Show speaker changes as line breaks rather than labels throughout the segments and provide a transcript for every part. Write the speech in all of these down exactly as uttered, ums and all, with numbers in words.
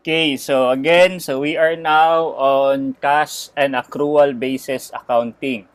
Okay, so again, so we are now on cash and accrual basis accounting.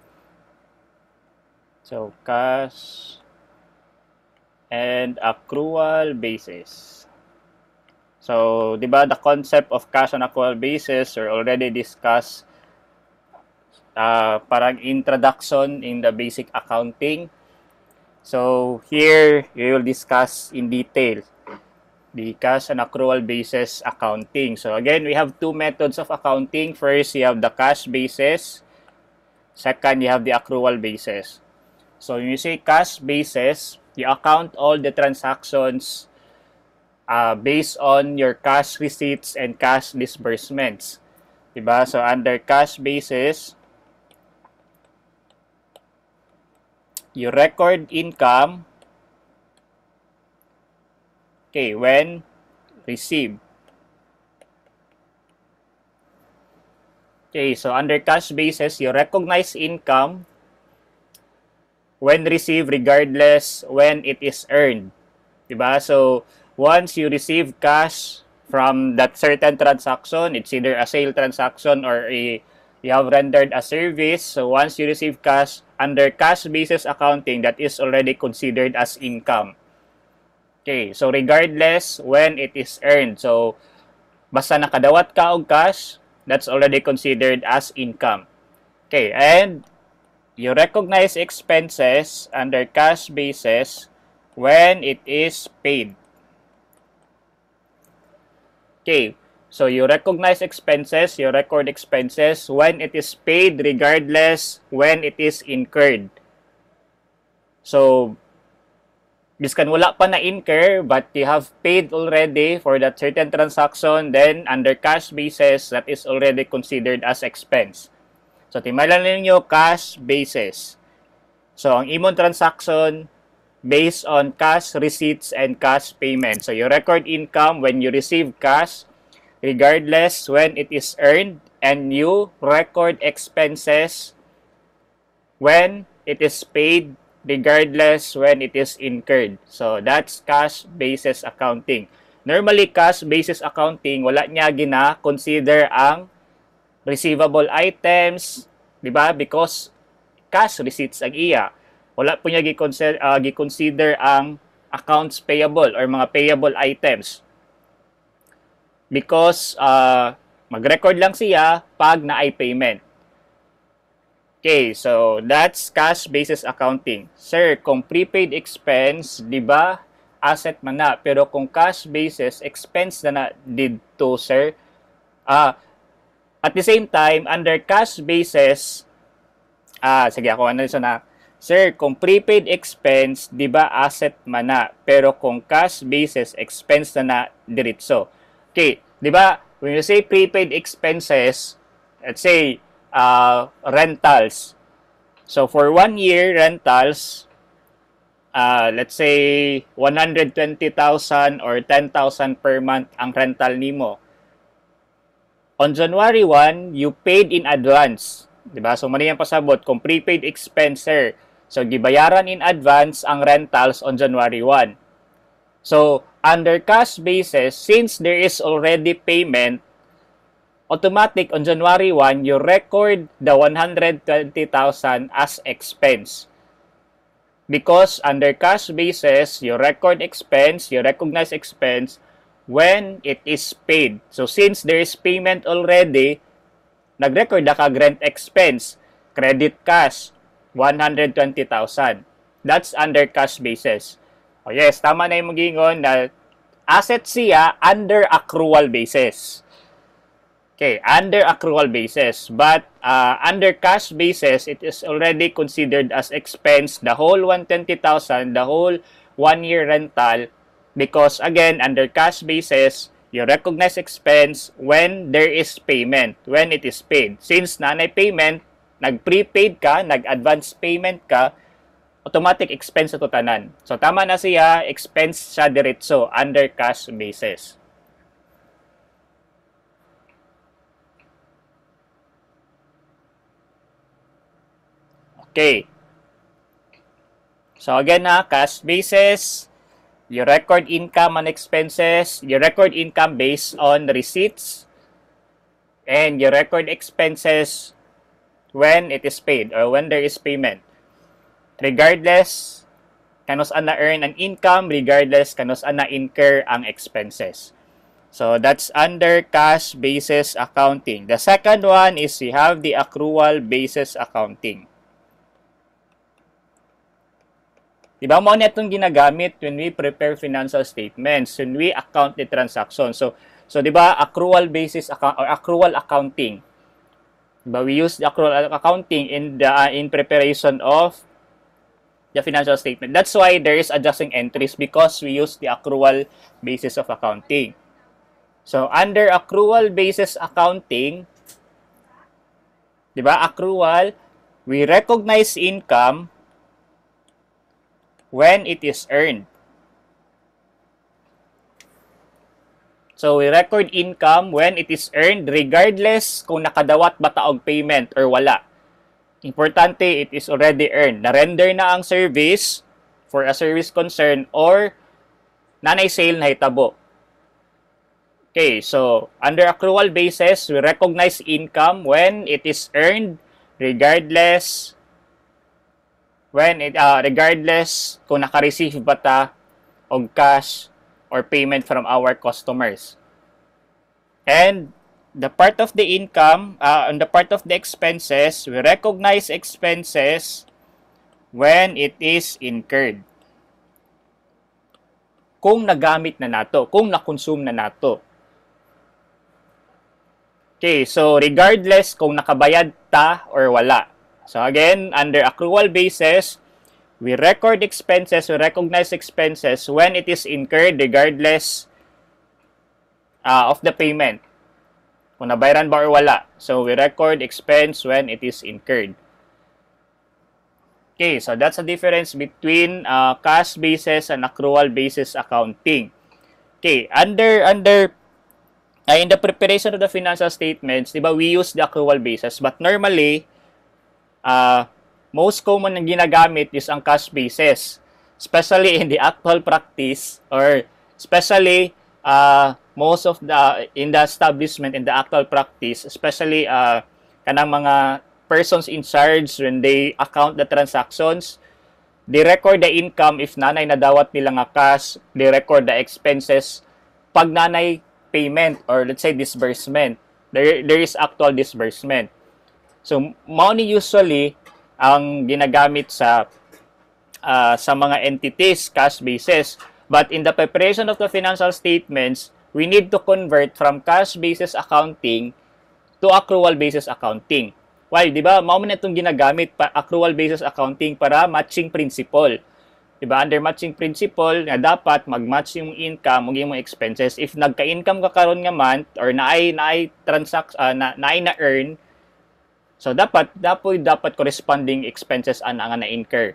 So cash and accrual basis. So, di ba, the concept of cash and accrual basis are already discussed uh, parang introduction in the basic accounting. So, here, we will discuss in detail the cash and accrual basis accounting. So, again, we have two methods of accounting. First, you have the cash basis. Second, you have the accrual basis. So, when you say cash basis, you account all the transactions uh, based on your cash receipts and cash disbursements. Diba? So, under cash basis, you record income, okay, when received. Okay, so under cash basis, you recognize income when received regardless when it is earned. Diba? So, once you receive cash from that certain transaction, it's either a sale transaction or a you have rendered a service. So, once you receive cash, under cash basis accounting, that is already considered as income. Okay, so regardless when it is earned. So, basta nakadawat ka og cash, that's already considered as income. Okay, and you recognize expenses under cash basis when it is paid. Okay, so you recognize expenses, you record expenses when it is paid regardless when it is incurred. So, biskan wala pa na-incur but you have paid already for that certain transaction, then under cash basis, that is already considered as expense. So, timalan ninyo cash basis. So, ang imong transaction based on cash receipts and cash payment. So, you record income when you receive cash regardless when it is earned, and you record expenses when it is paid regardless when it is incurred. So, that's cash basis accounting. Normally, cash basis accounting, wala niya gina-consider ang receivable items, di ba? Because cash receipts ang iya. Wala po niya gi-consider, uh, gi-consider ang accounts payable or mga payable items. Because uh, mag-record lang siya pag na-ay payment. Okay, so that's cash basis accounting. Sir, kung prepaid expense, di ba, asset man na. Pero kung cash basis, expense na na dito, sir. Ah, at the same time, under cash basis, ah, sige ako ano na. Sir, kung prepaid expense, di ba, asset man na. Pero kung cash basis, expense na na diretso. Okay, di ba, when you say prepaid expenses, let's say, Uh, rentals. So, for one year rentals, uh, let's say, one hundred twenty thousand or ten thousand per month ang rental nimo. On January first, you paid in advance. Diba? So, mali yung pasabot kung prepaid expenser. So, gibayaran in advance ang rentals on January first. So, under cash basis, since there is already payment, automatic on January first, you record the one hundred twenty thousand as expense. Because under cash basis, you record expense, you recognize expense when it is paid. So since there is payment already, nag-record na kag rent expense, credit cash, one hundred twenty thousand. That's under cash basis. Oh yes, tama na yung magingon na asset siya under accrual basis. Okay, under accrual basis. But uh, under cash basis, it is already considered as expense, the whole one hundred twenty thousand, the whole one-year rental, because again, under cash basis, you recognize expense when there is payment, when it is paid. Since nanay payment, nag-prepaid ka, nag-advance payment ka, automatic expense sa tutanan. So, tama na siya, expense siya diretso under cash basis. Okay. So, again na, cash basis. You record income and expenses. You record income based on receipts. And you record expenses when it is paid or when there is payment. Regardless, kanus ana earn ang income, regardless kanus ana incur ang expenses. So that's under cash basis accounting. The second one is we have the accrual basis accounting. Diba mo na itong ginagamit when we prepare financial statements, when we account the transaction. So, so diba accrual basis account or accrual accounting. Diba we use the accrual accounting in the uh, in preparation of the financial statement. That's why there is adjusting entries because we use the accrual basis of accounting. So, under accrual basis accounting, di ba, accrual, we recognize income when it is earned. So, we record income when it is earned regardless kung nakadawat ba taog payment or wala. Importante, it is already earned. Na-render na ang service for a service concern or nanay sale na hitabo. Okay, so under accrual basis, we recognize income when it is earned regardless when it uh, regardless kung naka-receive ba ta og cash or payment from our customers. And the part of the income, uh, on the part of the expenses, we recognize expenses when it is incurred. Kung nagamit na nato, kung na-consume na nato. Okay, so regardless kung nakabayad ta or wala. So again, under accrual basis, we record expenses, we recognize expenses when it is incurred regardless uh, of the payment. Kung nabayaran ba or wala. So we record expense when it is incurred. Okay, so that's the difference between uh, cash basis and accrual basis accounting. Okay, under under Uh, in the preparation of the financial statements, di ba, we use the accrual basis. But normally, uh, most common na ginagamit is ang cash basis. Especially in the actual practice or especially uh, most of the, in the establishment, in the actual practice, especially uh, kanang mga persons in charge when they account the transactions, they record the income if nanay nadawat nila nga cash, they record the expenses pag nanay payment or let's say disbursement. There, there is actual disbursement. So, money usually ang ginagamit sa uh, sa mga entities, cash basis. But in the preparation of the financial statements, we need to convert from cash basis accounting to accrual basis accounting. Why? Di ba? Mao man itong ginagamit pa accrual basis accounting para matching principle. Diba? Under matching principle, na dapat mag-match yung income ug yung expenses. If nagka-income ka karon nga month or naay naay transact uh, na naay na earn, so dapat dapat dapat corresponding expenses ana nga na-incur.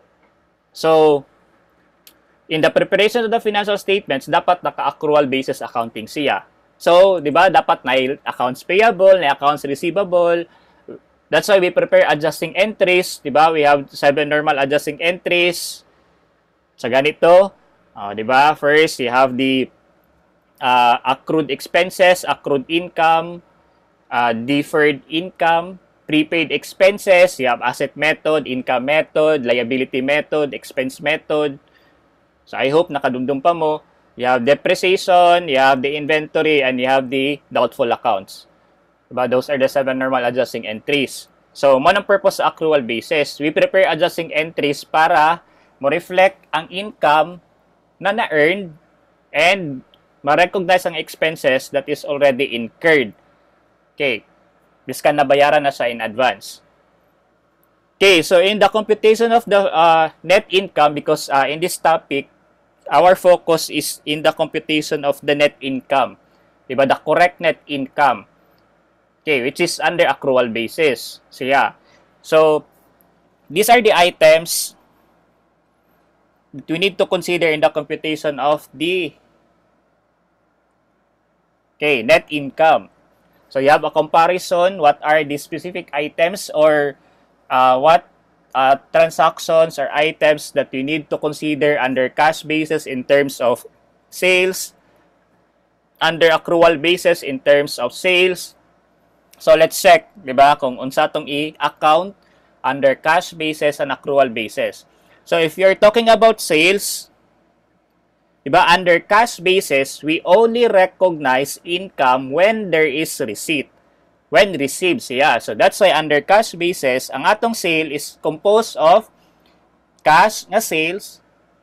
So in the preparation of the financial statements, dapat naka-accrual basis accounting siya. So, di ba, dapat na accounts payable, na accounts receivable. That's why we prepare adjusting entries, di ba? We have seven normal adjusting entries. Sa ganito, uh, di ba? First, you have the uh, accrued expenses, accrued income, uh, deferred income, prepaid expenses, you have asset method, income method, liability method, expense method. So, I hope nakadumdum pa mo. You have depreciation, you have the inventory, and you have the doubtful accounts. Diba? Those are the seven normal adjusting entries. So, mo ng purpose sa accrual basis, we prepare adjusting entries para mo reflect ang income na na-earned and ma-recognize ang expenses that is already incurred. Okay. Biskan nabayaran na siya in advance. Okay, so in the computation of the uh, net income, because uh, in this topic, our focus is in the computation of the net income. Diba? The correct net income. Okay, which is under accrual basis. So, yeah. So, these are the items that we need to consider in the computation of the okay, net income. So, you have a comparison. What are the specific items or uh, what uh, transactions or items that you need to consider under cash basis in terms of sales, under accrual basis in terms of sales. So let's check, di ba, kung unsa tong i-account under cash basis and accrual basis. So if you're talking about sales, di ba, under cash basis, we only recognize income when there is receipt. When received siya. So that's why under cash basis, ang atong sale is composed of cash nga sales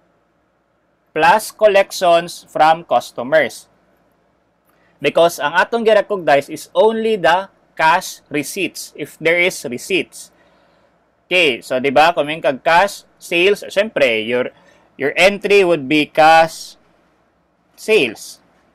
plus collections from customers. Because ang atong gi-recognize is only the cash receipts, if there is receipts. Okay, so di ba, kung may kag cash sales, syempre, your your entry would be cash sales.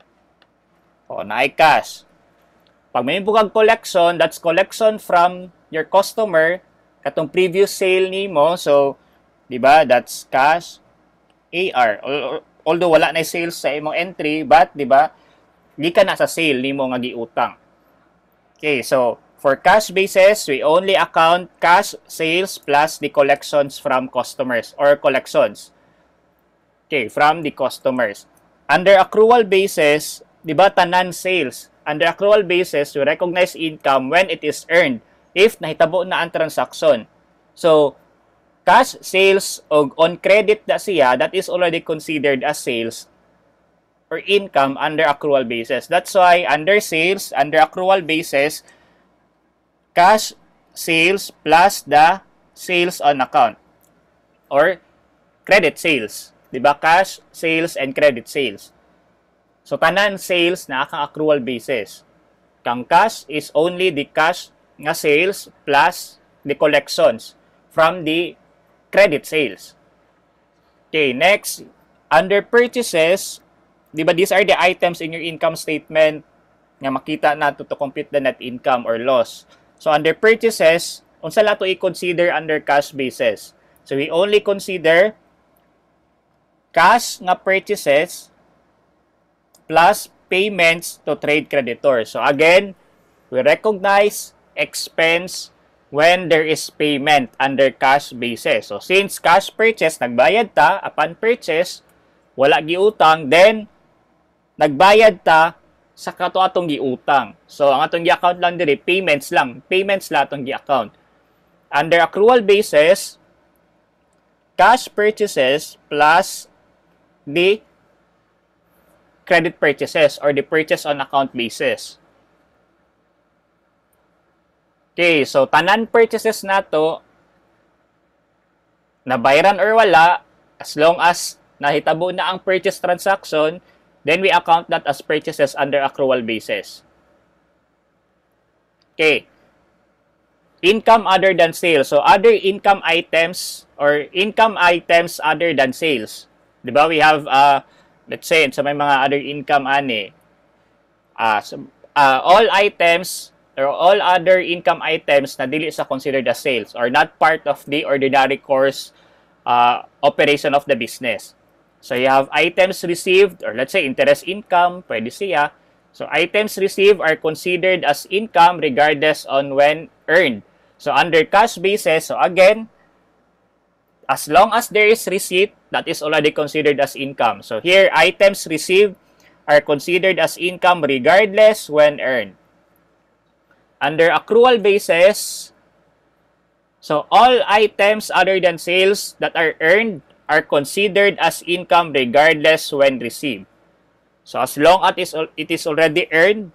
O, na ay cash. Pag may bukag collection, that's collection from your customer, katong previous sale nimo. So, di ba, that's cash A R. Although wala na sales sa imong entry, but di ba, di ka na sa sale nimo nga giutang. Okay, so for cash basis, we only account cash sales plus the collections from customers or collections. Okay, from the customers. Under accrual basis, di ba, tanan sales. Under accrual basis, we recognize income when it is earned if nahitabo na ang transaction. So, cash sales o on credit na siya, that is already considered as sales or income under accrual basis. That's why under sales, under accrual basis, cash sales plus the sales on account or credit sales. Diba? Cash sales and credit sales. So, tanan sales na kang accrual basis. Kang cash is only the cash nga sales plus the collections from the credit sales. Okay, next, under purchases, di ba these are the items in your income statement nga makita nato to compute the net income or loss. So, under purchases, unsa lato i-consider under cash basis? So, we only consider cash nga purchases plus payments to trade creditors. So again, we recognize expense when there is payment under cash basis. So since cash purchase, nagbayad ta, upon purchase, wala giutang, then nagbayad ta sa kato atong giutang. So ang atong gi-account lang diri, payments lang. Payments lang atong gi-account. Under accrual basis, cash purchases plus the credit purchases or the purchase on account basis. Okay, so tanan purchases nato nabayaran or wala, as long as nahitabo na ang purchase transaction, then we account that as purchases under accrual basis. Okay. Income other than sales. So other income items or income items other than sales. 'Di ba? We have uh let's say, sa may mga other income ani, uh, so, uh, all items or all other income items na dili sa considered as sales or not part of the ordinary course uh, operation of the business. So, you have items received or let's say interest income, pwede siya. So, items received are considered as income regardless on when earned. So, under cash basis, so again, as long as there is receipt, that is already considered as income. So here, items received are considered as income regardless when earned. Under accrual basis, so all items other than sales that are earned are considered as income regardless when received. So as long as it is already earned,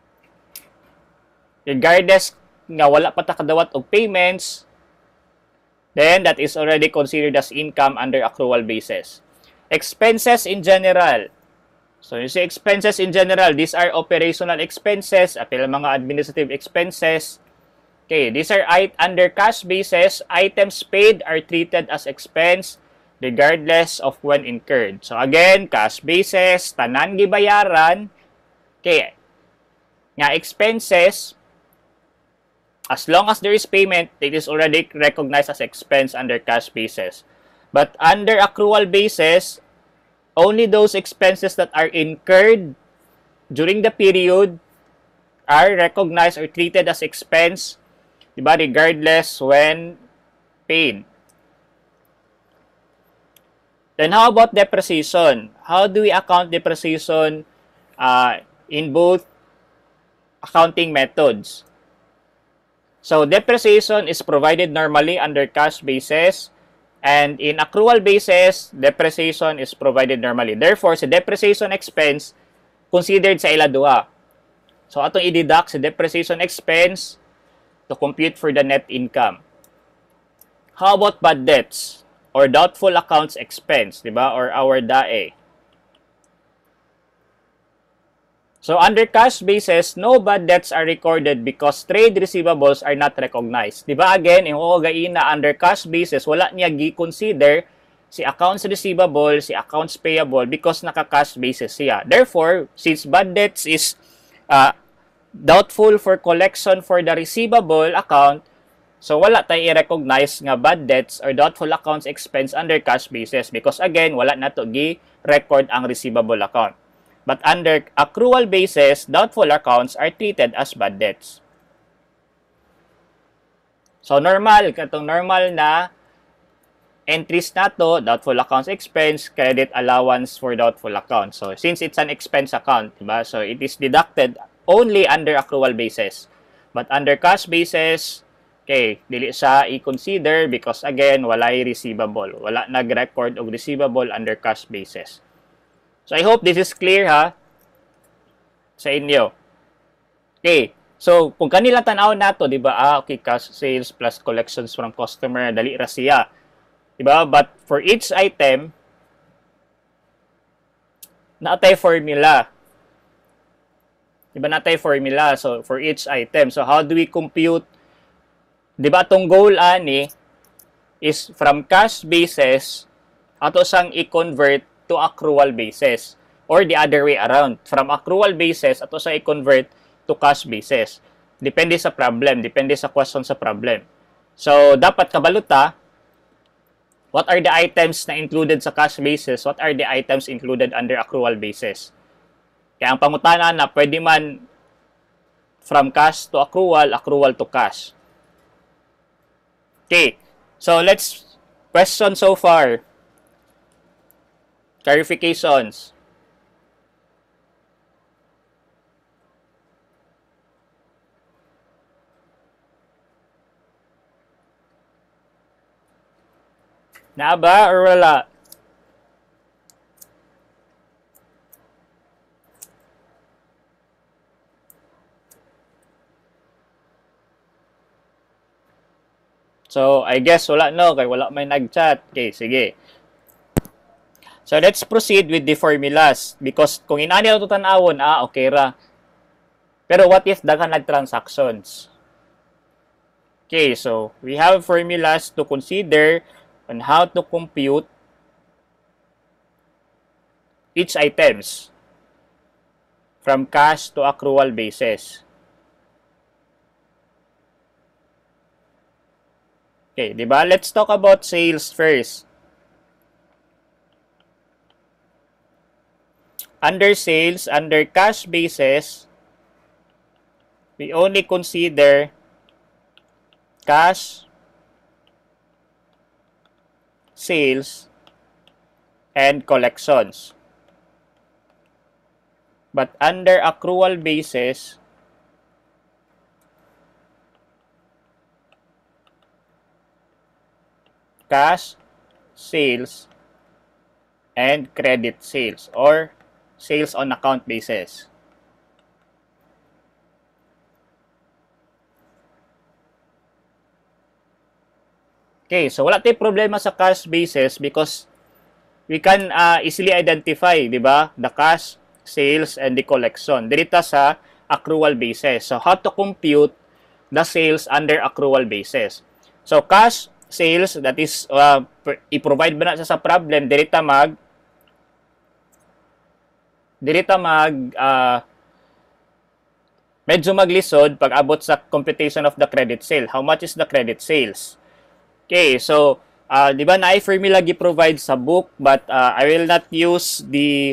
regardless nga wala pa ta kadawat og payments, then that is already considered as income under accrual basis. Expenses in general. So you see expenses in general, these are operational expenses, apil mga administrative expenses. Okay, these are under cash basis, items paid are treated as expense regardless of when incurred. So again, cash basis, tanan gibayaran. Okay, nga expenses, as long as there is payment, it is already recognized as expense under cash basis. But under accrual basis, only those expenses that are incurred during the period are recognized or treated as expense, diba, regardless when paid. Then how about depreciation? How do we account depreciation uh, in both accounting methods? So depreciation is provided normally under cash basis, and in accrual basis, depreciation is provided normally. Therefore, sa depreciation expense considered sa ila duha. So atong i-deduct sa depreciation expense to compute for the net income. How about bad debts or doubtful accounts expense, di ba? Or our D A E. So under cash basis, no bad debts are recorded because trade receivables are not recognized. Di ba? Again, yung na under cash basis, wala niya gi-consider si accounts receivable, si accounts payable because naka-cash basis siya. Therefore, since bad debts is uh, doubtful for collection for the receivable account, so wala tayo i-recognize nga bad debts or doubtful accounts expense under cash basis because again, wala na to gi-record ang receivable account. But under accrual basis, doubtful accounts are treated as bad debts. So normal, katong normal na entries na to, doubtful accounts expense, credit allowance for doubtful accounts. So since it's an expense account, diba? So it is deducted only under accrual basis. But under cash basis, okay, dili siya i-consider because again, walay receivable. Wala nag-record og receivable under cash basis. So I hope this is clear ha sa inyo. Okay, so kung kanila tanaw nato, di ba? Ah, okay, cash sales plus collections from customer, dali ra siya. Di ba? But for each item, naatay formula. Di ba naatay formula? So for each item. So how do we compute? Di ba itong goal ani is from cash basis ato sang i-convert to accrual basis or the other way around. From accrual basis ato sa i-convert to cash basis. Depende sa problem, depende sa question sa problem. So dapat kabaluta, what are the items na included sa cash basis? What are the items included under accrual basis? Kaya ang pangutana na pwede man from cash to accrual, accrual to cash. Okay, so let's question so far. Clarifications. Na ba or wala? So, I guess wala no, kay wala may nag-chat. Okay, sige. So, let's proceed with the formulas. Because kung inani na ito tanawon, ah, okay ra. Pero what if daghan nag-transactions? Okay, so we have formulas to consider on how to compute each items from cash to accrual basis. Okay, di ba? Let's talk about sales first. Under sales, under cash basis, we only consider cash, sales, and collections. But under accrual basis, cash, sales, and credit sales or sales on account basis. Okay, so wala tayong problema sa cash basis because we can uh, easily identify, di ba, the cash, sales, and the collection. Dito sa accrual basis. So, how to compute the sales under accrual basis. So, cash, sales, that is, uh, i-provide ba na sa problem, dirita mag, dirita mag, uh, medyo maglisod pag abot sa computation of the credit sale. How much is the credit sales? Okay, so, uh, di ba na ay formula gi-provide sa book, but uh, I will not use the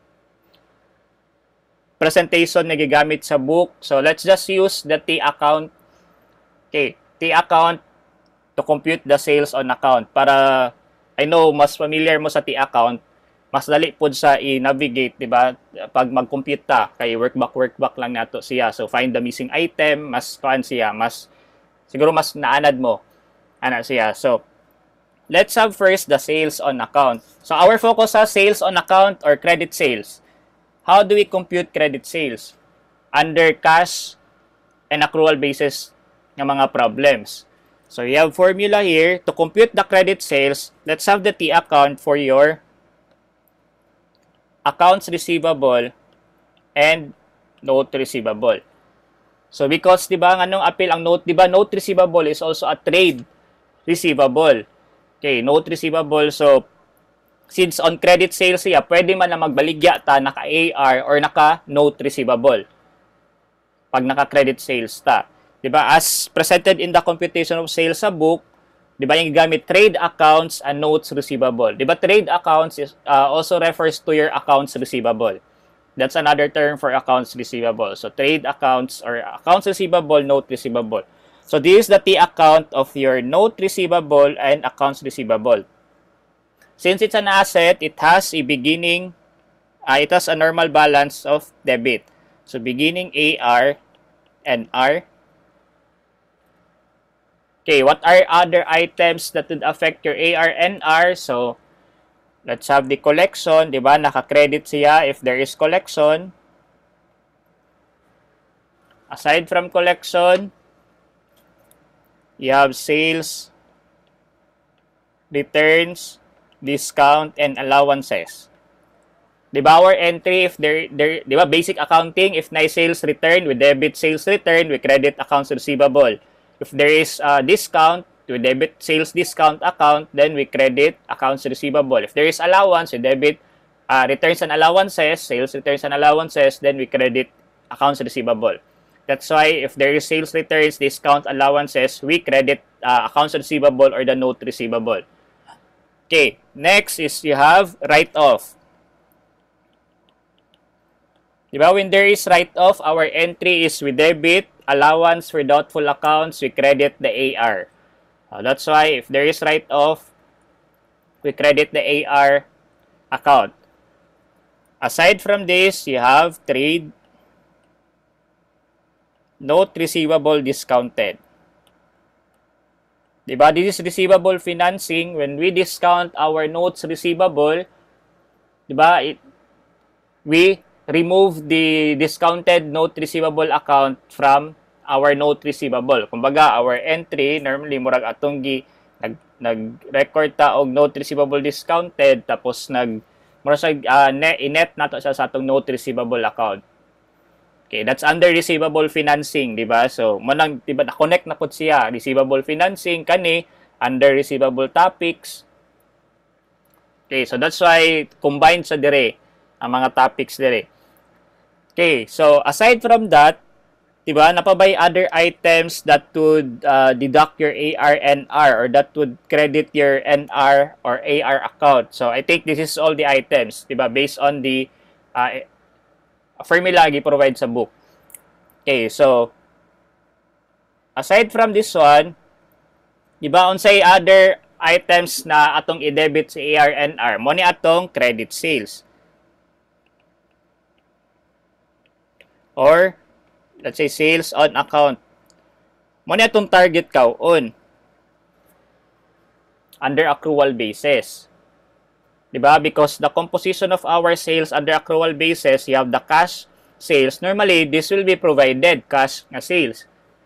presentation na gigamit sa book. So, let's just use the T account. Okay, T account to compute the sales on account. Para, I know, mas familiar mo sa T account, mas dali po sa i-navigate, di ba? Pag mag-compute ta, kay workback, workback lang nato siya. So, find the missing item, mas kuan siya, mas, siguro mas naanad mo, ana siya. So, let's have first the sales on account. So, our focus sa sales on account or credit sales. How do we compute credit sales? Under cash and accrual basis ng mga problems. So, you have formula here. To compute the credit sales, let's have the T account for your accounts receivable and note receivable. So, because, di ba, anong appeal ang note, di ba, note receivable is also a trade receivable. Okay, note receivable. So, since on credit sales siya, pwede man na magbaligya ta naka-A R or naka-note receivable. Pag naka-credit sales ta. Di ba, as presented in the computation of sales sa book, di ba, yung gamit trade accounts and notes receivable. Di ba, trade accounts is, uh, also refers to your accounts receivable. That's another term for accounts receivable. So, trade accounts or accounts receivable, note receivable. So, this is the T account of your note receivable and accounts receivable. Since it's an asset, it has a beginning, uh, it has a normal balance of debit. So, beginning A R and R. Okay, what are other items that would affect your A R and R? So, let's have the collection. Diba? Naka-credit siya if there is collection. Aside from collection, you have sales, returns, discount, and allowances. Diba? Our entry, if there, there, diba? Basic accounting, if na sales return, we debit sales return, we credit accounts receivable. If there is a discount, we debit sales discount account, then we credit accounts receivable. If there is allowance, we debit uh, returns and allowances, sales returns and allowances, then we credit accounts receivable. That's why if there is sales returns, discount, allowances, we credit uh, accounts receivable or the note receivable. Okay, next is you have write-off. Diba? When there is write-off, our entry is we debit allowance for doubtful accounts, we credit the A R. Uh, that's why if there is write-off, we credit the A R account. Aside from this, you have trade, note receivable discounted. Diba? This is receivable financing. When we discount our notes receivable, diba, it, we remove the discounted note receivable account from our note receivable. Kumbaga, our entry, normally, murag atong gi, nag, nag-record ta og note receivable discounted, tapos nag, murag uh, net, inet nato siya sa atong note receivable account. Okay, that's under receivable financing, di ba? So, manang, di ba, na-connect na po siya. Receivable financing, kani, under receivable topics. Okay, so that's why, combined sa dire, ang mga topics dire. Okay, so, aside from that, di ba, napabay other items that would uh, deduct your A R N R or that would credit your N R or A R account. So, I think this is all the items, di ba, based on the uh, formula gi-provide sa book. Okay, so, aside from this one, di ba, unsay other items na atong i-debit sa A R N R? Mo ni atong credit sales. Or, let's say, sales on account. Mo ni atong target kaon under accrual basis. Diba? Because the composition of our sales under accrual basis, you have the cash sales. Normally, this will be provided, cash na sales.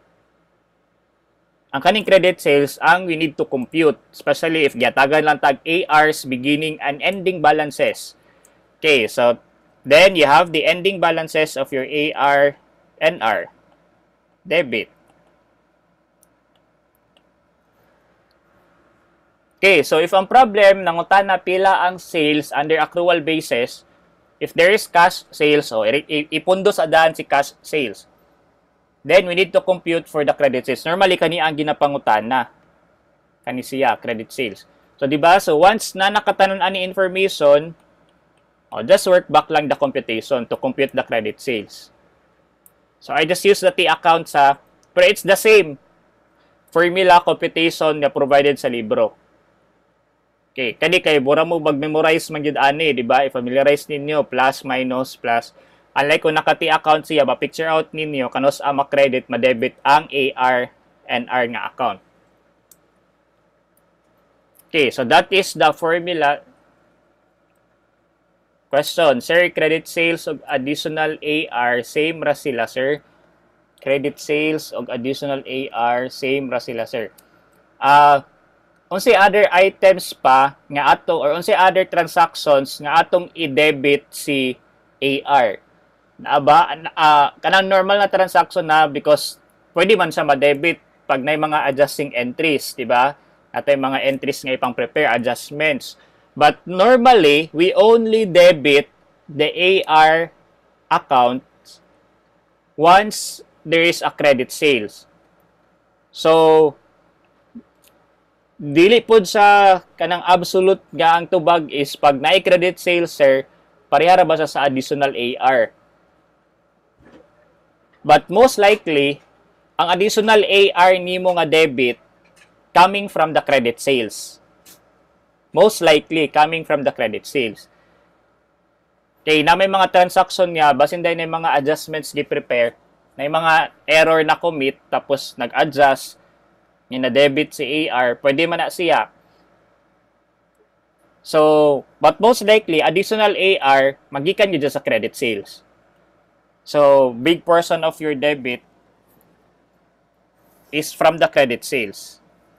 Ang kaning credit sales, ang we need to compute, especially if gatagan lang tag A Rs, beginning and ending balances. Okay, so then you have the ending balances of your A R N R, debit. Okay, so if ang problem, nangutana pila ang sales under accrual basis, if there is cash sales, o ipundo sa daan si cash sales, then we need to compute for the credit sales. Normally, kani ang ginapangutana. Kani siya, credit sales. So, diba? So, once na nakatanon ani information, oh, just work back lang the computation to compute the credit sales. So, I just use the T account sa, pero it's the same. formula computation nga provided sa libro. Okay, kani kay bura mo mag-memorize man gyud ani, di ba? I-familiarize ninyo plus minus plus. Unlike kung nakati account siya, ba-picture out ninyo kanos ang ma-credit, ma-debit ang A R and R nga account. Okay, so that is the formula. Question, sir, credit sales of additional A R, same ra sila, sir? Credit sales of additional A R, same ra sila, sir? Ah, uh, unsay other items pa nga ato or unsay other transactions nga atong i-debit si A R? Na ba uh, kanang normal na transaction na because pwede man siya ma-debit pag nay mga adjusting entries, di ba? Natay mga entries nga ipang prepare adjustments. But normally, we only debit the A R account once there is a credit sales. So, dili pod sa kanang absolute nga ang tubag is pag naay credit sales, sir, parehara ba sa sa additional A R? But most likely, ang additional A R nimo nga debit coming from the credit sales. Most likely coming from the credit sales. Okay, na may mga transaction nga basin dahil na mga adjustments gi-prepare, na mga error na commit tapos nag-adjust yung na-debit si A R, pwede man na siya. So, but most likely, additional A R, magikan nyo dyan sa credit sales. So, big portion of your debit is from the credit sales.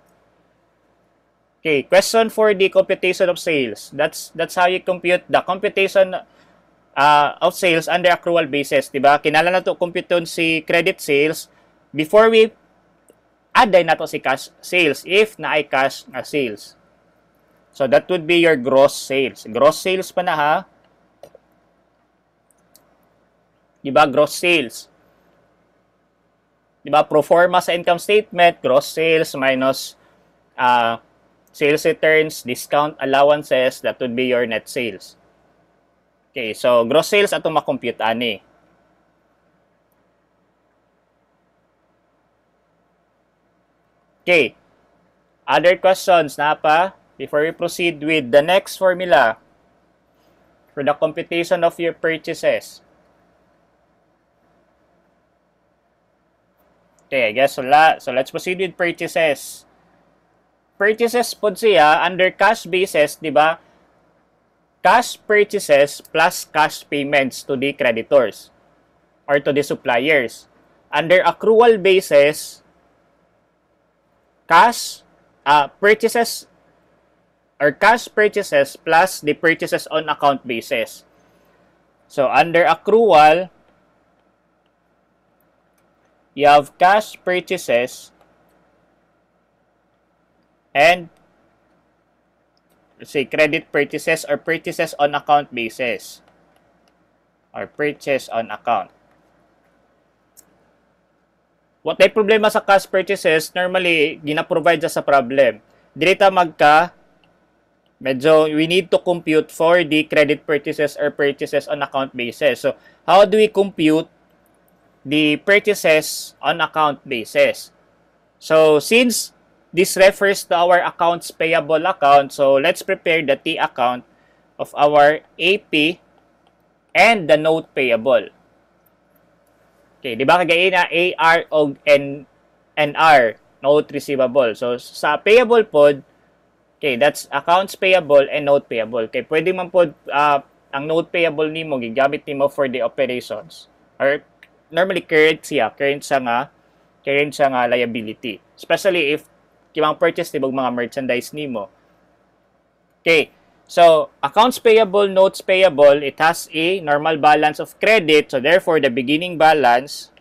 Okay, question for the computation of sales. That's that's how you compute the computation uh, of sales under accrual basis, diba? Kinala na to computon si credit sales before we add na to si cash sales if na ay cash na sales. So that would be your gross sales. Gross sales pa na ha. Diba? Gross sales. Diba? Pro forma sa income statement, gross sales minus uh, sales returns, discount allowances, that would be your net sales. Okay, so gross sales atong makompute ani. Okay. Other questions na pa before we proceed with the next formula for the computation of your purchases. Okay, I guess wala. So let's proceed with purchases. Purchases po siya under cash basis, di ba? Cash purchases plus cash payments to the creditors or to the suppliers. Under accrual basis, cash uh, purchases or cash purchases plus the purchases on account basis. So under accrual, you have cash purchases and let's say credit purchases or purchases on account basis or purchase on account. What ay problema sa cash purchases, normally gina-provide sa problem. Dito magka medyo we need to compute for the credit purchases or purchases on account basis. So how do we compute the purchases on account basis? So since this refers to our accounts payable account, so let's prepare the T account of our A P and the note payable. Okay, di ba kagaya na A R o N R, note receivable. So sa payable pod, okay, that's accounts payable and note payable. Okay, pwede man pod uh, ang note payable nimo gigamit nimo for the operations or normally current siya, current siya nga, current siya nga liability. Especially if kimang purchase tibog mga merchandise nimo. Okay. So, accounts payable, notes payable, it has a normal balance of credit. So, therefore, the beginning balance,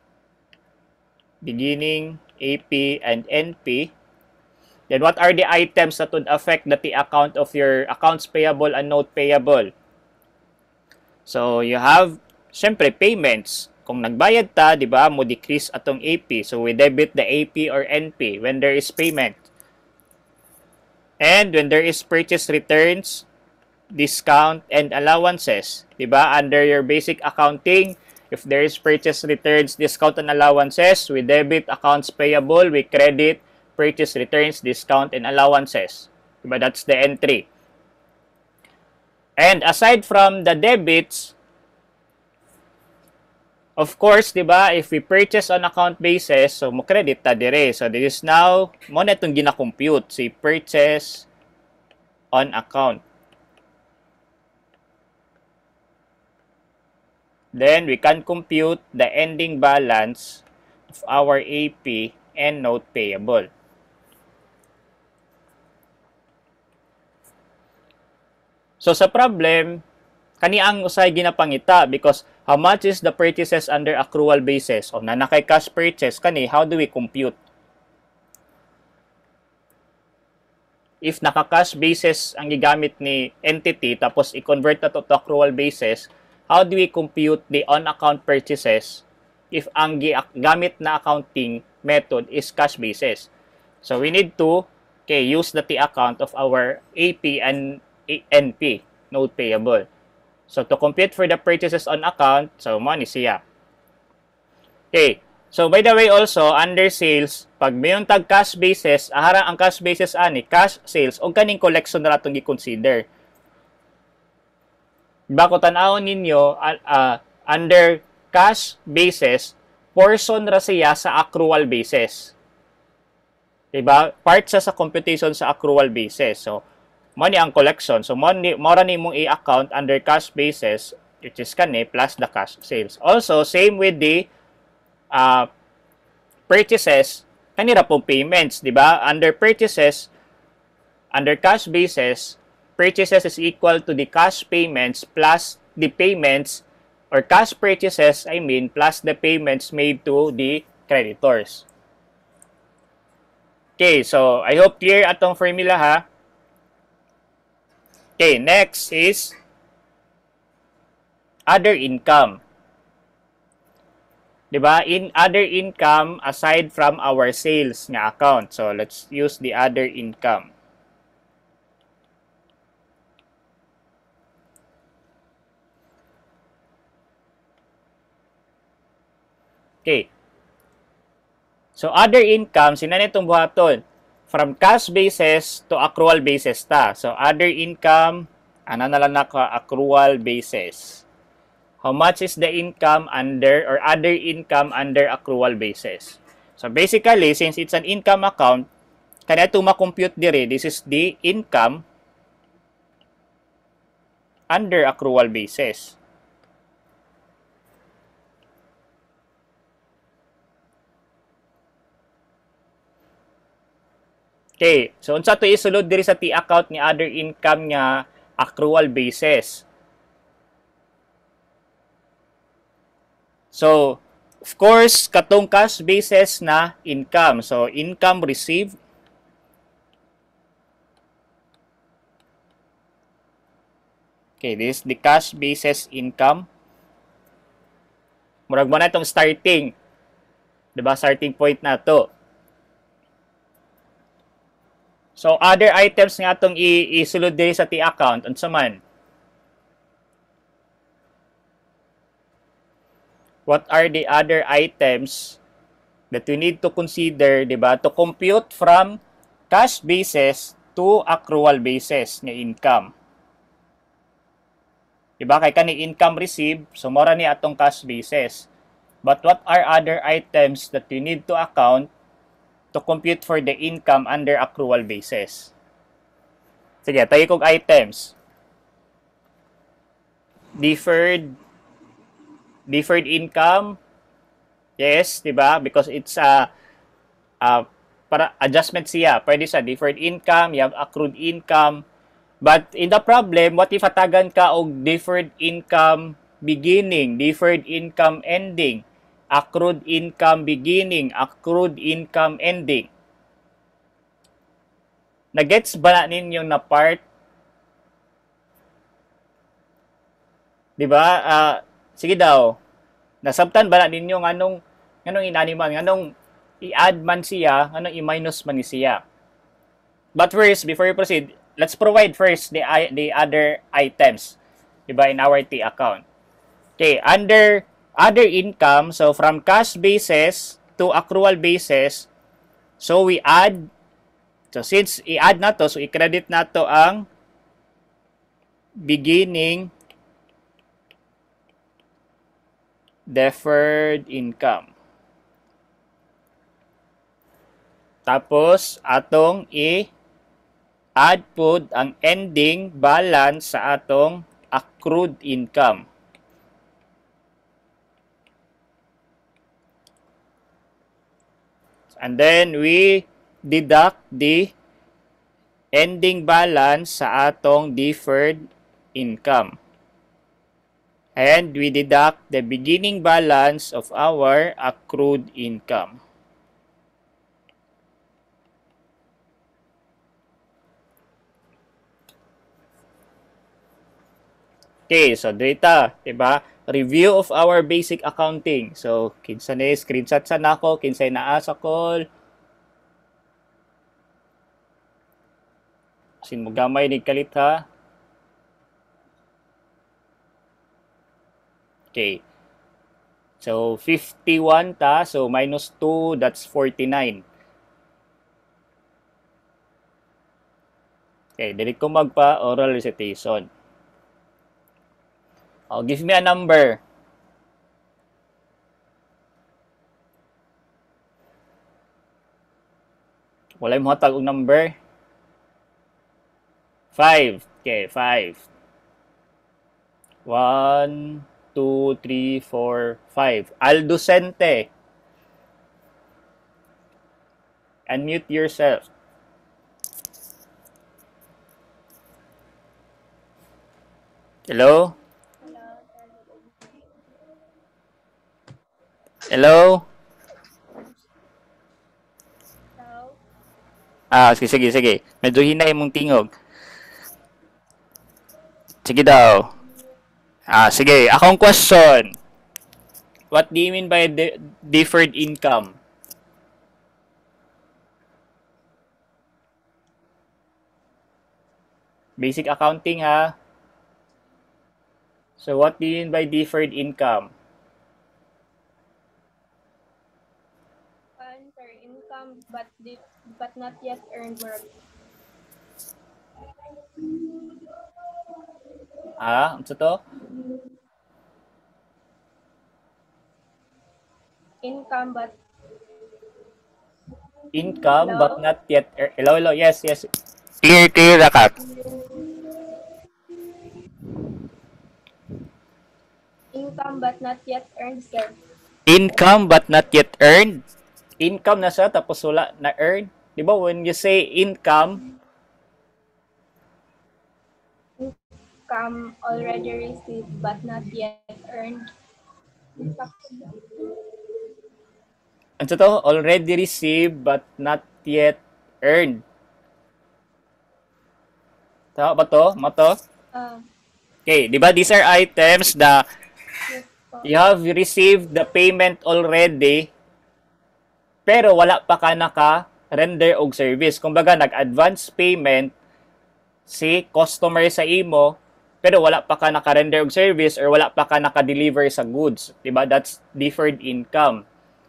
beginning A P and N P. Then, what are the items that would affect the T account of your accounts payable and note payable? So, you have, syempre, payments. Kung nagbayad ta, di ba, mo decrease atong A P. So, we debit the A P or N P when there is payment. And when there is purchase returns, discount, and allowances, di ba, under your basic accounting, If there is purchase returns, discount, and allowances, we debit accounts payable, we credit purchase returns, discount, and allowances. Diba? That's the entry. And aside from the debits, of course, diba, if we purchase on account basis, so mo credit ta dire. So this is now, mo na itong gina-compute, si purchase on account. Then we can compute the ending balance of our A P and note payable. So sa problem, kani ang usay ginapangita because how much is the purchases under accrual basis? O na nakay cash purchase, kani how do we compute? If naka-cash basis ang gigamit ni entity tapos i-convert na to, to accrual basis, how do we compute the on-account purchases if ang gamit na accounting method is cash basis? So we need to okay, use the T account of our A P and N P, note payable. So, to compute for the purchases on account, so, money siya. Okay. So, by the way also, under sales, pag mayroong tag cash basis, ahara ang cash basis ani, cash sales, o kaning collection na itong i-consider. Diba ko tanawon ninyo, uh, uh, under cash basis, portion ra siya sa accrual basis. Diba? Part siya sa computation sa accrual basis. So, money ang collection. So, money, mora ni mong i-account under cash basis, which is kani, plus the cash sales. Also, same with the uh, purchases, kanira pong payments, di ba? Under purchases, under cash basis, purchases is equal to the cash payments plus the payments, or cash purchases, I mean, plus the payments made to the creditors. Okay, so, I hope clear atong formula ha. Okay, next is other income. Diba? In other income, aside from our sales nga account. So, let's use the other income. Okay. So, other income, sino na itong buhaton? From cash basis to accrual basis ta. So, other income, ano na lang naka accrual basis. How much is the income under, or other income under accrual basis? So, basically, since it's an income account, kaya ito ma-compute dire, this is the income under accrual basis. Okay, so unsa to isulod diri sa T account ni other income nga accrual basis. So, of course, katong cash basis na income. So, income received. Okay, this is the cash basis income. Murag mo na itong starting. Diba? Starting point na to. So, other items nga itong isulod din sa T account. Unsa man? What are the other items that we need to consider, diba? To compute from cash basis to accrual basis nga income. Diba? Kay kani income received, so mora ni atong cash basis. But what are other items that we need to account to compute for the income under accrual basis? Sige, tayo kong items. Deferred deferred income. Yes, 'di ba? Because it's a uh, uh, para adjustment siya. Pwede sa deferred income, you have accrued income. But in the problem, what if atagan ka og deferred income beginning, deferred income ending, accrued income beginning, accrued income ending? Nagets ba na ninyo na part? Diba? Uh, sige daw. Nasabtan ba na ninyo nganong nganong inaniman, nganong i-add man siya, nganong i-minus man ni siya? But first, before you proceed, let's provide first the the other items, diba, in our T account. Okay, under other income. So from cash basis to accrual basis, so we add, so since i-add na to, so i-credit na to ang beginning deferred income. Tapos, atong i-add po ang ending balance sa atong accrued income. And then, we deduct the ending balance sa atong deferred income. And we deduct the beginning balance of our accrued income. Okay, so data, diba? Review of our basic accounting. So, kinsa ni screenshot sa nako, kinsa naa sa call. Sin mo gamay ni kalit ha. Okay. So, fifty-one ta. So, minus two, that's forty-nine. Okay, dili ko magpa oral recitation. Oh, give me a number. Wala mo hatag og number. five. Okay, five. one, two, three, four, five. Aldocente. Unmute yourself. Hello? Hello? Ah, sige, sige, sige. Medyo hinay mong tingog. Sige daw. Ah, sige. Akong question. What do you mean by de- deferred income? Basic accounting, ha? So, what do you mean by deferred income?
Sir, income but di- but not yet earned work.
Ah, ano to?
Income but
Income
hello?
but not yet ear- hello, hello. Yes, yes. Clear, clear, Rakat.
Income but not yet earned, sir.
Income but not yet earned. Income na siya tapos wala na earn. 'Di ba when you say income,
Income already received but not yet earned.
ano to? Already received but not yet earned. Tama ba to? Mo to?
Uh,
Okay, 'di ba these are items na
yes po.
you have received the payment already pero wala pa ka naka render og service. Kumbaga nag-advance payment si customer sa imo pero wala pa ka naka-render og service or wala pa ka naka-deliver sa goods. 'Di ba? That's deferred income.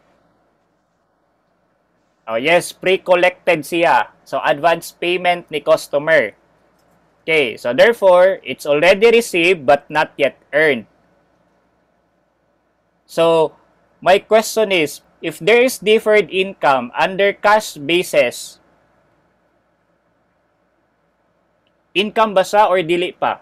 Oh, yes, pre-collected siya. So advance payment ni customer. Okay, so therefore, it's already received but not yet earned. So, my question is, if there is deferred income under cash basis, income ba siya or dili pa?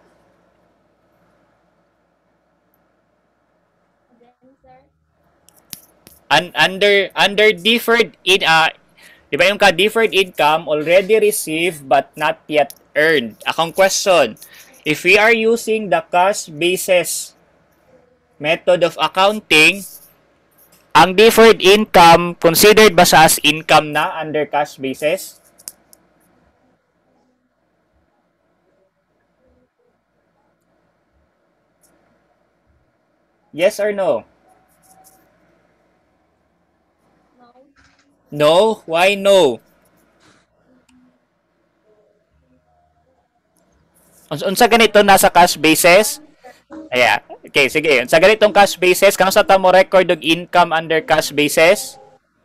Again, sir.
Un- under under deferred in uh, di ba yung ka deferred income already received but not yet earned. Akong question, if we are using the cash basis method of accounting, ang deferred income considered ba siya as income na under cash basis? Yes or no?
No.
No? Why no? Uns- Unsa ganito nasa cash basis? Ayan. Okay, sige. Sa ganitong cash basis, kano sa tamo record og income under cash basis?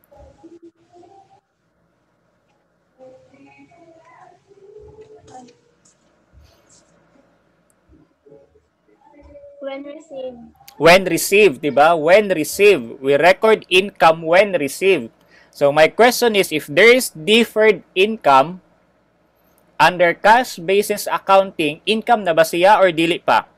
When received.
When received, di ba? When received. We record income when received. So my question is, if there is deferred income under cash basis accounting, income na ba siya or dili pa?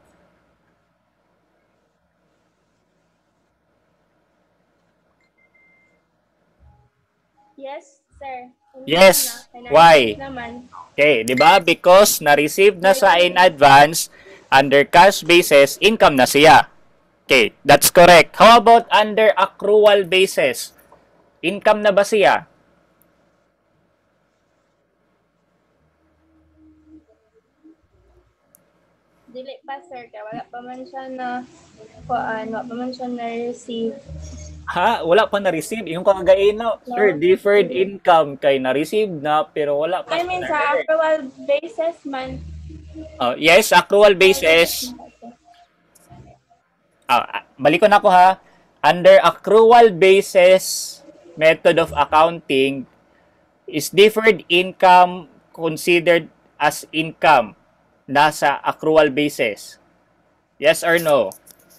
Yes, sir. Income na.
Yes.
Kaya na-receive
Why?
naman.
Okay, di ba? Because na-receive na sa in
Na-receive.
advance, under cash basis, income na siya. Okay, that's correct. How about under accrual basis? Income na ba siya?
Dili pa, sir. Kaya wala pa man siya na kuan, wala pa man siya na-receive.
Ha? Wala pa na-receive. Yung kagagaino, sir,
No.
deferred income kay na-receive na pero wala pa
I
siya
mean, sa
na-earn.
accrual basis man.
Oh, yes, accrual basis. Ah, balik ko na ko ha. Under accrual basis method of accounting, is deferred income considered as income nasa accrual basis? Yes or no?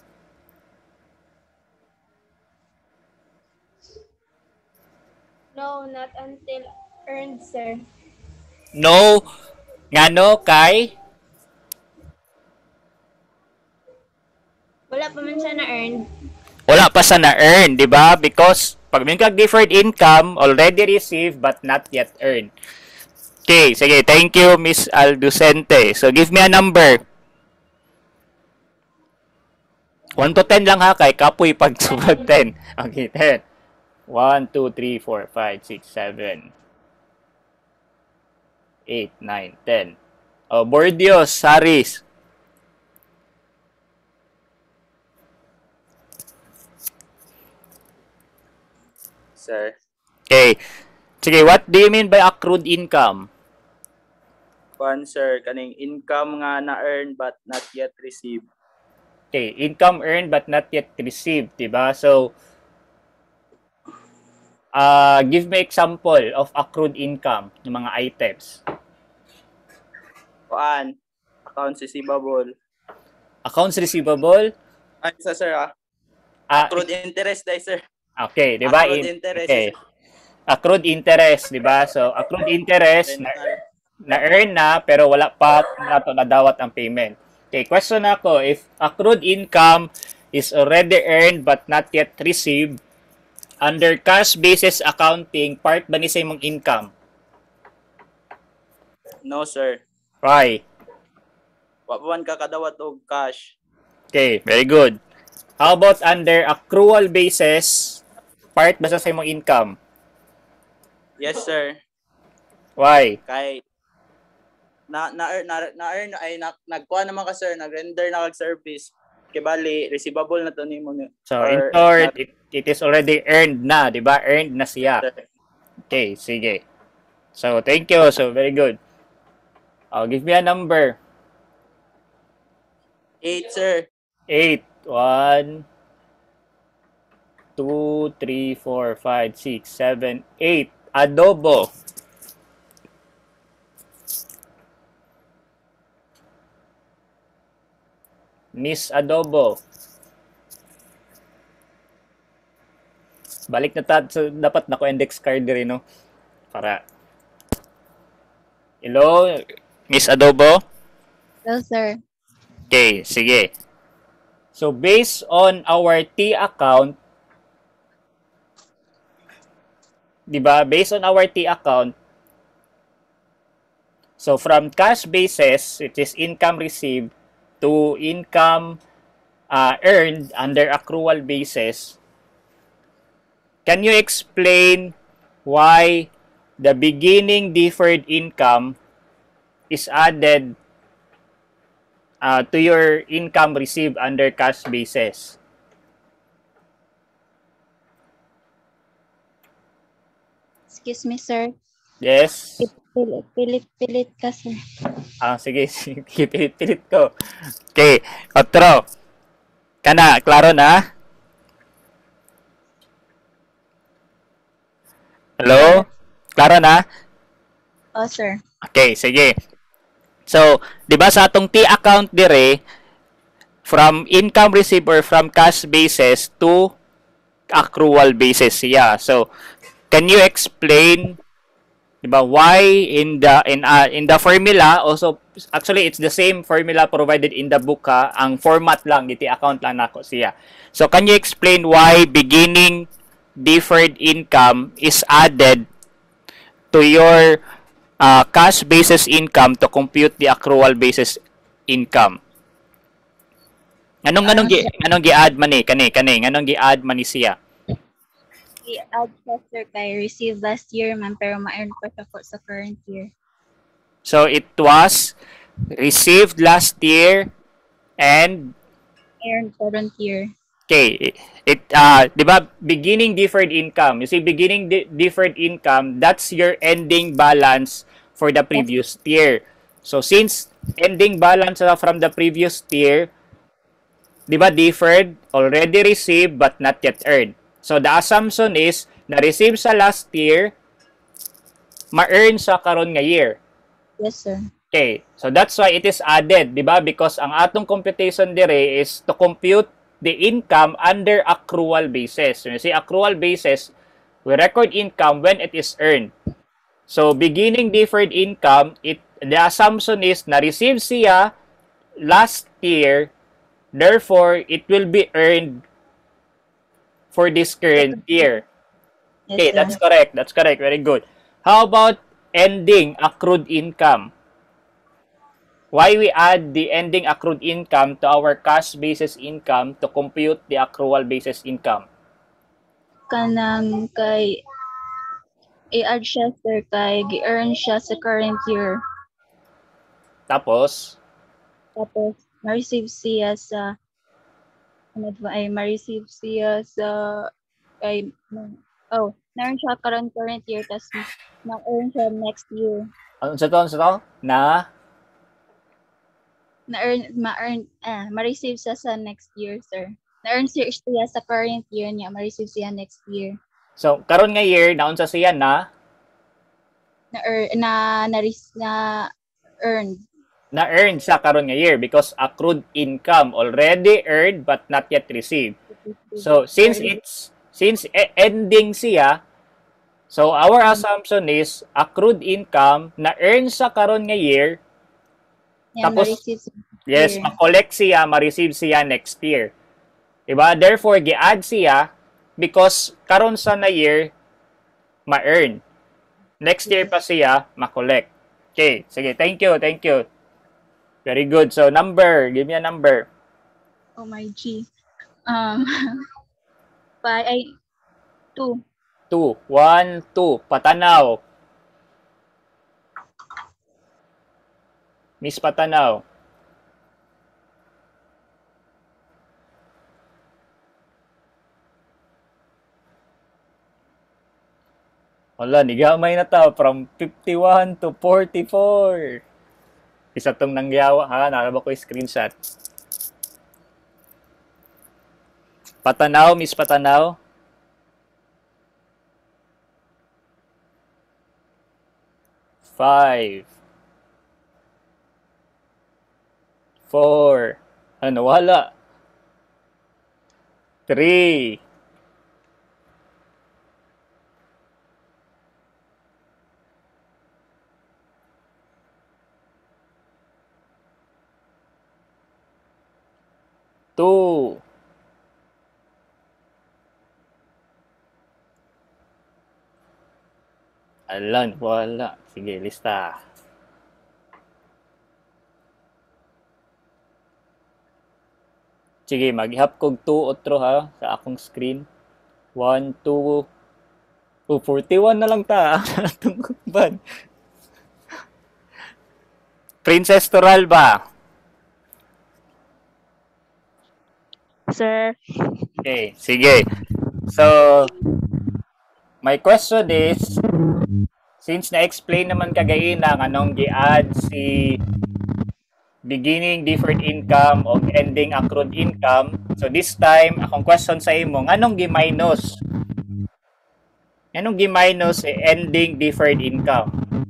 No, not until earned, sir.
No. Ngano kay?
Wala pa man siya na-earned.
Wala pa sa na-earn, di ba? Because pag may kag deferred income, already received but not yet earned. Okay, sige. Thank you, Miss Alducente. So, give me a number. one to ten lang ha, kay kapoy pag subad ten. Okay, ten. one, two, three, four, five, six, seven, eight, nine, ten. Oh, Bordios, Saris.
Sir.
Okay. Sige, what do you mean by accrued income?
Kuan sir, kaning income nga na-earn but not yet received.
Okay, income earned but not yet received, diba? So, uh, give me example of accrued income ng mga items.
Kuan, accounts receivable.
Accounts receivable?
Ay, sa sir ah.
Ah,
Accrued interest dahil sir.
okay, diba?
Accrued
In,
interest.
okay. Accrued interest, diba? So, accrued interest, na,
Rental.
na-earn na, pero wala pa nato nadawat ang payment. Okay, question ako, if accrued income is already earned but not yet received, under cash basis accounting, part ba ni sa imong income?
No sir.
Why?
Wa pa man kakadawat og cash.
Okay, very good. How about under accrual basis, part ba sa imong income?
Yes sir.
Why?
Kay na na earn na, na earn ay na, nagkuha naman ka sir, nag-render na kag service. Kay bali receivable na to nimo.
So, in short, it, it is already earned na, di ba? Earned na siya. Okay, sige. So, thank you. So, very good. Oh, give me a number.
eight sir.
eight. one, two, three, four, five, six, seven, eight. Adobo. Miss Adobo. Balik na ta. So, dapat nako index card rin, no? Para. Hello, Miss Adobo?
Hello, sir.
Okay, sige. So, based on our T account, di ba? Based on our T account, so from cash basis, which is income received, to income uh, earned under accrual basis, can you explain why the beginning deferred income is added uh, to your income received under cash basis?
Excuse me, sir.
Yes?
Pilit, pilit, pilit ka, sir.
Ah, sige, sige, pilit-pilit ko. Okay, otro. Kana, klaro na? Hello? Klaro na?
Oh, sir.
Okay, sige. So, 'di ba sa atong T account dire from income received or from cash basis to accrual basis siya. So, can you explain 'di ba why in the in uh, in the formula also actually it's the same formula provided in the book ha, ang format lang iti account lang nako siya. So, can you explain why beginning deferred income is added to your uh, cash basis income to compute the accrual basis income? Anong anong
Ah,
gi anong gi-add man ni kani kani anong gi-add man ni siya?
i-add siya, sir, kay receive last year man, pero ma-earn pa siya po sa current year.
So it was received last year and
Earn current year.
okay, it uh 'di ba beginning deferred income. You see beginning de- deferred income, that's your ending balance for the previous year. So since ending balance uh, from the previous year, 'di ba deferred, already received but not yet earned. So the assumption is na receive sa last year, ma-earn sa karon nga year.
Yes, sir.
Okay, so that's why it is added, 'di ba? Because ang atong computation dire is to compute the income under accrual basis. So you see accrual basis, we record income when it is earned. So beginning deferred income, it the assumption is na receive siya last year, therefore it will be earned for this current year.
Yes,
Okay,
sir.
that's correct. That's correct. Very good. How about ending accrued income? Why we add the ending accrued income to our cash basis income to compute the accrual basis income?
Kanang kay i-add siya, sir, kay gi-earn siya sa current year.
Tapos,
Tapos, ma-receive siya sa, ano ba, ay, ma-receive siya sa, kay, oh, na-earn siya current current year, tapos ma-earn siya next year.
ano sa to? Ano sa to? Na?
Na-earn, ma-earn, ah, ma-receive siya sa next year, sir. Na-earn siya siya sa current year niya, ma-receive siya next year.
So, karon nga year, naon sa siya na?
Na-earn, na, na, na, earned.
Na-earn sa karon nga year because accrued income already earned but not yet received. So, since it's, since e- ending siya, so our assumption is accrued income na earn sa karon nga year,
Yan,
tapos,
ma-receive siya next
yes,
year.
ma-collect siya, ma-receive siya next year. Diba? Therefore, gi-add siya because karon sa na year, ma-earn. Next year pa siya, ma-collect. Okay, sige, thank you, thank you. Very good. So, number, give me a number.
Oh my G. Um, five, ay, two.
two. one, two. Patanaw. Miss Patanaw. Wala, nigamay na ta from fifty-one to forty-four. Isa tong nangyawa ha, naraba ko yung screenshot. Patanaw, Miss Patanaw. Five. Four. Ano, wala. Three. Two. Alan, wala. Sige, lista. Sige, maghihap kog two otro ha sa akong screen. one, two. Oh, forty-one na lang ta. Tungkuban. Princess Toral ba?
Sir.
Okay, sige. So, my question is, since na-explain naman kagaina anong gi-add si beginning deferred income o ending accrued income. So this time, akong question sa imo, nganong gi-minus? Nganong gi-minus eh, ending deferred income?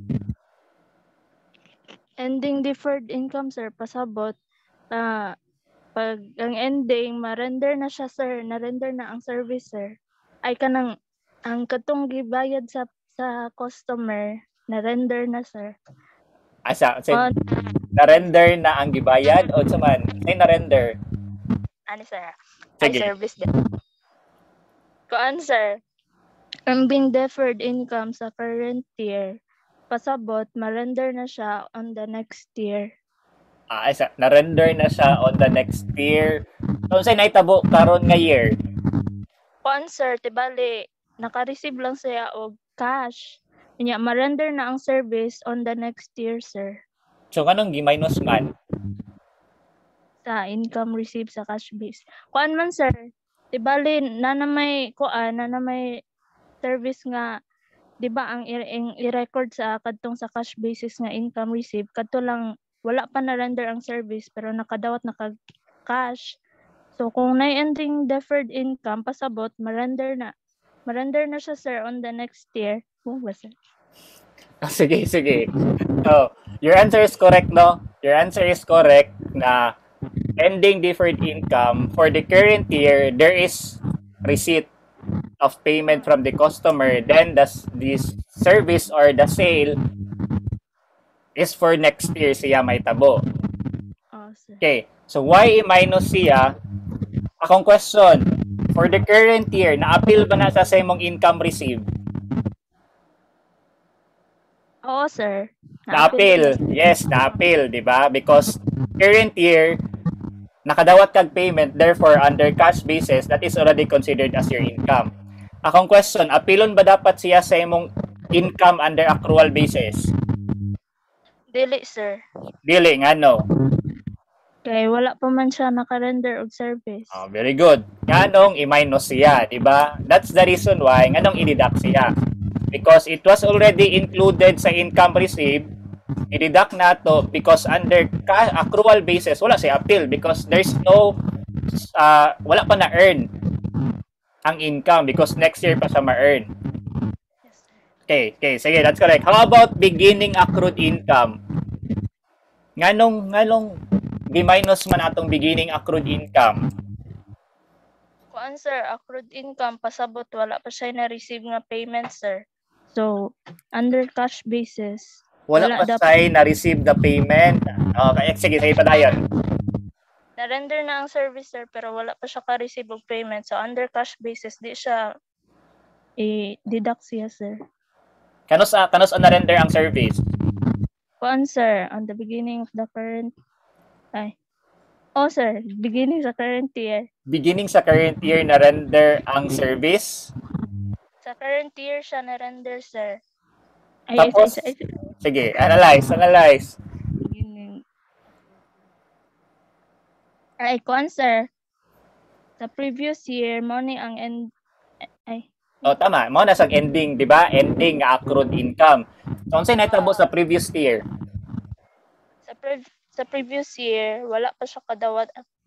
Ending deferred income, sir, pasabot. Ah, pag ang ending, ma-render na siya, sir. Na-render na ang service, sir. Ay kanang, ang katong gibayad sa sa customer, na-render na, sir.
Asa, say,
On,
na-render na ang gibayad o saman, say na-render.
ano, sir? Ay,
Sige.
service din. Kuan, sir. Ang being deferred income sa current year, pasabot, ma-render na siya on the next year.
Ah, isa, na-render na siya on the next year. So, say naitabo karon nga year.
Kuan, sir, tibali, naka-receive lang siya og cash. Kanya, ma-render na ang service on the next year, sir.
So, kanong gi-minus man?
Sa income received sa cash base. Kuan man, sir, tibali, na na may, kuan, na na may service nga, di ba ang i-record sa kadtong sa cash basis nga income received, kadto lang, wala pa na render ang service, pero nakadawat naka-cash. So, kung na-ending deferred income, pasabot, ma-render na. Ma-render na siya, sir, on the next year. Oh, ba, sir?
Ah, sige, sige. So, your answer is correct, no? Your answer is correct na ending deferred income for the current year, there is receipt of payment from the customer. Then, the, this service or the sale is for next year siya may tabo.
Oh, sir.
Okay. So, why minus siya? Akong question, for the current year, na-appeal ba na sa sa imong income received?
Oo, sir.
Na-appeal. Yes, na-appeal, di ba? Because current year, nakadawat kag payment, therefore, under cash basis, that is already considered as your income. Akong question, appealon ba dapat siya sa imong income under accrual basis?
Dili, sir.
Dili, nga no.
Kaya wala pa man siya naka-render og service.
Oh, very good. Nganong i-minus siya, di ba? That's the reason why nganong i-deduct siya. Because it was already included sa income received, i-deduct na to because under accrual basis, wala siya appeal because there's no, uh, wala pa na-earn ang income because next year pa siya ma-earn.
Yes, sir.
Okay, okay, sige, that's correct. How about beginning accrued income? Nganong, nganong di-minus man atong beginning accrued income?
Kuan, sir, accrued income, pasabot, wala pa siya na-receive nga payment, sir. So, under cash basis,
Wala,
wala
pa
dapat.
siya na-receive the payment. Okay, sige, sige pa dayon.
Na-render na ang service, sir, pero wala pa siya ka-receive og payment. So, under cash basis, di siya i-deduct siya, sir.
Kanos uh, kanos ang na-render ang service?
Kuan, sir, on the beginning of the current, ay, oh, sir, beginning sa current year.
Beginning sa current year na-render ang service.
Sa current year siya na-render, sir. Ay,
Tapos,
ay, ay, ay,
sige, analyze, analyze.
beginning. Ay, kuan, sir. Sa previous year, money ang end, ay,
O, tama. Mo na sa ending, di ba? Ending nga accrued income. So, unsay nahitabo sa previous year?
sa pre- sa previous year, wala pa siya kadawat.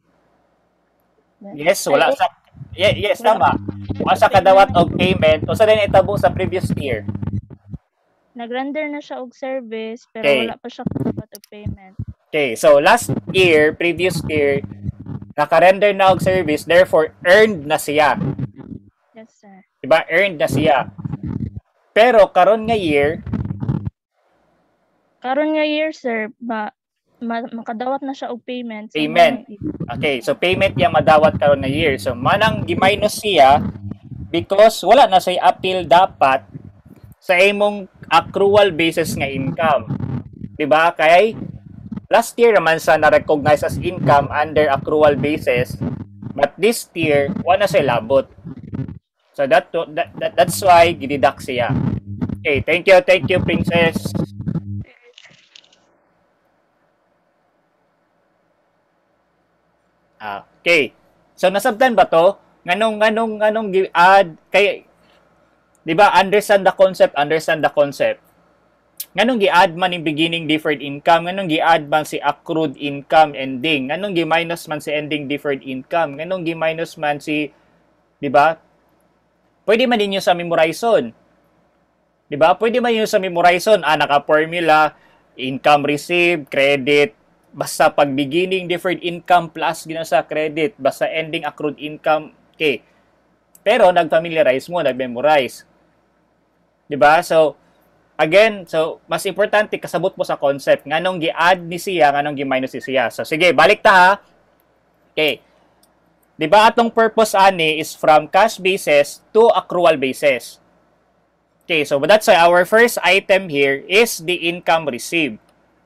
Yes, wala
Ay,
sa ye- yes, tama. Wala sa kadawat og payment. Unsa din nahitabo sa previous year?
nag-render na siya og service, pero
Okay.
wala pa siya kadawat og payment.
Okay, so last year, previous year, naka-render na og service, therefore earned na siya.
Yes, sir.
Diba? Earned na siya. Pero karon nga year,
Karon nga year, sir, ba ma- makadawat na siya og payment. So,
Payment.
manang-
okay, so payment yang madawat karon nga year. So manang gi-minus siya because wala na say appeal dapat sa imong accrual basis nga income. Diba? Kay last year naman sa na-recognize as income under accrual basis, but this year wala na siya labot. So that, that, that that's why gideduct siya. Okay, thank you, thank you, Princess. Ah, okay. So nasabtan ba to? Nganong nganong nganong add kay 'di ba understand the concept, understand the concept. Nganong gi-add man yung beginning deferred income, nganong gi-add man si accrued income ending, nganong gi-minus man si ending deferred income, nganong gi-minus man si, di ba? Pwede man ninyo sa memorization. Di ba? Pwede man ninyo sa memorization, ah, naka-formula, income received, credit, basta pag beginning deferred income plus gina sa credit, basta ending accrued income, okay. Pero nag-familiarize mo, nag-memorize. Di ba? So, again, so mas importante kasabot mo sa concept nganong gi-add ni siya, nganong gi-minus ni siya. So sige, balik ta ha. Okay. 'Di ba atong purpose ani is from cash basis to accrual basis. Okay, so that's why our first item here is the income received.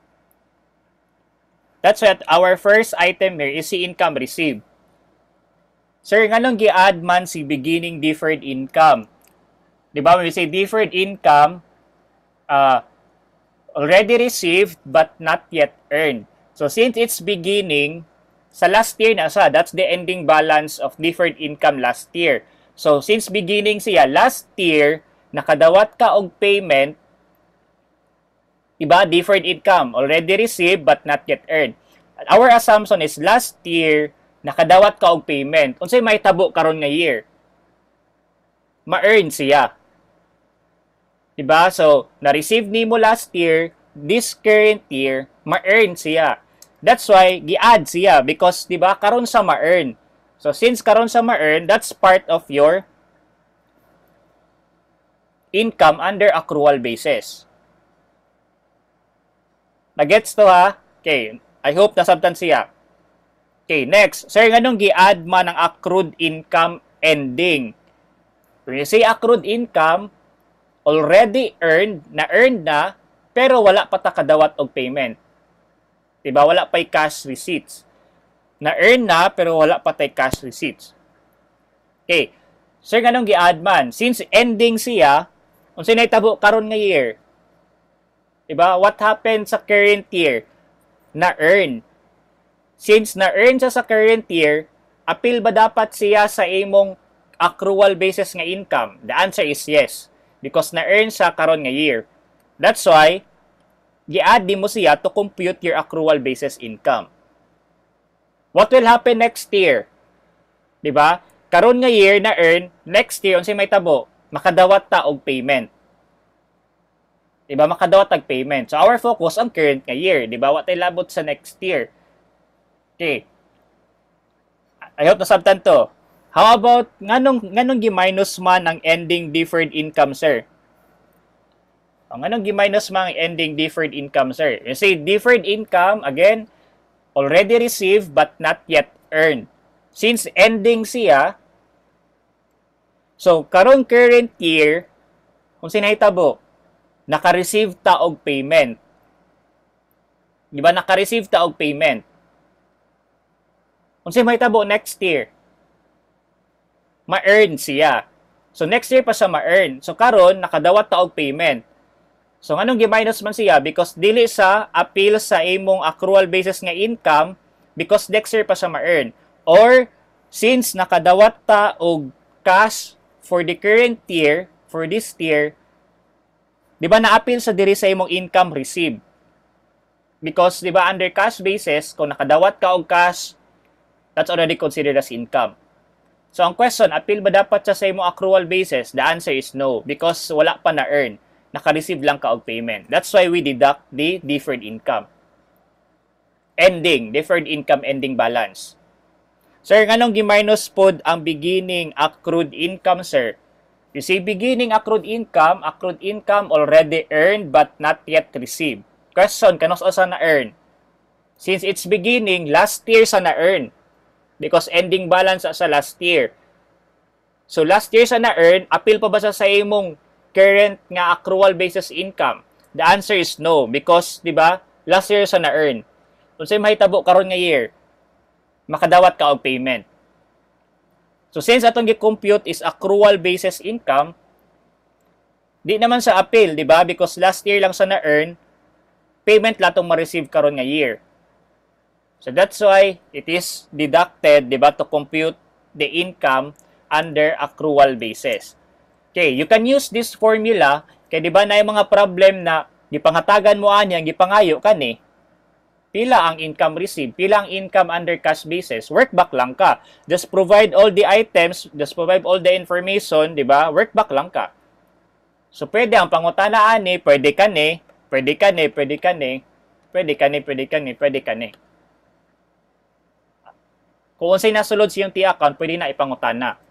That's why our first item here is the income received. Sir, nganong gi-add man si beginning deferred income? 'Di ba when we say deferred income, Uh, already received but not yet earned. So since it's beginning, sa last year na siya, that's the ending balance of deferred income last year. So since beginning siya, last year, nakadawat ka og payment, iba, deferred income, already received but not yet earned. Our assumption is last year, nakadawat ka og payment. Unsay may tabo karon nga year? Ma-earn siya. Diba? So, na-receive nimo last year, this current year, ma-earn siya. That's why, gi-add siya because, diba, karon sa ma-earn. So, since karon sa ma-earn, that's part of your income under accrual basis. Nagets to ha? Okay. I hope nasabtan siya. Okay, next. Sir, nganong gi-add man ang accrued income ending? When you say accrued income, already earned, na-earned na, pero wala pa ta kadawat og payment. Diba? Wala pa'y cash receipts. Na-earn na, pero wala pa tay cash receipts. Okay. Sir, ganong gi-add man? Since ending siya, kung sinaytabo karon nga year, diba? What happened sa current year? Na-earn. Since na-earn siya sa current year, appeal ba dapat siya sa imong accrual basis nga income? The answer is yes. Because na-earn siya karon nga year. That's why, gi-add din mo siya to compute your accrual basis income. What will happen next year? Diba? Karon nga year na-earn, next year, unsay may tabo, makadawat ta og payment. Diba? Makadawat tag payment. So, our focus on current nga year. Diba? What ay labot sa next year. Okay. I hope nasabtan to. How about, nganong, nganong gi-minus man ang ending deferred income, sir? O, nganong gi-minus man ang ending deferred income, sir? You say, deferred income, again, already received but not yet earned. Since ending siya, so, karon current year, kung sinahitabo, naka-receive ta og payment. Di ba, naka-receive ta og payment. Kung sinahitabo next year, ma-earn siya. So, next year pa siya ma-earn. So, karon nakadawat ta og payment. So, anong gi-minus man siya? Because dili sa appeal sa imong accrual basis nga income because next year pa siya ma-earn. Or, since nakadawat ta og cash for the current year, for this year, di ba na-appeal sa diri sa imong income received? Because, di ba, under cash basis, kung nakadawat ka og cash, that's already considered as income. So, ang question, appeal ba dapat siya sa imong accrual basis? The answer is no, because wala pa na-earn. Naka-receive lang ka og payment. That's why we deduct the deferred income. Ending, deferred income ending balance. Sir, nganong gi-minus pod ang beginning accrued income, sir? You see, beginning accrued income, accrued income already earned but not yet received. Question, kanos sa na-earn? Since it's beginning, last year sa na-earn. Because ending balance sa last year. So, last year sa na-earn, appeal pa ba sa sa imong current nga accrual basis income? The answer is no. Because, di ba, last year sa na-earn. Kung sa'yo mahitabo karon nga year, makadawat ka og payment. So, since atong gi-compute is accrual basis income, di naman sa appeal, di ba? Because last year lang sa na-earn, payment latong ma-receive karon nga year. So, that's why it is deducted, di ba, to compute the income under accrual basis. Okay, you can use this formula, kaya di ba na yung mga problem na gipangatagan mo anyang gipangayo kani, pila ang income received, pila ang income under cash basis, work back lang ka. Just provide all the items, just provide all the information, di ba? Work back lang ka. So, pwede ang pangutana ani, pwede kani, pwede kani, pwede kani, pwede kani, pwede kani, pwede kani. Kung unsay nasulod siyang T-account, pwede na ipangutana.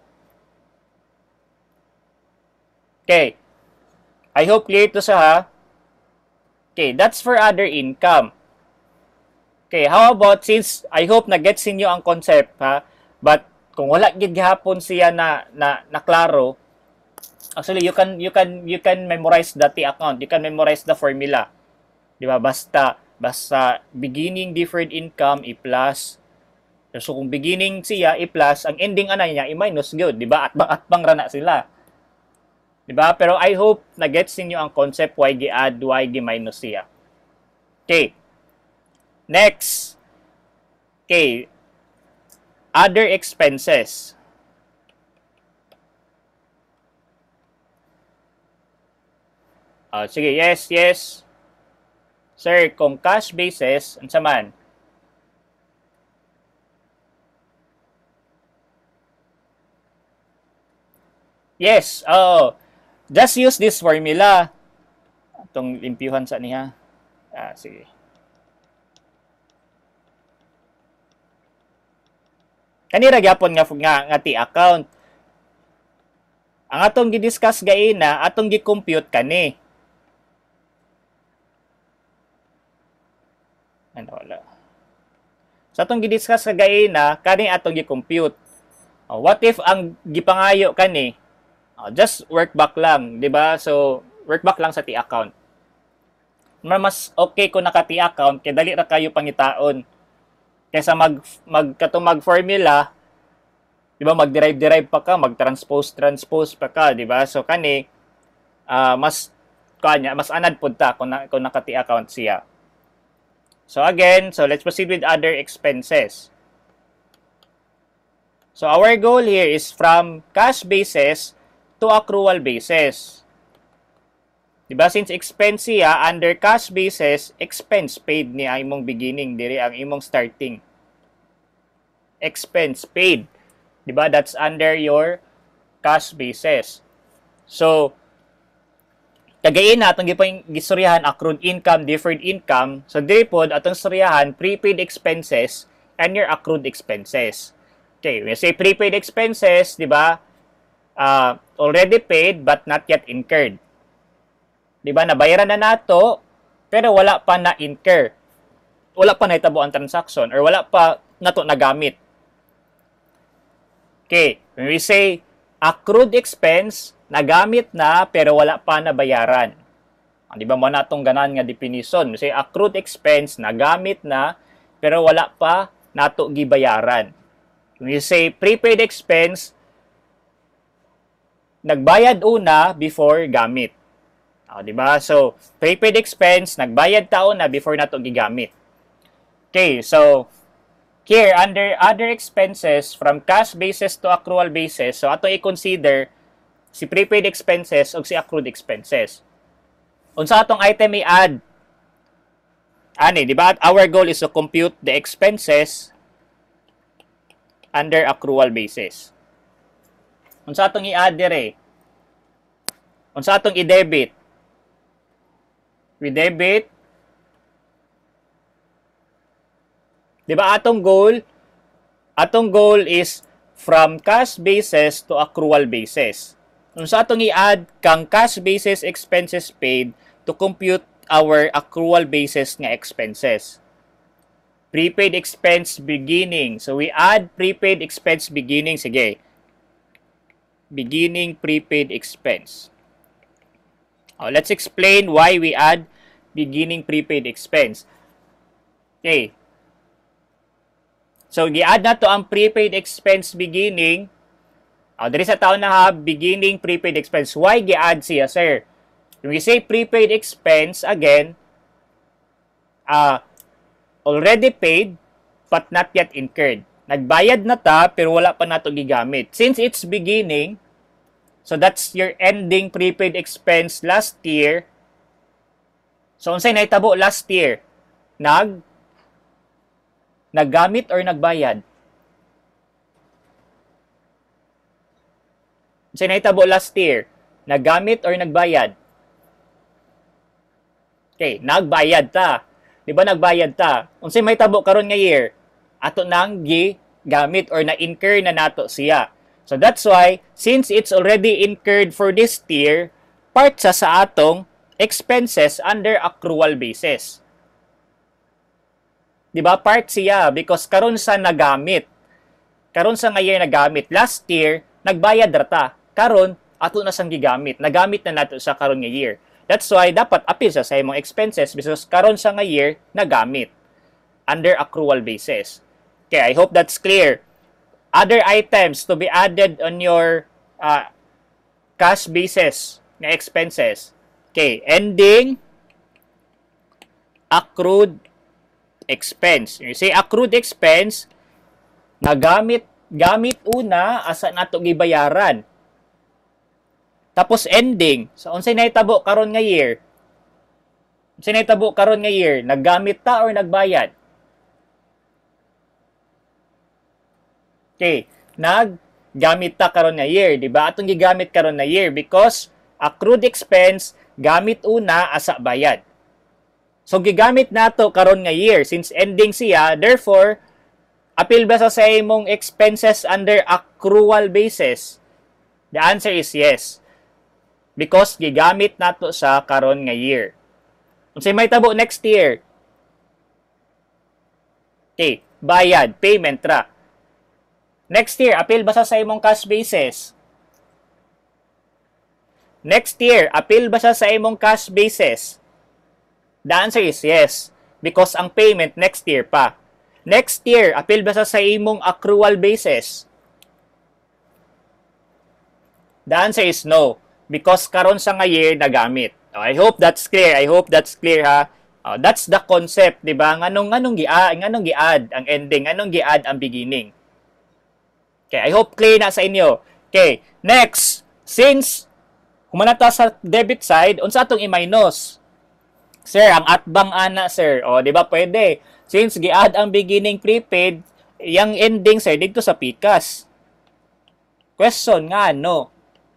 Okay. I hope clear to sa ha. Okay, that's for other income. Okay, how about since I hope na gets niyo ang concept ha, but kung wala gid gihapon siya na na naklaro, actually you can you can you can memorize the T-account, you can memorize the formula. Di ba? Basta basta beginning deferred income i plus. So kung beginning siya i plus, ang ending ana niya i minus gyud, di ba? At bang at bang rana sila. Diba? Pero I hope na gets niyo ang concept why gi-add, why gi-minus siya. Okay. Next. Okay. Other expenses. Uh, sige, yes, yes. Sir, kung cash basis, ansa man? Yes, oh. Just use this formula. Itong limpyuhan sa niya. Ah, sige. Kanira gyapon nga nga nga T-account. Ang atong gi-discuss gaina, atong gi-compute kani. Ano wala. Sa atong gi-discuss sa gaina, kani atong gi-compute. Oh, what if ang gipangayo kani? Uh, just work back lang, di ba? So, work back lang sa T-account. Mas okay kung naka T-account, kaya dali ra kayo pangitaon. Kaysa mag, mag, katong mag-formula, di ba, mag-derive-derive pa ka, mag-transpose-transpose pa ka, di ba? So, kani, uh, mas, kanya, mas anad po ta kung, na, kung naka T-account siya. So, again, so let's proceed with other expenses. So, our goal here is from cash basis to accrual basis. Diba? Since expense siya, under cash basis, expense paid ni ang imong beginning, diri ang imong starting. Expense paid. Diba? That's under your cash basis. So, kagayin na atong gisuryahan accrued income, deferred income. So, diri pod atong suryahan prepaid expenses and your accrued expenses. Okay, when you say prepaid expenses, diba? Uh, already paid but not yet incurred. Di ba? Nabayaran na nato pero wala pa na-incur. Wala pa nahitabo ang transaction or wala pa nato nagamit. Okay. When we say accrued expense, nagamit na pero wala pa nabayaran. Di ba mo natong ganan nga definition? We say accrued expense, nagamit na pero wala pa nato gibayaran. When we say prepaid expense, nagbayad una before gamit. O, di ba? So, prepaid expense, nagbayad taon na before nato gigamit. Okay, so here under other expenses from cash basis to accrual basis, so ato i-consider si prepaid expenses o si accrued expenses. Unsa atong item i-add? Ani, di ba? Our goal is to compute the expenses under accrual basis. Unsa atong i-add dire? Unsa atong i-debit? We debit. Di ba atong goal? Atong goal is from cash basis to accrual basis. Unsa atong i-add kang cash basis expenses paid to compute our accrual basis nga expenses. Prepaid expense beginning. So we add prepaid expense beginning. Sige. Beginning prepaid expense. Oh, let's explain why we add beginning prepaid expense. Okay. So, gi-add na to ang prepaid expense beginning. Oh, diri sa taon na ha, beginning prepaid expense. Why gi-add siya, sir? When we say prepaid expense, again, uh, already paid but not yet incurred. Nagbayad na ta, pero wala pa nato gigamit. Since it's beginning, so that's your ending prepaid expense last year. So unsay nahitabo last year? Nag naggamit or nagbayad? Unsay nahitabo last year? Naggamit or nagbayad? Okay, nagbayad ta. Di ba nagbayad ta? Unsay mahitabo karon nga year? Ato nang gi gamit or na-incur na nato siya. So that's why, since it's already incurred for this year, part sa sa atong expenses under accrual basis. Di ba? Part siya because karon sa nagamit. Karon sa nga year nagamit. Last year, nagbayad rata. Karon, ato na sang gigamit. Nagamit na nato sa karon nga year. That's why, dapat appeal sa sa imong expenses because karon sa nga year, nagamit. Under accrual basis. Okay, I hope that's clear. Other items to be added on your uh, cash basis na expenses. Okay, ending accrued expense. You say accrued expense, nagamit gamit una asa nato gibayaran. Tapos ending, so unsay nahitabo karon nga year? Unsay nahitabo karon nga year? Naggamit ta or nagbayad? Okay, naggamit ta karon nga year, di ba? Atong gigamit karon na year because accrued expense gamit una asa bayad. So gigamit nato karon nga year since ending siya, therefore appeal ba sa sa imong expenses under accrual basis? The answer is yes. Because gigamit nato sa karon nga year. Unsay mahitabo next year? Okay, bayad, payment ra. Next year, appeal ba sa sa imong cash basis? Next year, appeal ba sa sa imong cash basis? The answer is yes. Because ang payment next year pa. Next year, appeal ba sa sa imong accrual basis? The answer is no. Because karon sa nga year nagamit. Oh, I hope that's clear. I hope that's clear ha. Oh, that's the concept, di ba? Nganong nganong gi-add, nganong gi-add ang ending, nganong gi-add ang beginning. Okay, I hope clear na sa inyo. Okay, next, since humanata sa debit side, unsa atong i-minus? Sir, ang atbang ana, sir. O, di ba pwede? Since gi-add ang beginning prepaid, yung ending, sir, dito sa pikas. Question nga, no?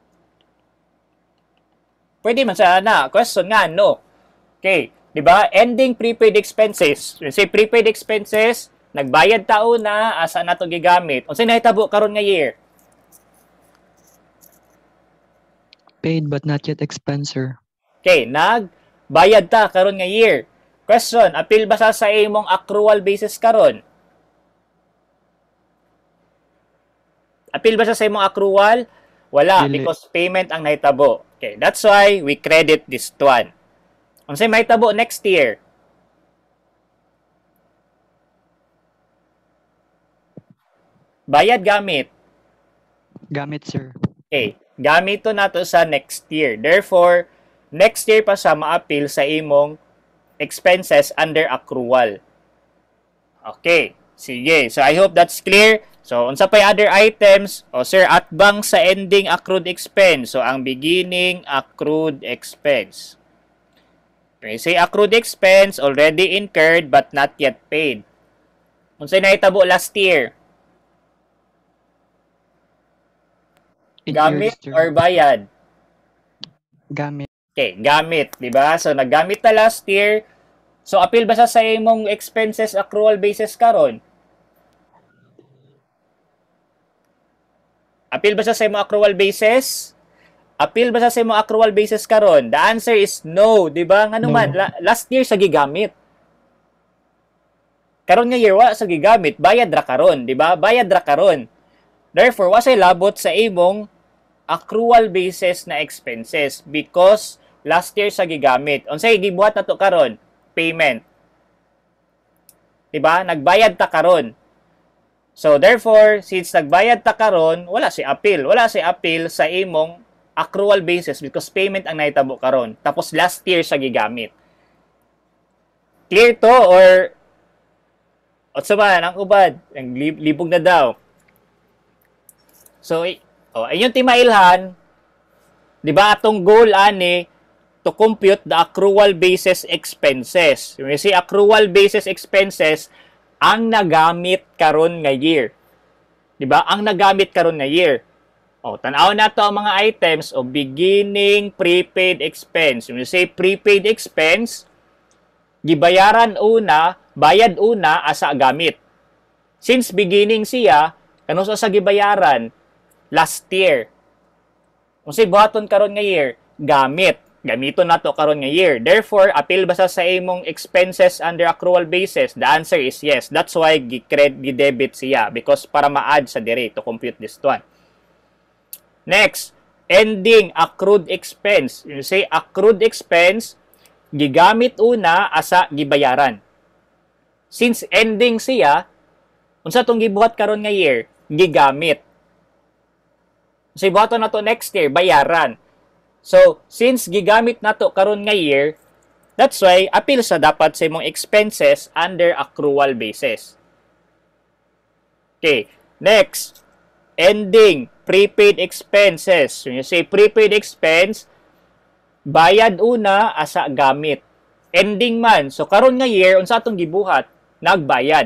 Pwede man sa ana. Question nga, no? Okay, di ba? Ending prepaid expenses. Say prepaid expenses, nagbayad tao na, asa na ito gigamit. Unsay nahitabo karon nga year?
Paid but not yet expense, sir.
Okay, nagbayad ta karon nga year. Question, appeal ba sa sa imong accrual basis karon? Appeal ba sa sa imong accrual? Wala,
Dili.
because payment ang nahitabo. Okay, that's why we credit this one. Unsay mahitabo next year? Bayad gamit.
Gamit, sir.
Okay, gamit to nato sa next year. Therefore, next year pa sa ma-appeal sa imong expenses under accrual. Okay, sige. So, I hope that's clear. So, unsa pay other items? O, sir, atbang sa ending accrued expense. So, ang beginning accrued expense. Okay, say accrued expense already incurred but not yet paid. Unsay nahitabo last year? Gamit
Incurred, sir.
or bayad?
Gamit.
Okay, gamit, di ba? So, naggamit na last year. So, appeal ba sa sa imong expenses accrual basis karon? Appeal ba sa sa imong accrual basis? Appeal ba sa sa imong accrual basis karon? The answer is no, di ba? Ngano
No.
man, la- last year sa gigamit. Karon nga year wa sa gigamit, bayad ra karon, di ba? Bayad ra karon. Therefore, wa say labot sa imong accrual basis na expenses because last year sa gigamit. Unsay gibuhat nato karon? Payment. Diba? Nagbayad ta karon. So therefore, since nagbayad ta karon, wala si appeal. Wala si appeal sa imong accrual basis because payment ang nahitabo karon. Tapos last year sa gigamit. Clear to or otsa ba ang ubad? Ang lib- libog na daw. So, oh, ayun timailhan, 'di ba atong goal ani to compute the accrual basis expenses. When you see accrual basis expenses, ang nagamit karon nga year. Di ba? Ang nagamit karon nga year. O, tanaw na to ang mga items o beginning prepaid expense. When you say prepaid expense, gibayaran una, bayad una asa gamit. Since beginning siya, kano sa gibayaran last year. Kung si buhaton karon nga year, gamit. Gamiton nato karon nga year. Therefore, appeal ba sa sa imong expenses under accrual basis? The answer is yes. That's why gi-credit gi-debit siya because para ma-add sa dire to compute this one. Next, ending accrued expense. You say accrued expense gigamit una asa gibayaran. Since ending siya, unsa tong gibuhat karon nga year, gigamit. So ibuhaton nato next year bayaran. So, since gigamit nato karon nga year, that's why appeal sa dapat sa imong expenses under accrual basis. Okay, next, ending prepaid expenses. When you say prepaid expense, bayad una asa gamit. Ending man, so karon nga year unsa atong gibuhat, nagbayad.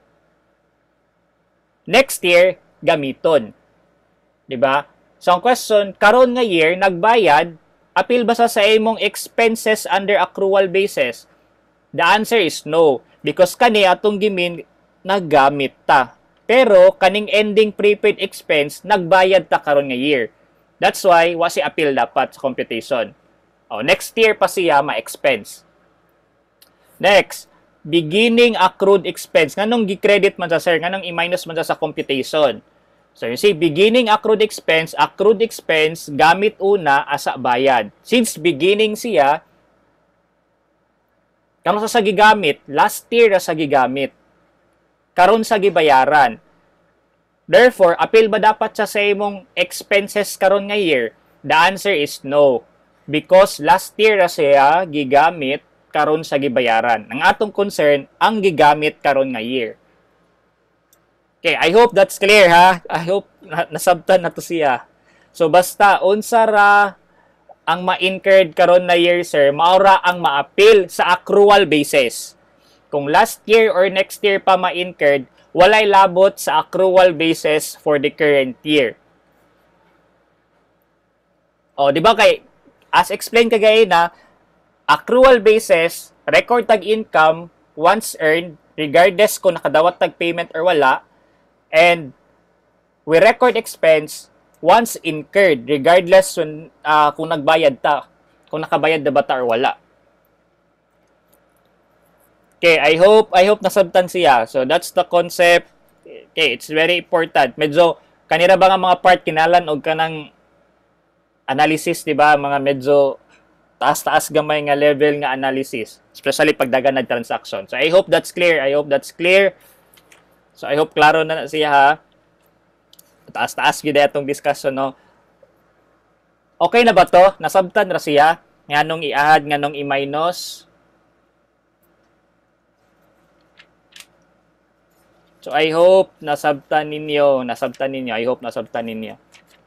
Next year, gamiton. 'Di ba? So, ang question, karon nga year, nagbayad, appeal ba sa sa imong expenses under accrual basis? The answer is no. Because kani atong gimin, naggamit ta. Pero, kaning ending prepaid expense, nagbayad ta karon nga year. That's why, wasi appeal dapat sa computation. Oh, next year pa siya ma-expense. Next, beginning accrued expense. Nganong gi-credit man sa sir? Nganong i-minus man sa computation? So, you see, beginning accrued expense, accrued expense, gamit una, asa bayad. Since beginning siya, karon sa gigamit, last year na sa gigamit. Karon sa gibayaran. Therefore, appeal ba dapat siya sa imong expenses karon nga year? The answer is no. Because last year na siya gigamit, karon sa gibayaran. Ang atong concern, ang gigamit karon nga year. Okay, I hope that's clear ha. I hope na nasabtan na to siya. So basta unsa ra ang ma-incurred karon na year sir, maura ang ma-appeal sa accrual basis. Kung last year or next year pa ma-incurred, walay labot sa accrual basis for the current year. O, di ba kay as explained kagaya na accrual basis, record tag income once earned regardless kung nakadawat tag payment or wala. And we record expense once incurred regardless kung, uh, kung nagbayad ta, kung nakabayad na ba ta or wala. Okay, I hope I hope nasabtan siya. So that's the concept. Okay, it's very important. Medyo kanira ba nga mga part kinalan og kanang analysis, di ba? Mga medyo taas-taas gamay nga level nga analysis, especially pag dagan nag transaction. So I hope that's clear. I hope that's clear. So, I hope klaro na, na siya ha. Taas-taas gid atong discussion, no? Okay na ba to? Nasabtan ra siya? Nganong i-add, nganong i-minus? So, I hope nasabtan ninyo. Nasabtan ninyo. I hope nasabtan ninyo.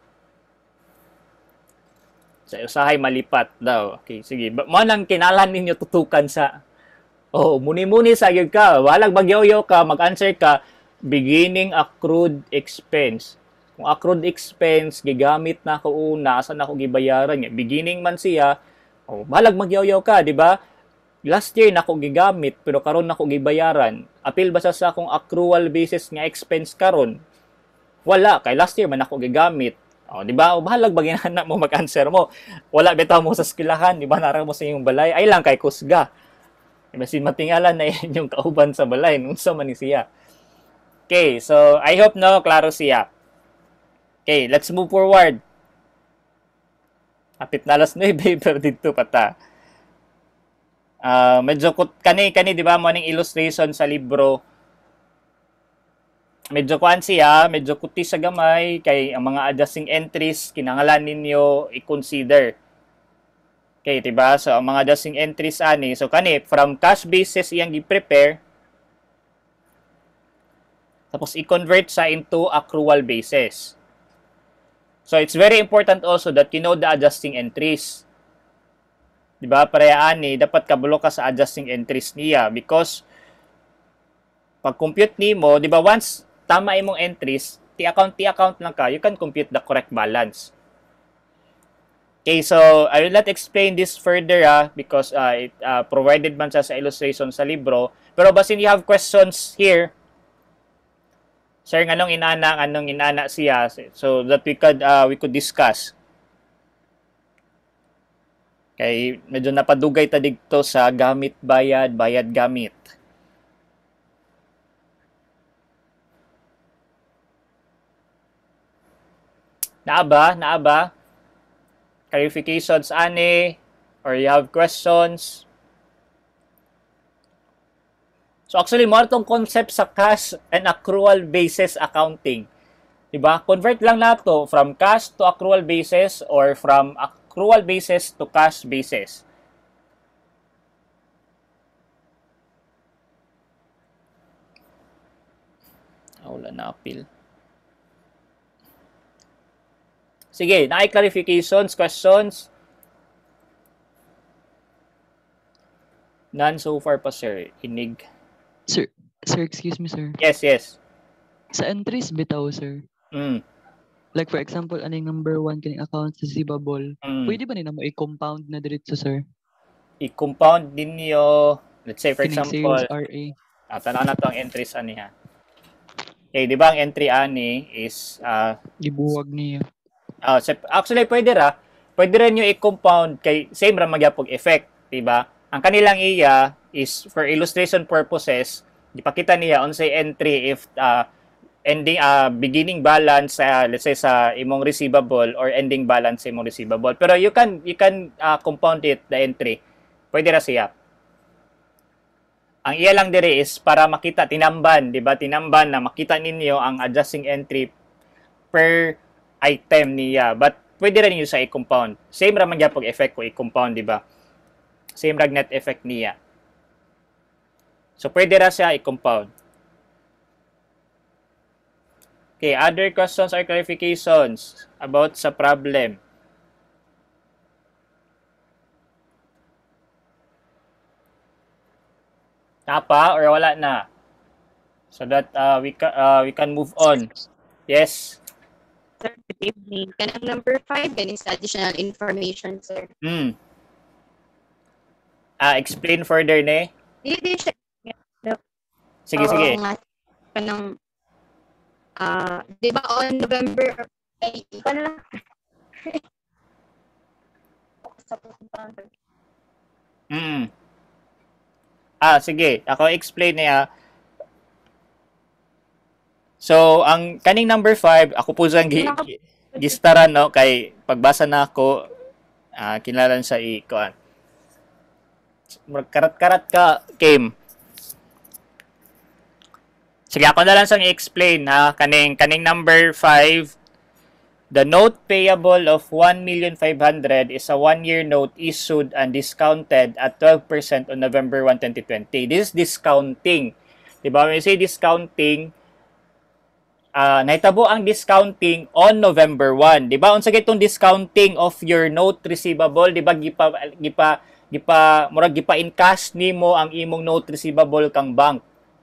Sa usahay malipat daw. Okay, sige. Mo nang kinalan ninyo tutukan sa... Oh, muni-muni sa gyud ka. Walag bagyaw-yaw ka, mag-answer ka. Beginning accrued expense. Kung accrued expense, gigamit na ako una, asa na ako gibayaran niya. Beginning man siya, oh, balag magyaw-yaw ka, di ba? Last year na ako gigamit, pero karon na ako gibayaran. Appeal ba sa sa akong accrual basis nga expense karon? Wala, kay last year man ako gigamit. Oh, di ba? O bahalag baginahan mo mag-answer mo. Wala bitaw mo sa skillahan, di ba? Nara mo sa inyong balay. Ay lang kay kusga. Masin matingalan na inyong kauban sa balay. Unsa man ni siya. Okay, so I hope no, klaro siya. Okay, let's move forward. Apit na alas nueve, pero dito pata. Uh, medyo kani-kani, di ba, mo ning illustration sa libro. Medyo kuan siya, medyo kuti sa gamay, kay ang mga adjusting entries, kinangalan ninyo i-consider. Okay, di ba? So, ang mga adjusting entries ani, so kani, from cash basis iyang i-prepare, tapos i-convert sa into accrual basis. So, it's very important also that you know the adjusting entries. Di ba? Pareha ani, dapat kabulo ka sa adjusting entries niya because pag compute nimo, di ba once tama imong entries, ti-account ti-account lang ka, you can compute the correct balance. Okay, so I will not explain this further ah, because uh, it uh, provided man siya sa illustration sa libro. Pero basin you have questions here, sir, nganong inana, nganong inana siya, so that we could uh, we could discuss. Kay medyo napadugay ta dito sa gamit bayad, bayad gamit. Naa ba? Naa ba? Clarifications ani or you have questions? So actually mo tong concept sa cash and accrual basis accounting. Diba? Convert lang nato from cash to accrual basis or from accrual basis to cash basis. Ah, wala na appeal. Sige, na clarifications, questions? None so far pa, sir. Inig.
Sir, sir, excuse me, sir.
Yes, yes.
Sa entries bitaw, sir.
Mm.
Like for example, aning number one kining accounts receivable.
Mm.
Pwede ba nila mo i-compound na diretso, sir?
I-compound din niyo, let's say for
Kining
example,
sales R A.
ah, tanaw na to ang entries ani ha. Okay, di ba ang entry ani is uh,
Gibuwag niya.
uh, actually pwede ra, pwede rin nyo i-compound kay same ra magyapog effect, di ba? Ang kanilang iya is for illustration purposes, ipakita niya unsay entry if uh, ending uh, beginning balance sa uh, let's say sa imong receivable or ending balance sa imong receivable. Pero you can you can uh, compound it the entry. Pwede ra siya. Ang iya lang dire is para makita tinamban, di ba? Tinamban na makita ninyo ang adjusting entry per item niya. But pwede rin niyo sa i-compound. Same ra man gyapon effect ko i-compound, di ba? Same rag net effect niya. So pwede ra siya i-compound. Okay, other questions or clarifications about sa problem? Napa or wala na? So that uh, we, ca uh, we can move on. Yes?
Sir, good evening. Kanang number five, ganing sa additional information, sir.
Hmm. Ah, explain further ne?
Hindi siya.
Sige,
Oo,
sige.
nga. Kanang, ah, di ba on November, ay, ikaw na lang.
Hmm. Ah, sige. Ako explain niya. So, ang kaning number five, ako po sang gi gistaran no kay pagbasa na ako ah, kinahanglan sa i-kuan. Magkarat-karat ka, Kim. Sige, ako na lang sang i-explain ha. Kaning, kaning number five, the note payable of one million five hundred is a one-year note issued and discounted at twelve percent on November first, twenty twenty. This is discounting. Diba? When you say discounting, uh, nahitabo ang discounting on November first. Diba? Unsa gitong discounting of your note receivable, diba? Gipa, gipa, gipa, murag gipa in cash nimo ang imong note receivable kang bank.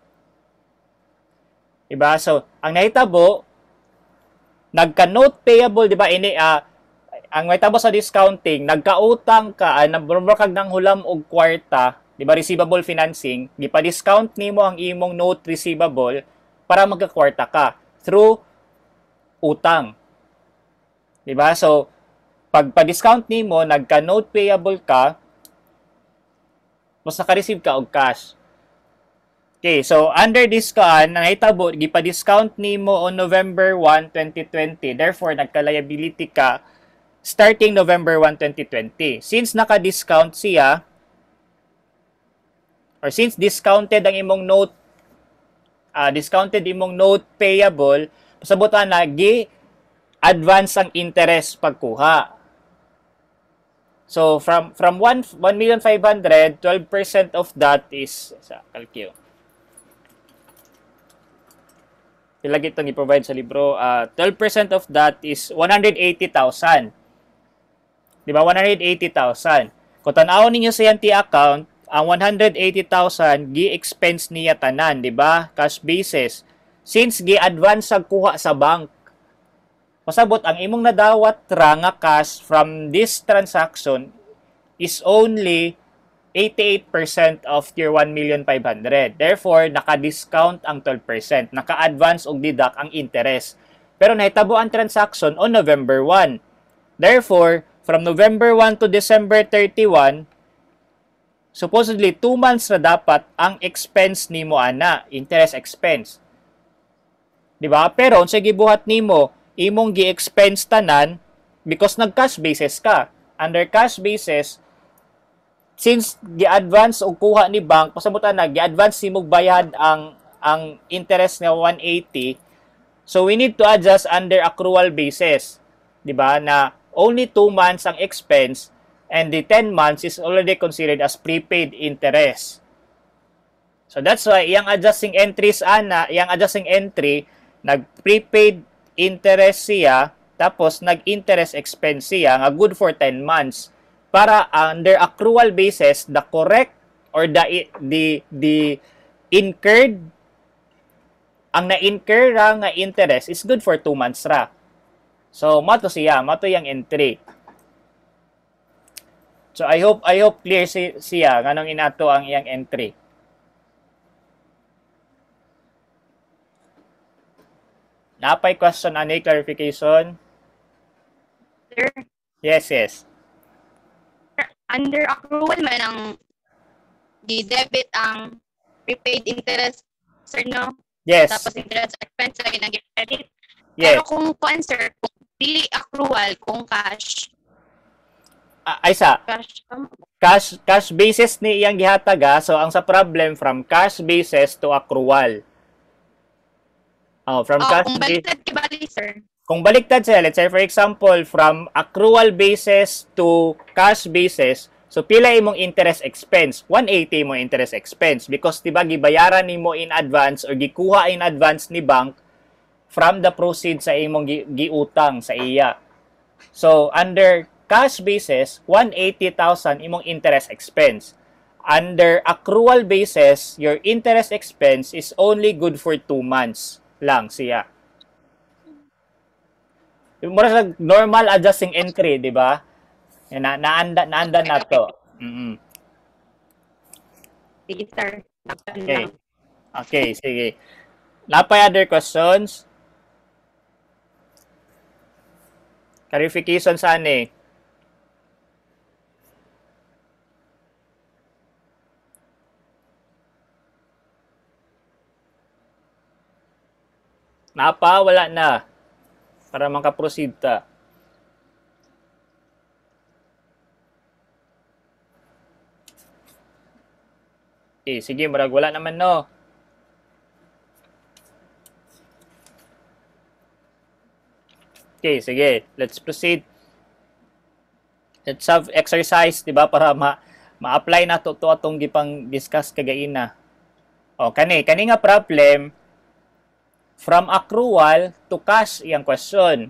Diba? So, ang nahitabo, nagka-note payable, di ba, ini, uh, ang may tabo sa discounting, nagkautang ka, uh, nabrumrakag ng hulam og kwarta, di ba, receivable financing, di pa discount nimo ang imong note receivable para magkakwarta ka through utang. Di ba? So, pag pa-discount nimo, nagka-note payable ka, mas naka-receive ka og cash. Okay, so under this kaan, nangitabo, gipa-discount nimo on November first, twenty twenty. Therefore, nagka-liability ka starting November first, twenty twenty. Since naka-discount siya, or since discounted ang imong note, uh, discounted imong note payable, pasabutan na, gi-advance ang interest pagkuha. So, from from one million five hundred, twelve percent of that is, sa calcio. Lagi itong i-provide sa libro, uh, twelve percent of that is one hundred eighty thousand. Di ba? one hundred eighty thousand. Kung tanaw ninyo sa yan T account, ang one hundred eighty thousand gi-expense niya tanan, di ba? Cash basis. Since gi-advance ang kuha sa bank, pasabot ang imong nadawat ra nga cash from this transaction is only eighty-eight percent of your one million five hundred. Therefore, naka-discount ang twelve percent. Naka-advance og deduct ang interest. Pero nahitabo ang transaction on November one. Therefore, from November one to December thirty-one, supposedly two months na dapat ang expense nimo ana, interest expense. Di ba? Pero unsa gibuhat nimo, imong gi-expense tanan because nag-cash basis ka. Under cash basis, since gi-advance og kuha ni bank, pasabutan na gi-advance nimo bayad ang ang interest nga one eighty. So we need to adjust under accrual basis. Di ba? Na only two months ang expense and the ten months is already considered as prepaid interest. So that's why iyang adjusting entries ana, iyang adjusting entry nag-prepaid interest siya tapos nag-interest expense siya nga good for ten months para under accrual basis the correct or the the the incurred ang na-incur ra nga interest is good for two months ra. So mato siya, mato yang entry. So I hope I hope clear si, siya nganong inato ang iyang entry. Napay question ani clarification?
Sir,
Yes, yes.
under accrual man ang di-debit ang prepaid interest, sir, no?
Yes.
Tapos interest expense lagi nang credit.
Yes.
Pero kung kuan, sir, kung dili accrual, kung cash,
Ah, ay sa
cash, um,
cash cash basis ni iyang gihataga, so ang sa problem from cash basis to accrual. Oh, from
oh,
cash
kung
basis.
baliktad kibali, sir.
Kung baliktad siya, let's say for example, from accrual basis to cash basis, so pila imong interest expense? one eighty mo interest expense because diba gibayaran nimo in advance or gikuha in advance ni bank from the proceeds sa imong gi giutang sa iya. So under cash basis, one hundred eighty thousand imong interest expense. Under accrual basis, your interest expense is only good for two months lang siya. Mura sa normal adjusting entry, di ba? Na naanda naanda na to. Mm-hmm.
Sige, sir.
Okay. Okay, sige. Napay other questions? Clarification sa ani. Napa, wala na. Para makaproceed ta. Okay, sige, marag wala naman no. Okay, sige, let's proceed. Let's have exercise, di ba, para ma ma-apply na to to atong gipang discuss kagaina. O, kani, kani nga problem, from accrual to cash iyang question.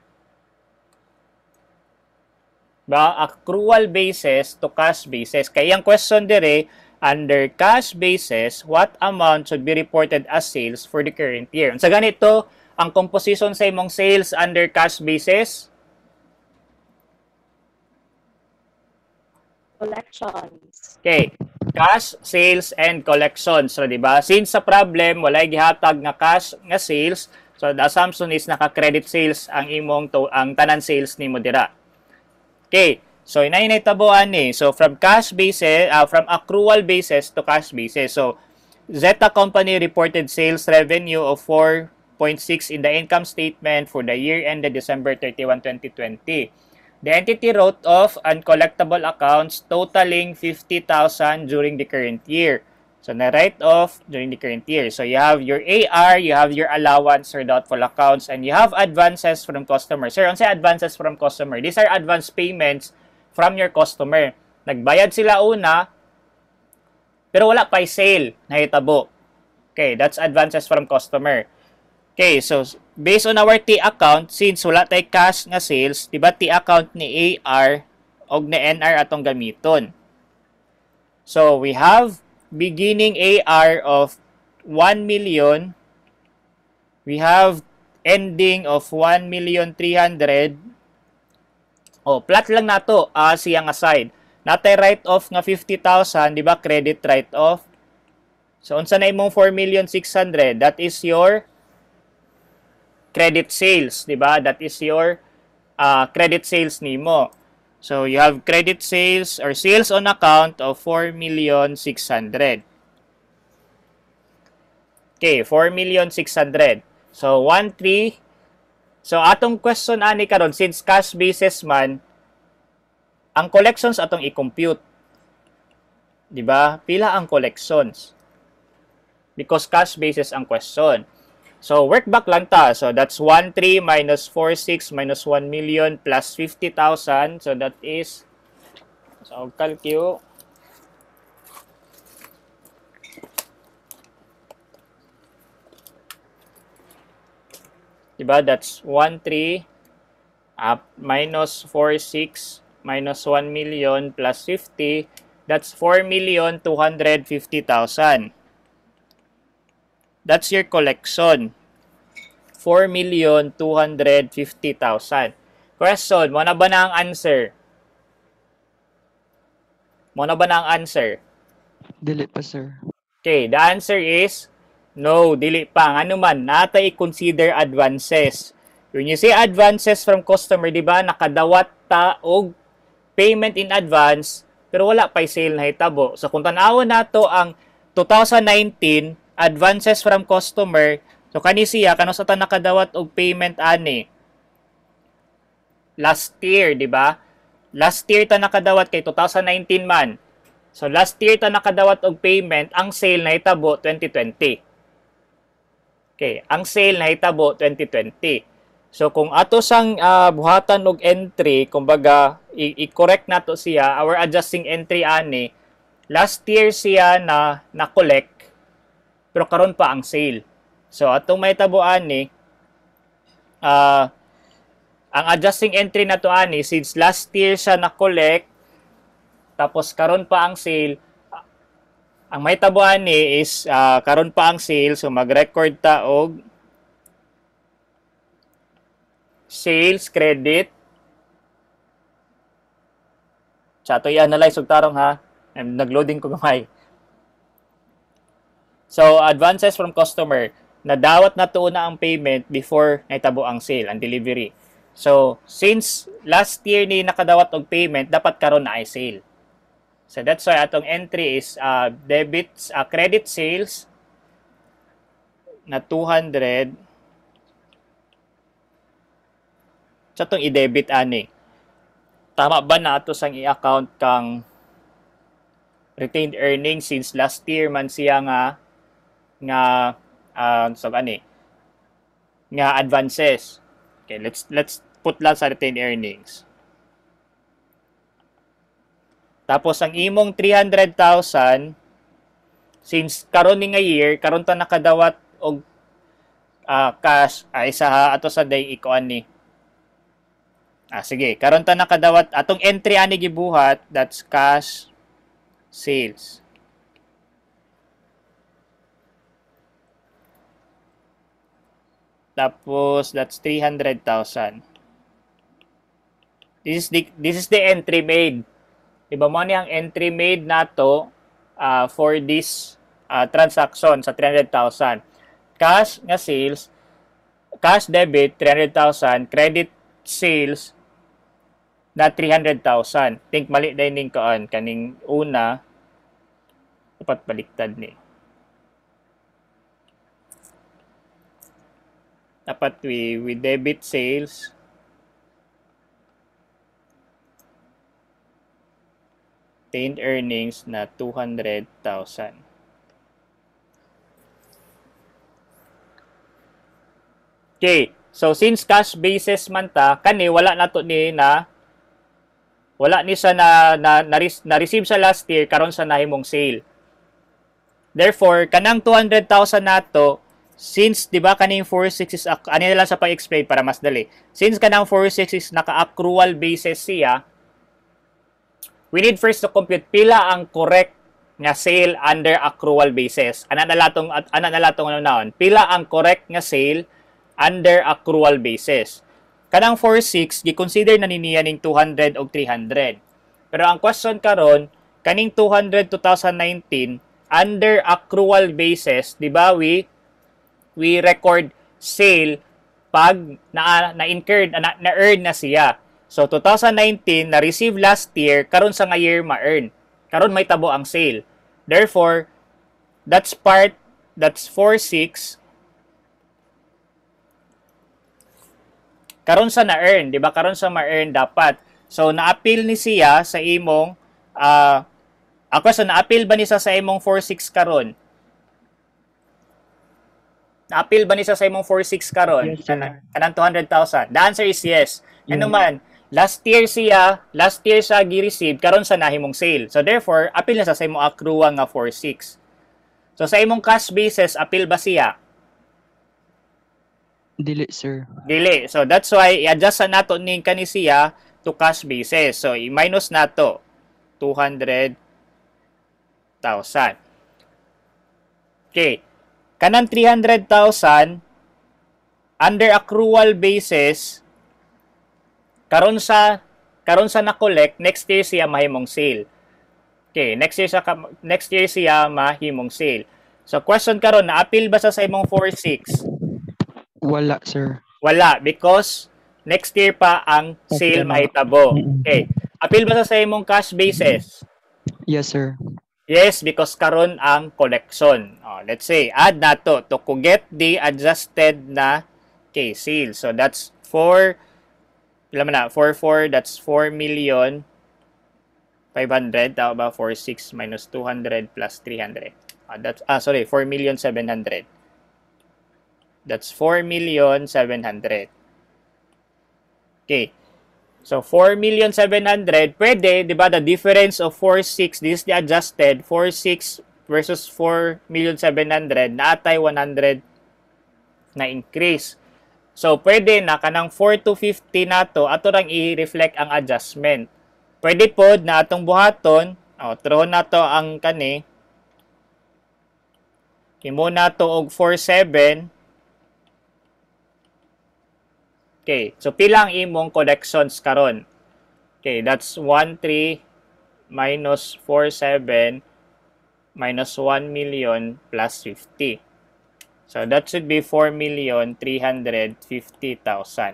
Ba, accrual basis to cash basis. Kaya iyang question dire, under cash basis, what amount should be reported as sales for the current year? Sa ganito, ang composition sa imong sales under cash basis?
Collections.
Okay. Cash, sales, and collections. So, di ba? Since sa problem, walay gihatag nga cash nga sales, so the assumption is naka-credit sales ang imong to, ang tanan sales nimo dira. Okay. So, inay tabuan ni. So, from cash basis, uh, from accrual basis to cash basis. So, Zeta Company reported sales revenue of four point six in the income statement for the year ended December thirty-first, twenty twenty. The entity wrote off uncollectible accounts totaling fifty thousand during the current year. So, na-write off during the current year. So, you have your A R, you have your allowance or doubtful accounts, and you have advances from customers. Sir, ano sa advances from customer? These are advance payments from your customer. Nagbayad sila una, pero wala pa sale na hitabo. Okay, that's advances from customer. Okay, so based on our T account, since wala tay cash nga sales, di ba T account ni A R og na N R atong gamiton. So, we have beginning A R of one million. We have ending of one million three hundred. Oh, plot lang nato uh, siyang aside. Natay write-off nga fifty thousand, di ba? Credit write-off. So, unsa na imong four million six hundred? That is your credit sales, di ba? That is your uh, credit sales nimo. So, you have credit sales or sales on account of four million six hundred. Okay, four million six hundred. So, one three. So, atong question ani karon since cash basis man, ang collections atong i-compute. Di ba? Pila ang collections? Because cash basis ang question. So, work back lang ta. So, that's one three minus four six minus one million plus fifty thousand. So, that is, so, calculate. Diba? That's one three uh, minus four six minus one million plus fifty. That's four million two hundred fifty thousand. That's your collection. four million two hundred fifty thousand. Question, mo na ba na ang answer? Mo na ba na ang answer?
Dili pa, sir.
Okay, the answer is no, dili pa. Ano man, natay i-consider advances. When you say advances from customer, di ba, nakadawat ta og payment in advance, pero wala pa sale na hitabo. So, kung tanawon nato ang two thousand nineteen, advances from customer, so kani siya, kano sa ta nakadawat og payment ani? Last year, di ba? Last year ta nakadawat kay two thousand nineteen man. So, last year ta nakadawat og payment, ang sale na hitabo twenty twenty. Okay, ang sale na hitabo twenty twenty. So kung ato sang uh, buhatan og entry, kumbaga i-correct nato siya, our adjusting entry ani, last year siya na na-collect pero karon pa ang sale. So atong mahitabo ani, uh, ang adjusting entry nato ani since last year siya na-collect tapos karon pa ang sale, ang may tabuan ni is uh, karon pa ang sale, so mag-record ta og sales credit. Sa to i-analyze og tarong ha. I'm nagloading ko gamay. So advances from customer, nadawat na to na ang payment before naitabo ang sale, ang delivery. So since last year ni nakadawat og payment, dapat karon na ay sale. So that's why atong entry is uh, debits, uh, credit sales na two hundred. So itong i-debit ani. Tama ba na ato sang i-account kang retained earnings since last year man siya nga nga uh, so ani nga advances. Okay, let's let's put lang sa retained earnings. Tapos ang imong three hundred thousand since karon ni nga year, karon ta nakadawat og uh, cash ay isa ha ato sa day ikuan ni. Ah sige, karon ta nakadawat atong entry ani gibuhat, that's cash sales. Tapos that's three hundred thousand. This is the this is the entry made. Diba mo ni ang entry made nato uh, for this uh, transaction sa three hundred thousand. Cash nga sales, cash debit three hundred thousand, credit sales na three hundred thousand. Think mali din ning kaan kaning una dapat baliktad ni. Dapat we we debit sales retained earnings na two hundred thousand. Okay, so since cash basis man ta, kani wala na to ni na wala ni siya na na, na, na receive sa last year karon sa nahimong sale. Therefore, kanang two hundred thousand nato, since di ba kaning four six is ano na lang sa pa-explain para mas dali. Since kanang four six is naka-accrual basis siya, we need first to compute pila ang correct nga sale under accrual basis. Ana na latong ana na latong ano naon? Pila ang correct nga sale under accrual basis. Kanang forty-six gi-consider na niya ning two hundred og three hundred. Pero ang question karon kaning two hundred twenty nineteen under accrual basis, di ba we we record sale pag na na-incurred na, na-earn na siya. So twenty nineteen na receive last year karon sa nga year ma-earn. Karon may tabo ang sale. Therefore, that's part that's forty-six karon sa na-earn, di ba? Karon sa ma-earn dapat. So na-appeal ni siya sa imong uh, ako sa na-appeal ba ni sa sa imong forty-six karon? Na-appeal ba ni sa sa imong forty-six karon?
Yes, sir.
Kanang, kanang two hundred thousand. The answer is yes.
Yes.
Ano man, last year siya, last year siya gi-receive karon sa nahimong sale. So therefore, appeal na sa sa imong accrual nga forty-six. So sa imong cash basis, appeal ba siya?
Dili, sir.
Dili. So that's why i-adjust na nato ning kani siya to cash basis. So i-minus nato two hundred thousand. Okay. Kanang three hundred thousand under accrual basis karon sa karon sa na-collect next year siya mahimong sale. Okay, next year sa next year siya mahimong sale. So question karon na appeal ba sa sa imong forty-six?
Wala, sir.
Wala because next year pa ang sale mahitabo. Okay. Appeal ba sa sa imong cash basis?
Yes, sir.
Yes, because karon ang collection. Oh, let's say add nato to to get the adjusted na okay, sale. So that's four ilan man na? four four that's four million five hundred tama ba? forty-six minus two hundred plus three hundred. Ah, that's ah sorry, four million seven hundred. That's four million seven hundred. Okay. So four million seven hundred, pwede, 'di ba? The difference of forty-six, this is the adjusted forty-six versus four million seven hundred, naatay one hundred na increase. So pwede na kanang four to fifty nato ato rang i-reflect ang adjustment. Pwede pod na atong buhaton, oh, throw nato ang kani. Imo nato og forty-seven. Okay, so pila ang imong collections karon? Okay, that's one three minus forty-seven minus one million plus fifty. So that should be four million three hundred fifty thousand.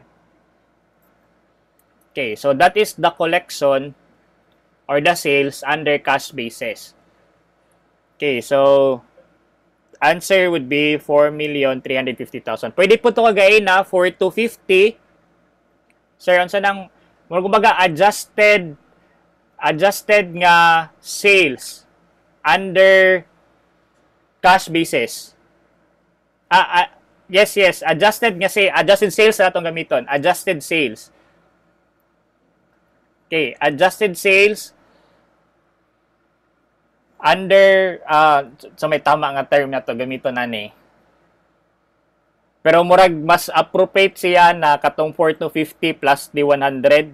Okay, so that is the collection or the sales under cash basis. Okay, so answer would be four million three hundred fifty thousand. Pwede po ito kagayin na four to fifty. Sir, unsa nang mo kumbaga adjusted adjusted nga sales under cash basis. Ah, ah yes, yes, adjusted nga say adjusted sales na itong gamiton. Adjusted sales. Okay, adjusted sales under uh, so may tama nga term na to gamiton nani. Pero murag mas appropriate siya na katong four to fifty plus the one hundred.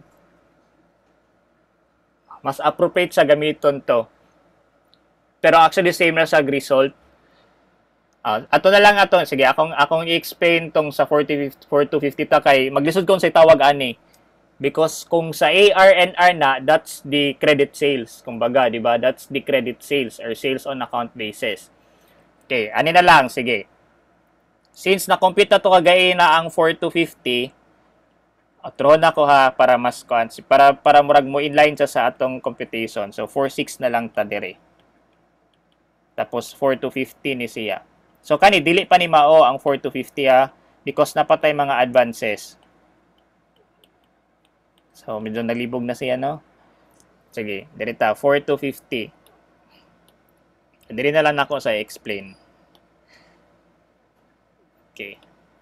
Mas appropriate sa gamiton to. Pero actually same na sa result. Uh, ato na lang ato, sige, akong akong i-explain tong sa four to fifty ta kay maglisod ko sa tawag ani. Because kung sa A R and R na, that's the credit sales. Kumbaga, di ba? That's the credit sales or sales on account basis. Okay, ani na lang, sige. Since na-compute na to kagay na ang four to fifty, throw na ko ha para mas para para murag mo inline sa sa atong computation. So forty-six na lang ta dire. Tapos four to fifty ni siya. So kani dili pa ni mao ang four to fifty ha because napatay mga advances. So medyo nalibog na siya no. Sige, dire ta four to fifty. Dire na lang ako sa explain. Okay.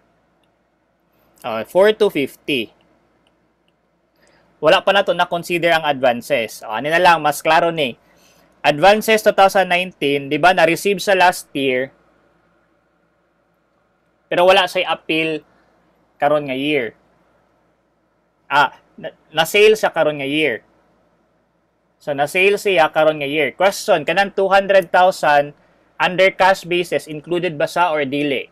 Uh, four to fifty. Wala pa na to na consider ang advances. O, ano na lang, mas klaro ni. Advances twenty nineteen, di ba, na-receive sa last year, pero wala sa appeal karon nga year. Ah, na-sale sa karon nga year. So na sale siya karon nga year. Question, kanang two hundred thousand under cash basis included ba sa or dili?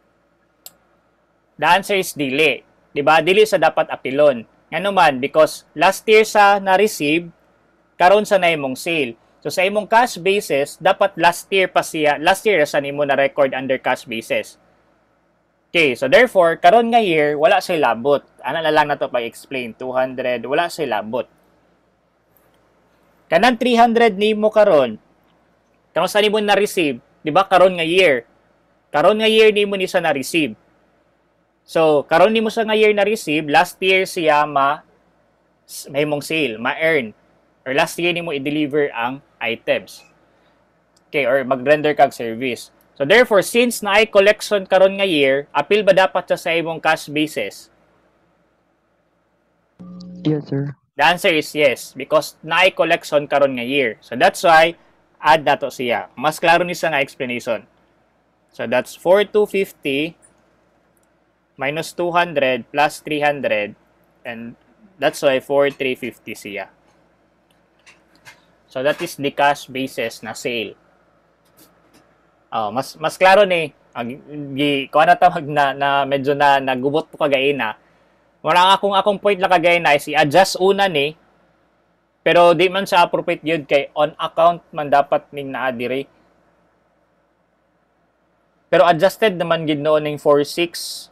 The answer is dili. Diba? Dili sa dapat apilon. Nga naman, because last year sa na-receive, karon sa na imong sale. So sa imong cash basis, dapat last year pa siya, last year sa nimo na record under cash basis. Okay, so therefore, karon nga year, wala siya labot. Ano na lang na to pa-explain, two hundred, wala siya labot. Kanang three hundred nimo karon, karon sa nimo na-receive, di ba karon nga year? Karon nga year nimo ni sa na-receive. So, karon nimo sa nga year na-receive, last year siya ma may mong sale, ma-earn. Or last year nimo i-deliver ang items. Okay, or mag-render kag service. So therefore, since na ay collection karon nga year, appeal ba dapat sa sa imong cash basis?
Yes, sir.
The answer is yes, because na ay collection karon nga year. So that's why add nato siya. Mas klaro ni sa nga explanation. So that's four thousand two hundred fifty minus two hundred plus three hundred, and that's why four thousand three hundred fifty siya. So that is the cash basis na sale. Oh, mas mas klaro ni ang gi kuha na ta mag na, na medyo na nagubot po kagay na. Wala akong akong point la kagay na si adjust una ni, pero di man sa appropriate yun kay on account man dapat ning naa dire. Pero adjusted naman gid noon ning four six.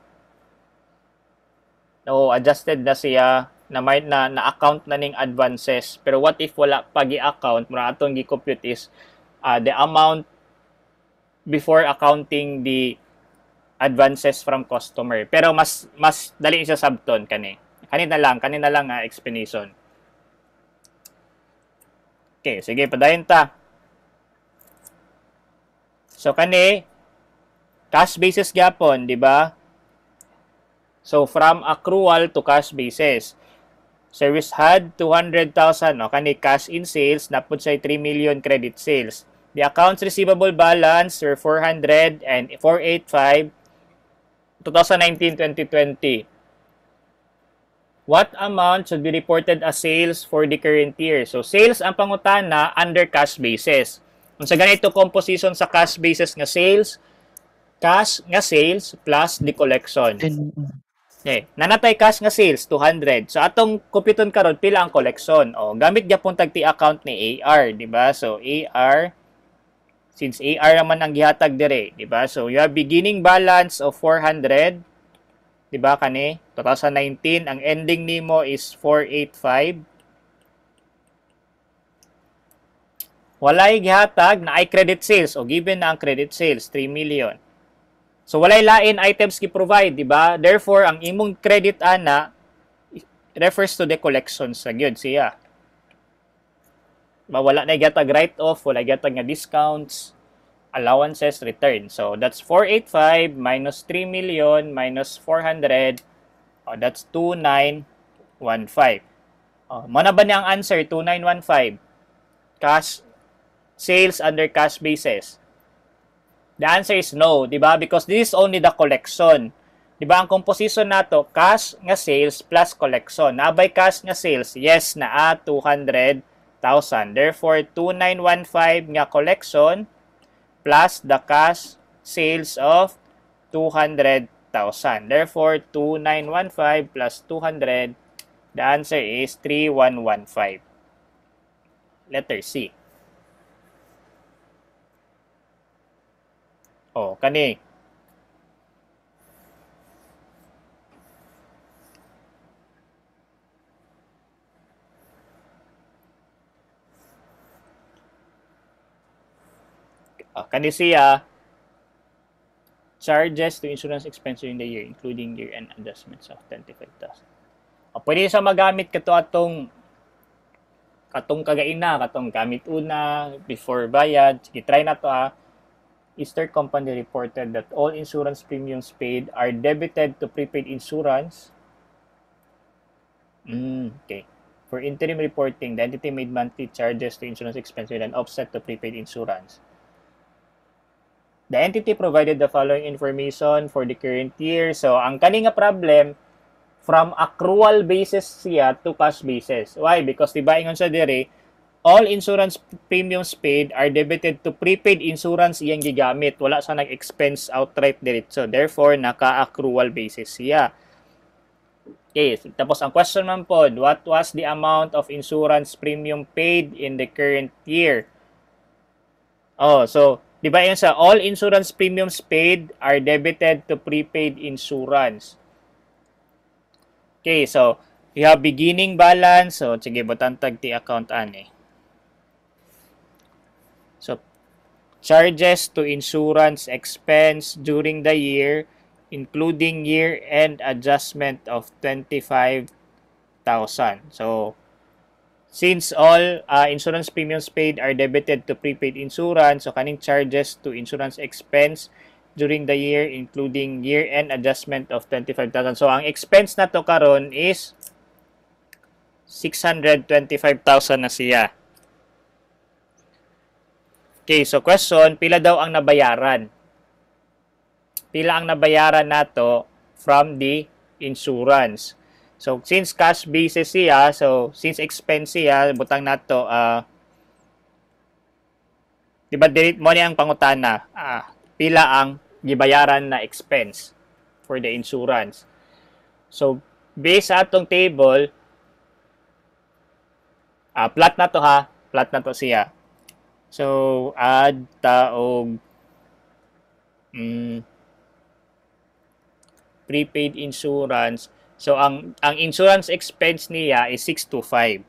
No, adjusted na siya na may na, na account na ning advances. Pero what if wala pa gi-account, mura atong gi-compute is uh, the amount before accounting the advances from customer. Pero mas mas dali siya sabton kani. Kanina lang, kanina lang nga uh, explanation. Okay, sige, padayon ta. So kani cash basis gyapon, di ba? So from accrual to cash basis. Service had two hundred thousand, no? Kani cash in sales, napod say three million credit sales. The accounts receivable balance were four hundred and four eighty-five twenty nineteen twenty twenty. What amount should be reported as sales for the current year? So sales ang pangutana under cash basis. Kung sa ganito composition sa cash basis nga sales, cash nga sales plus the collection.
And,
Okay, nanatay cash nga sales two hundred. So atong kumpiton karon pila ang collection? O gamit gyapon tagti account ni A R, di ba? So A R, since A R naman ang gihatag dire, di ba? So you have beginning balance of four hundred, di ba kani? twenty nineteen, ang ending nimo is four eighty-five. Walay gihatag na ay credit sales o given na ang credit sales three million. So walay lain items gi-provide, di ba? Therefore, ang imong credit ana refers to the collections sa gyud siya. Ba wala na gatag write-off, wala gatag nga discounts, allowances, return. So that's four eighty-five minus three million minus four hundred. Oh, that's two nine one five. Oh, mo na ba niya ang answer two nine one five? Cash sales under cash basis. The answer is no, di ba? Because this is only the collection. Di ba? Ang composition nato, cash nga sales plus collection. Nabay cash nga sales, yes na ah, two hundred thousand. Therefore, two nine one five nga collection plus the cash sales of two hundred thousand. Therefore, two nine one five plus two hundred, the answer is three one one five. Letter C. Oh, kani. Oh, kani siya charges to insurance expense during the year, including year-end adjustments of twenty-five thousand. Oh, pwede sa magamit kato atong katong kagaina, katong gamit una before bayad. Sige, try na to ah. Easter Company reported that all insurance premiums paid are debited to prepaid insurance. Mm, okay. For interim reporting, the entity made monthly charges to insurance expense with an offset to prepaid insurance. The entity provided the following information for the current year. So, ang kani nga problem, from accrual basis siya to cash basis. Why? Because diba ingon siya dire, all insurance premiums paid are debited to prepaid insurance iyang gigamit. Wala sa nag-expense outright diretso. Therefore, naka-accrual basis siya. Okay, tapos ang question man po, what was the amount of insurance premium paid in the current year? Oh, so, di ba yun sa all insurance premiums paid are debited to prepaid insurance. Okay, so, you have beginning balance. So, sige, butang tag ti account ani. So, charges to insurance expense during the year, including year-end adjustment of twenty-five thousand. So, since all uh, insurance premiums paid are debited to prepaid insurance, so kaning charges to insurance expense during the year, including year-end adjustment of twenty-five thousand. So, ang expense na to karon is six hundred twenty-five thousand na siya. Okay, so question, pila daw ang nabayaran? Pila ang nabayaran nato from the insurance. So, since cash basis siya, so, since expense siya, butang nato, uh, diba, delete mo niya ang pangutana, uh, pila ang gibayaran na expense for the insurance. So, based sa atong table, uh, plot na to ha, plot na to siya. So, add taog, mm, prepaid insurance. So, ang ang insurance expense niya is six twenty-five.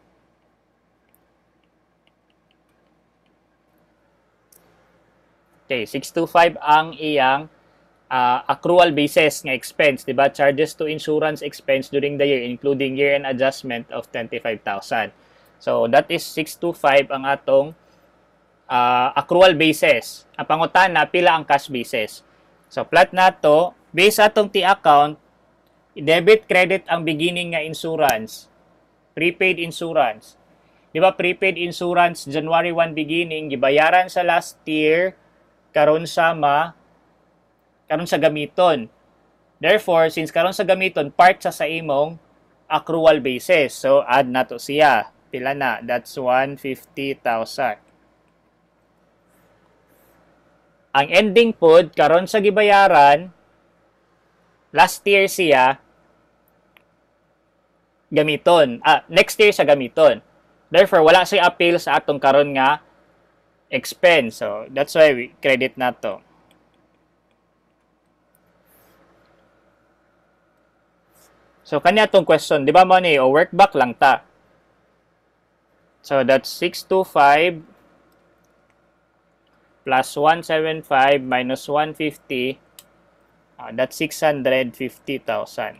Okay, six twenty-five ang iyang uh, accrual basis nga expense, diba? Charges to insurance expense during the year, including year-end adjustment of twenty-five thousand. So, that is six twenty-five ang atong uh, accrual basis. Ang pangutana, pila ang cash basis. So, plot na to, based atong T-account, debit credit ang beginning nga insurance, prepaid insurance. Di ba prepaid insurance January first beginning gibayaran sa last year karon sa ma karon sa gamiton. Therefore, since karon sa gamiton part sa sa imong accrual basis. So add na to siya. Pila na? That's one hundred fifty thousand. Ang ending pod karon sa gibayaran last year siya gamiton. Ah, next year siya gamiton. Therefore, wala siya appeal sa atong karon nga expense. So, that's why we credit na to. So, kanya itong question. Di ba mo ni, o workback lang ta. So, that's six twenty-five plus one seventy-five minus one hundred fifty. Uh, that's six hundred fifty thousand.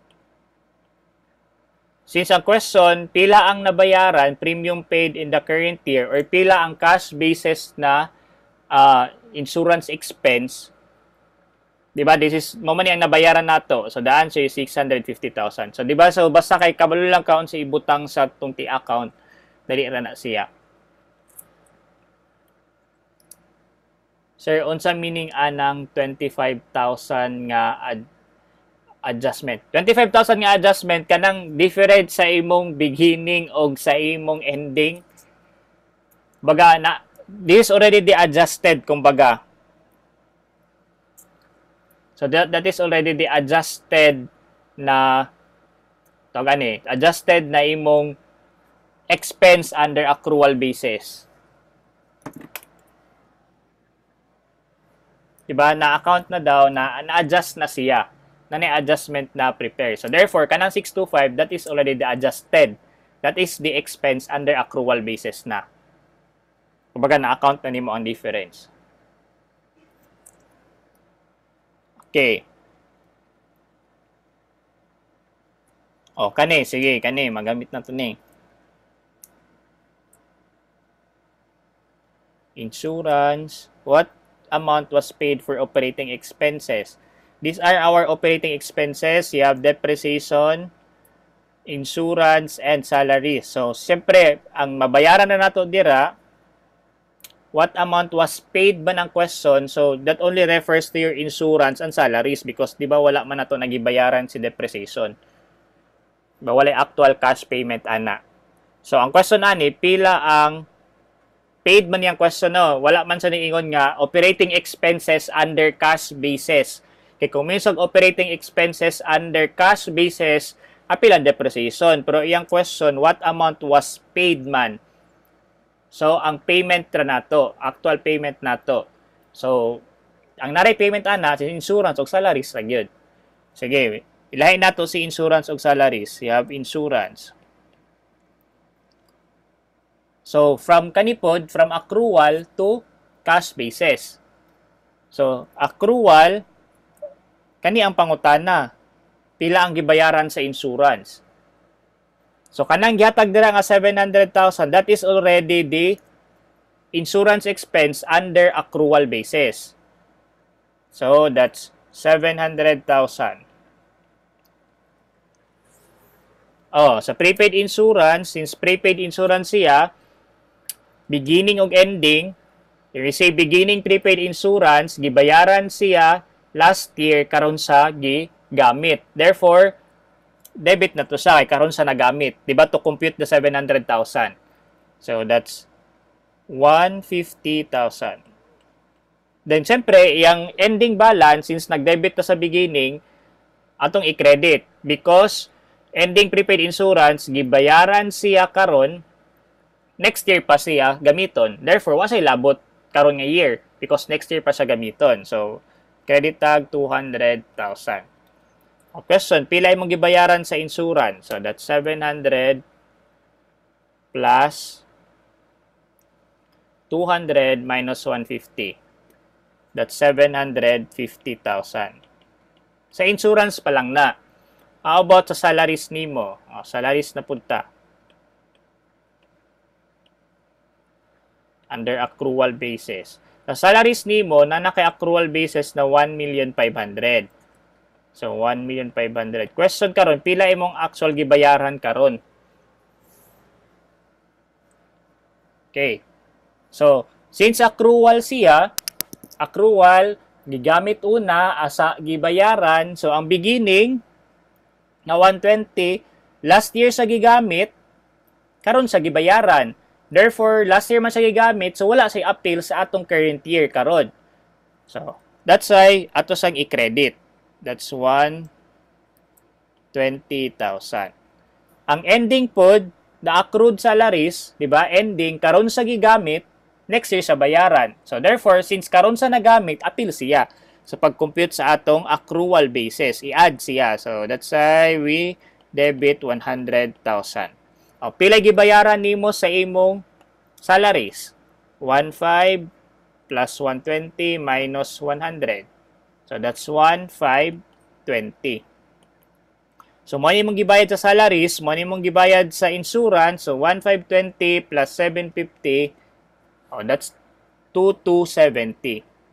Since ang question, pila ang nabayaran, premium paid in the current year, or pila ang cash basis na uh, insurance expense, diba, this is, moment ang nabayaran nato. So, the answer is six hundred fifty thousand. So, diba, so, basta kay kabalo lang kaon sa ibutang sa itong T-account, dali ra na siya. Sir, unsa meaning anang twenty-five thousand nga ad adjustment? twenty-five thousand nga adjustment kanang different sa imong beginning o sa imong ending. Baga na this is already the adjusted kumbaga. So that, that is already the adjusted na to gani, adjusted na imong expense under accrual basis. Diba, na-account na daw, na, na-adjust na siya, na na-adjustment na prepare. So, therefore, kanang six twenty-five, that is already the adjusted. That is the expense under accrual basis na. Kumbaga, na-account na nimo ang difference. Okay. O, kani, sige, kani, magamit na ito ni. Insurance, what amount was paid for operating expenses? These are our operating expenses. You have depreciation, insurance, and salary. So, siyempre, ang mabayaran na nato dira, what amount was paid ba ng question? So, that only refers to your insurance and salaries because, di ba, wala man na ito nagibayaran si depreciation. Diba, wala actual cash payment, ana. So ang question ani pila ang paid man yang question no, wala man sa niingon nga operating expenses under cash basis. Kay kung minsag operating expenses under cash basis, apil ang depreciation. Pero iyang question, what amount was paid man? So ang payment ra nato, actual payment nato. So ang naray payment ana si insurance ug salaries ra gyud. Sige, ilahin nato si insurance ug salaries. You have insurance. So, from kanipod, from accrual to cash basis. So, accrual, kani ang pangutana. Pila ang gibayaran sa insurance. So, kanang gihatag dira nga seven hundred thousand, that is already the insurance expense under accrual basis. So, that's seven hundred thousand. Oh, sa prepaid insurance, since prepaid insurance siya, beginning ug ending, we say beginning prepaid insurance, gibayaran siya last year karon sa gigamit. Therefore, debit na to siya kay karon sa nagamit. Diba to compute the seven hundred thousand. So that's one hundred fifty thousand. Then syempre, yung ending balance since nag-debit to sa beginning, atong i-credit because ending prepaid insurance gibayaran siya karon next year pa siya gamiton. Therefore, wasay labot karon nga year because next year pa siya gamiton. So, credit tag two hundred thousand. O question, pila imong gibayaran sa insurance? So, that's seven hundred plus two hundred minus one hundred fifty. That's seven hundred fifty thousand. Sa insurance pa lang na. How about sa salaries nimo? O, salaries na punta. Under accrual basis. Sa salaries nimo na naka-accrual basis na one million five hundred. So one million five hundred. Question karon, pila imong actual gibayaran karon? Okay. So since accrual siya, accrual gigamit una asa gibayaran, so ang beginning na one hundred twenty last year sa gigamit karon sa gibayaran. Therefore, last year man siya gigamit, so wala siya appeal sa atong current year karon. So, that's why ato sang i-credit. That's one hundred twenty thousand. Ang ending pod na accrued salaries, di ba? Ending karon sa gigamit, next year sa bayaran. So, therefore, since karon sa nagamit, appeal siya. So, pag-compute sa atong accrual basis, i-add siya. So, that's why we debit one hundred thousand. O, pila gibayaran nimo sa imong salaries? one hundred five plus one hundred twenty minus one hundred. So, that's one thousand five hundred twenty. So, mo imong gibayad sa salaries, mo imong gibayad sa insurance. So, one thousand five hundred twenty plus seven hundred fifty. Oh, that's two thousand two hundred seventy.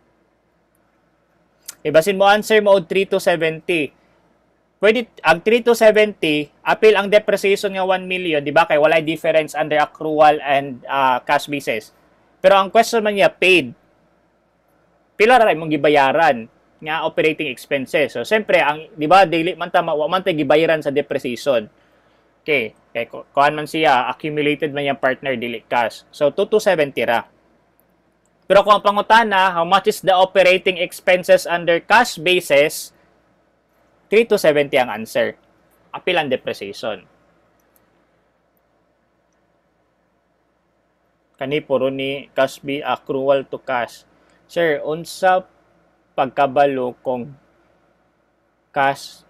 Ibasin mo answer mo og three thousand two hundred seventy. Pwede, ang three thousand two hundred seventy, appeal ang depreciation nga one million, di ba? Kaya walay difference under accrual and uh, cash basis. Pero ang question man niya, paid. Pila ra imong gibayaran nga operating expenses. So, siyempre, ang, di ba, daily man tama, wa man tayo gibayaran sa depreciation. Okay. Kaya kuhan man siya, accumulated man yung partner, dili cash. So, two thousand two hundred seventy ra. Pero kung ang pangutana, how much is the operating expenses under cash basis? three thousand two hundred seventy ang answer. Appeal ang depreciation. Kani puro ni cash be accrual to cash. Sir, unsa pagkabalo kung cash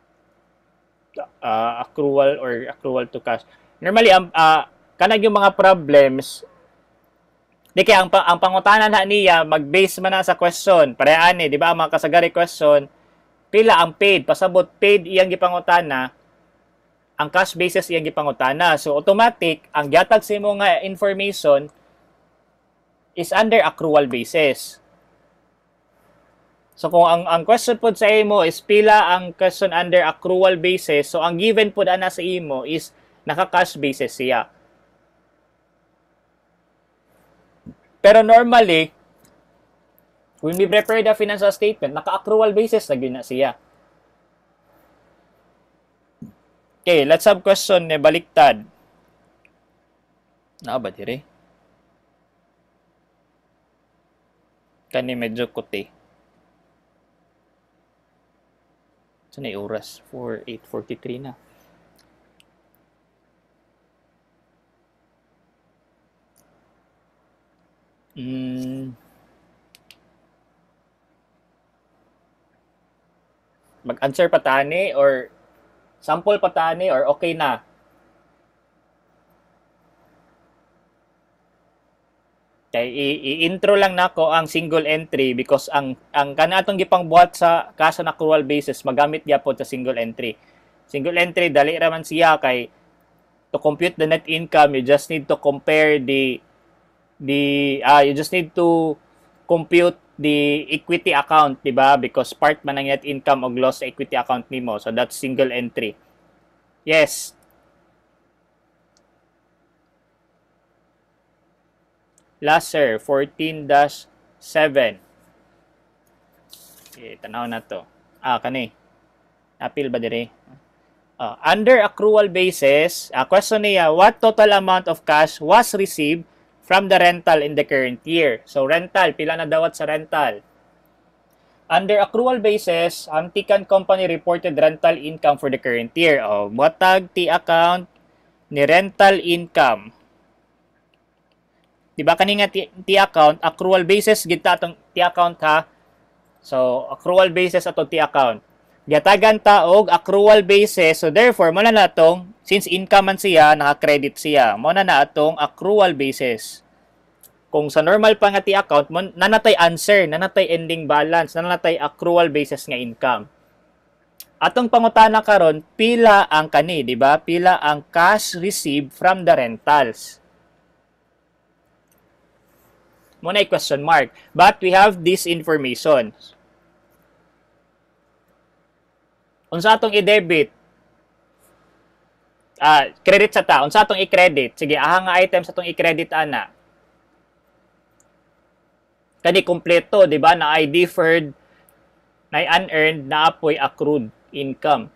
uh, accrual or accrual to cash? Normally, ang uh, kanag yung mga problems, di kaya ang, ang pangutana na niya, mag-base man na sa question. Parehaan eh, di ba? Ang mga kasagari question, pila ang paid, pasabot paid iyang gipangutana, ang cash basis iyang gipangutana. So automatic ang gihatag sa imo nga information is under accrual basis. So kung ang ang question pod sa imo is pila ang question under accrual basis, so ang given pod ana sa imo is naka-cash basis siya. Pero normally, when we prepare the financial statement, naka-accrual basis na yun na siya. Okay, let's have question na baliktad. Naa ba dire? Kani medyo kuti. Saan na yung oras? four eight forty-three na. Mm. Mag-answer pa tani or sample pa tani or okay na? Kay i-intro lang nako ang single entry because ang ang kana atong gipangbuhat sa kaso na accrual basis magamit gyapon sa single entry. Single entry dali ra man siya kay to compute the net income you just need to compare the the uh, you just need to compute the equity account, di ba? Because part man ng net income og loss sa equity account nimo. So that's single entry. Yes. Last sir, fourteen dash seven. Okay, tanaw na to. Ah, kani. Appeal ba dire? Uh, under accrual basis, uh, question niya, what total amount of cash was received from the rental in the current year? So, rental, pila na dawat sa rental? Under accrual basis, ang Tican Company reported rental income for the current year. O, matag ti account ni rental income. Diba kanina ti, ti account, accrual basis, gita atong ti account ha. So, accrual basis ato ti account. Gatagan ta og accrual basis. So, therefore, mo na natong, since income man siya, naka-credit siya. Mo na na atong accrual basis. Kung sa normal pa nga ti account, mo, nanatay answer, nanatay ending balance, nanatay accrual basis nga income. Atong pangutana karon pila ang kani, di ba? Pila ang cash received from the rentals. Mo na question mark. But we have this information. Unsa atong i-debit? Ah, credit sa ta. Unsa atong i-credit? Sige, aha nga items atong i-credit ana. Kani kompleto, di ba? Na ay deferred, na ay unearned, na apoy accrued income.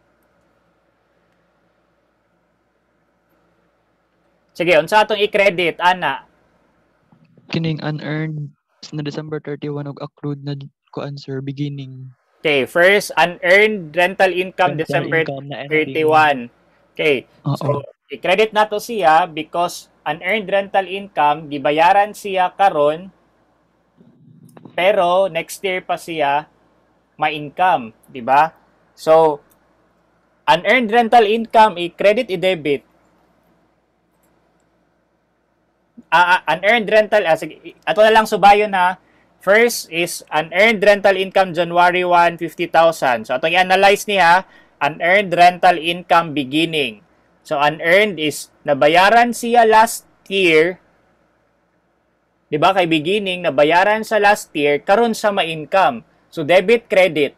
Sige, unsa atong i-credit ana?
Kining unearned na December thirty-one og accrued na kuan sir beginning.
Okay, first, unearned rental income
Rental
December
income na ending.
thirty-one. Okay,
Oo.
so i-credit nato siya because unearned rental income, gibayaran siya karon pero next year pa siya ma-income, di ba? So, unearned rental income, i-credit, i-debit. Uh, unearned rental, ah, sige, ato na lang subayon na. First is unearned rental income January first, fifty thousand. So, atong i-analyze niya, unearned rental income beginning. So, unearned is nabayaran siya last year. Di ba kay beginning, nabayaran sa last year, karon sa ma-income. So, debit, credit.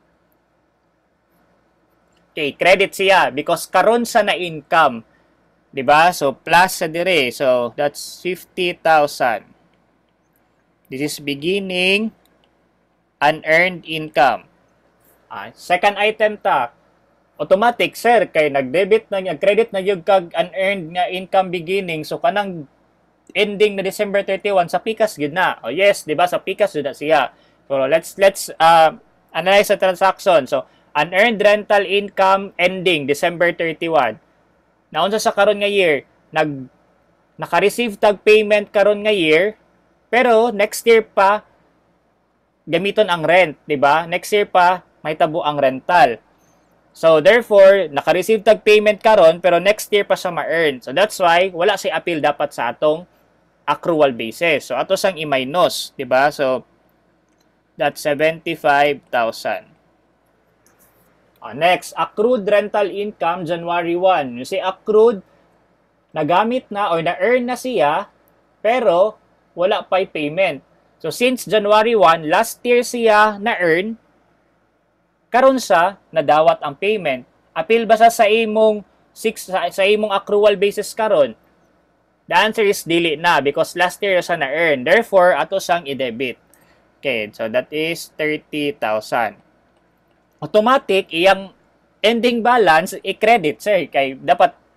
Okay, credit siya because karon sa na-income. Di ba? So, plus sa dire. So, that's fifty thousand. This is beginning unearned income. Ah, second item ta. Automatic, sir, kay nag-debit na niya, credit na yung kag unearned nga income beginning. So, kanang ending na December thirty-one sa Pikas gid na. Oh yes, 'di ba? Sa Pikas jud na siya. So let's let's uh, analyze the transaction. So unearned rental income ending December thirty-one. Naunsa sa karon nga year, nag naka-receive tag payment karon nga year, pero next year pa gamiton ang rent, 'di ba? Next year pa may tabo ang rental. So therefore, naka-receive tag payment karon pero next year pa siya ma-earn. So that's why wala si appeal dapat sa atong accrual basis. So, ato sang i-minus, di ba? So, that's seventy-five thousand. Uh, next, accrued rental income January first. You see, accrued, nagamit na or na-earn na siya, pero wala pa payment. So, since January first, last year siya na-earn, karon sa nadawat ang payment. Appeal ba sa sa imong six, sa, sa imong accrual basis karon? The answer is dili na because last year siya na-earn. Therefore, ato sang i-debit. Okay, so that is thirty thousand. Automatic, iyang ending balance, i-credit, sir. Kay dapat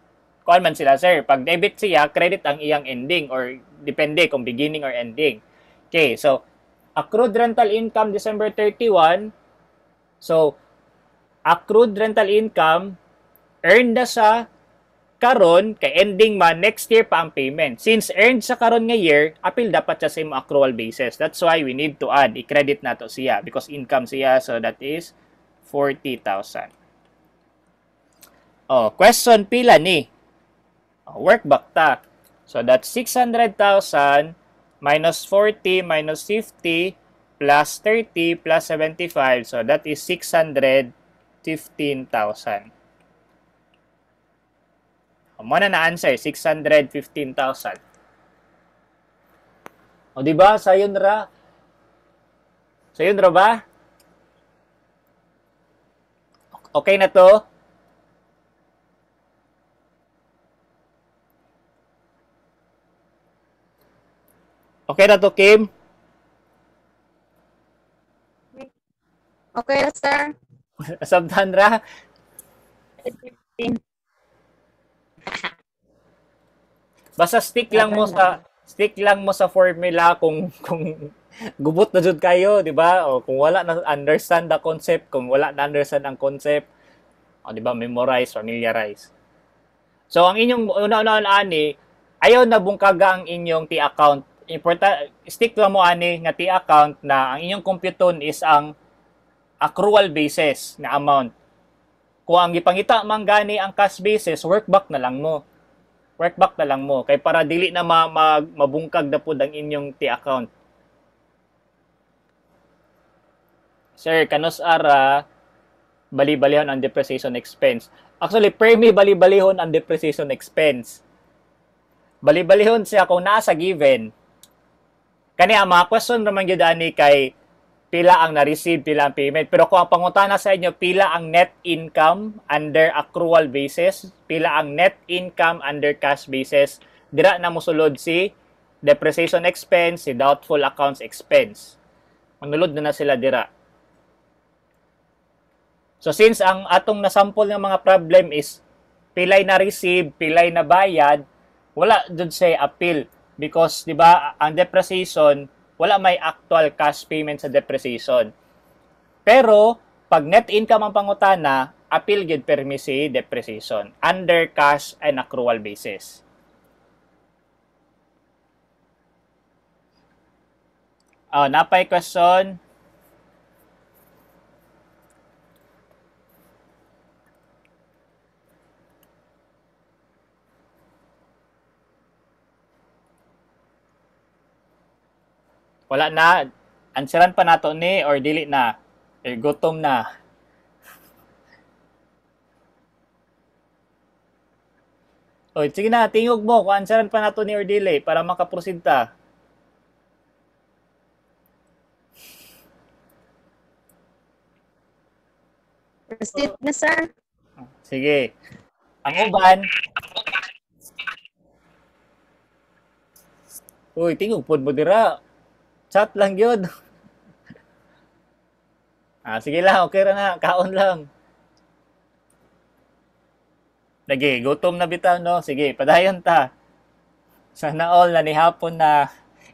kuan man sila, sir. Pag debit siya, credit ang iyang ending or depende kung beginning or ending. Okay, so accrued rental income December thirty-one. So accrued rental income earned na sa karon kay ending man next year pa ang payment. Since earned sa karon nga year, apil dapat siya sa imo accrual basis. That's why we need to add i-credit nato siya because income siya, so that is forty thousand. Oh, question pila ni? Oh, work back ta. So that's six hundred thousand minus forty minus fifty plus thirty plus seventy-five. So that is six hundred fifteen thousand. O, muna na answer, six hundred fifteen thousand. O, diba? Sayon ra. Sayon ra ba? Okay na to? Okay na to, Kim?
Okay na, sir.
Sabtan ra? Basta stick lang mo sa stick lang mo sa formula kung kung gubot na jud kayo, di ba? O kung wala na understand the concept, kung wala na understand ang concept, o di ba, memorize, familiarize. So ang inyong una-una ani, ayaw na bungkaga ang inyong T account. Important, stick lang mo ani nga T account na ang inyong computon is ang accrual basis na amount. Kung ang gipangita man gani ang cash basis, workback na lang mo. Workback na lang mo kay para dili na ma, ma, mabungkag na pud ang inyong T account. Sir, kanus ara bali-balihon ang depreciation expense. Actually, permi bali-balihon ang depreciation expense. Bali-balihon siya kung naa sa given. Kani ang mga question naman gyud ani kay pila ang na-receive, pila ang payment. Pero kung ang pangutana sa inyo, pila ang net income under accrual basis, pila ang net income under cash basis, dira na mosulod si depreciation expense, si doubtful accounts expense. Manulod na na sila dira. So since ang atong nasample ng mga problem is pilay na receive, pilay na bayad, wala jud say appeal because 'di ba ang depreciation wala may actual cash payment sa depreciation. Pero pag net income ang pangutana, appeal gid permi si depreciation under cash and accrual basis. Oh, napay question. Wala na. Answeran pa nato ni or dili na. Eh, gutom na. Oy, sige na, tingog mo kung answeran pa nato ni or dili para makaproceed ta.
Proceed na, sir.
Sige. Ang uban. Uy, tingog pod mo dira. Chat lang yun. Ah, sige lang, okay ra na, kaon lang. Lagi, gutom na bitaw, no? Sige, padayon ta. Sana all na nihapon na.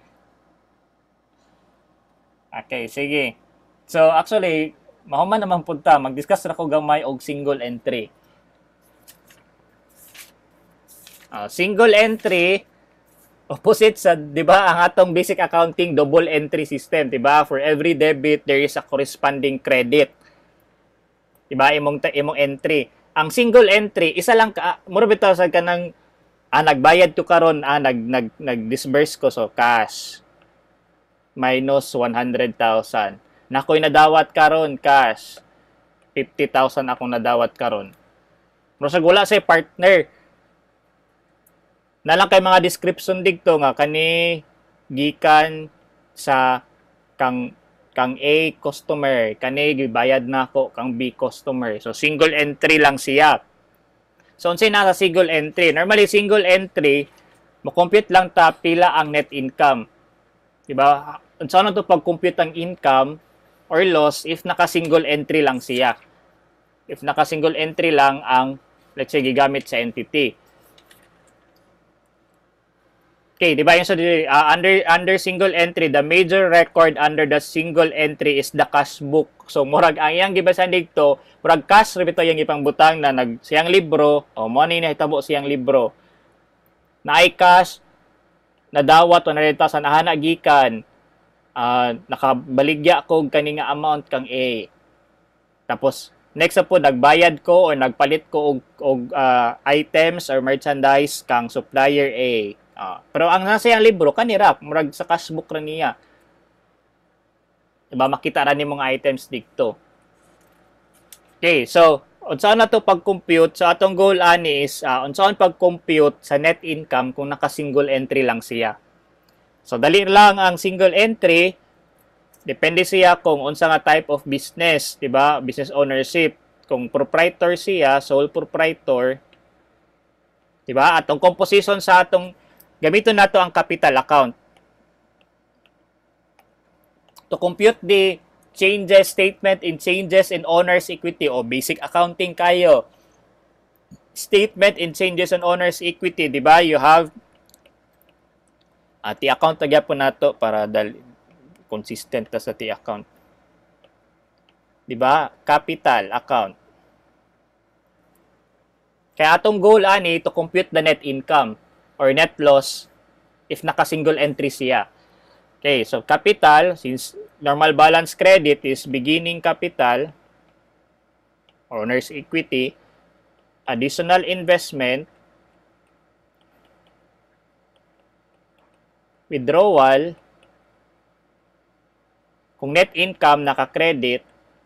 Okay, sige. So, actually, mahuman naman punta. Mag-discuss na ko gamay og single entry. Uh, single entry, opposite sa, di ba, ang atong basic accounting double entry system, di ba? For every debit, there is a corresponding credit. Di ba? Imong, imong entry. Ang single entry, isa lang ka, mura bitaw sa kanang, ah, nagbayad to karon, ah, nag, nag, nag-disburse ko, so cash. Minus one hundred thousand. Nakoy nadawat karon cash. fifty thousand akong nadawat karon. Mura sa wala say partner. Na lang kay mga description dito nga kani gikan sa kang kang A customer, kani gibayad na ako kang B customer. So single entry lang siya. So unsay nasa single entry? Normally single entry mo-compute lang ta pila ang net income. Di ba? Unsa na to pag-compute ang income or loss if naka single entry lang siya. If naka single entry lang ang let's say gigamit sa entity. Okay, di ba yung sa uh, under under single entry, the major record under the single entry is the cash book. So murag ang iyang gibasan dito, murag cash ra bitaw yang ipangbutang na nag siyang libro o mo ni nahitabo siyang libro. Naay cash nadawat one hundred thousand ahana gikan. Uh, nakabaligya ko kani nga amount kang A. Tapos next po nagbayad ko o nagpalit ko og og uh, items or merchandise kang supplier A. Uh, pero ang nasa yung libro kanira murag sa cash book ra niya. Diba makita ra ni mga items dito. Okay, so unsa na to pag-compute? So atong goal ani is uh, unsaon pag-compute sa net income kung naka-single entry lang siya. So dali lang ang single entry. Depende siya kung unsa nga type of business, di ba? Business ownership. Kung proprietor siya, sole proprietor, di ba? Atong composition sa atong gamiton nato ang capital account. To compute the changes statement in changes in owner's equity o basic accounting kayo. Statement in changes in owner's equity, di ba? You have at i-account na po nato para dal consistent ta sa T-account. Di ba? Capital account. Kaya atong goal ani to compute the net income or net loss if naka-single entry siya. Okay, so capital, since normal balance credit is beginning capital, owner's equity, additional investment, withdrawal, kung net income naka-credit,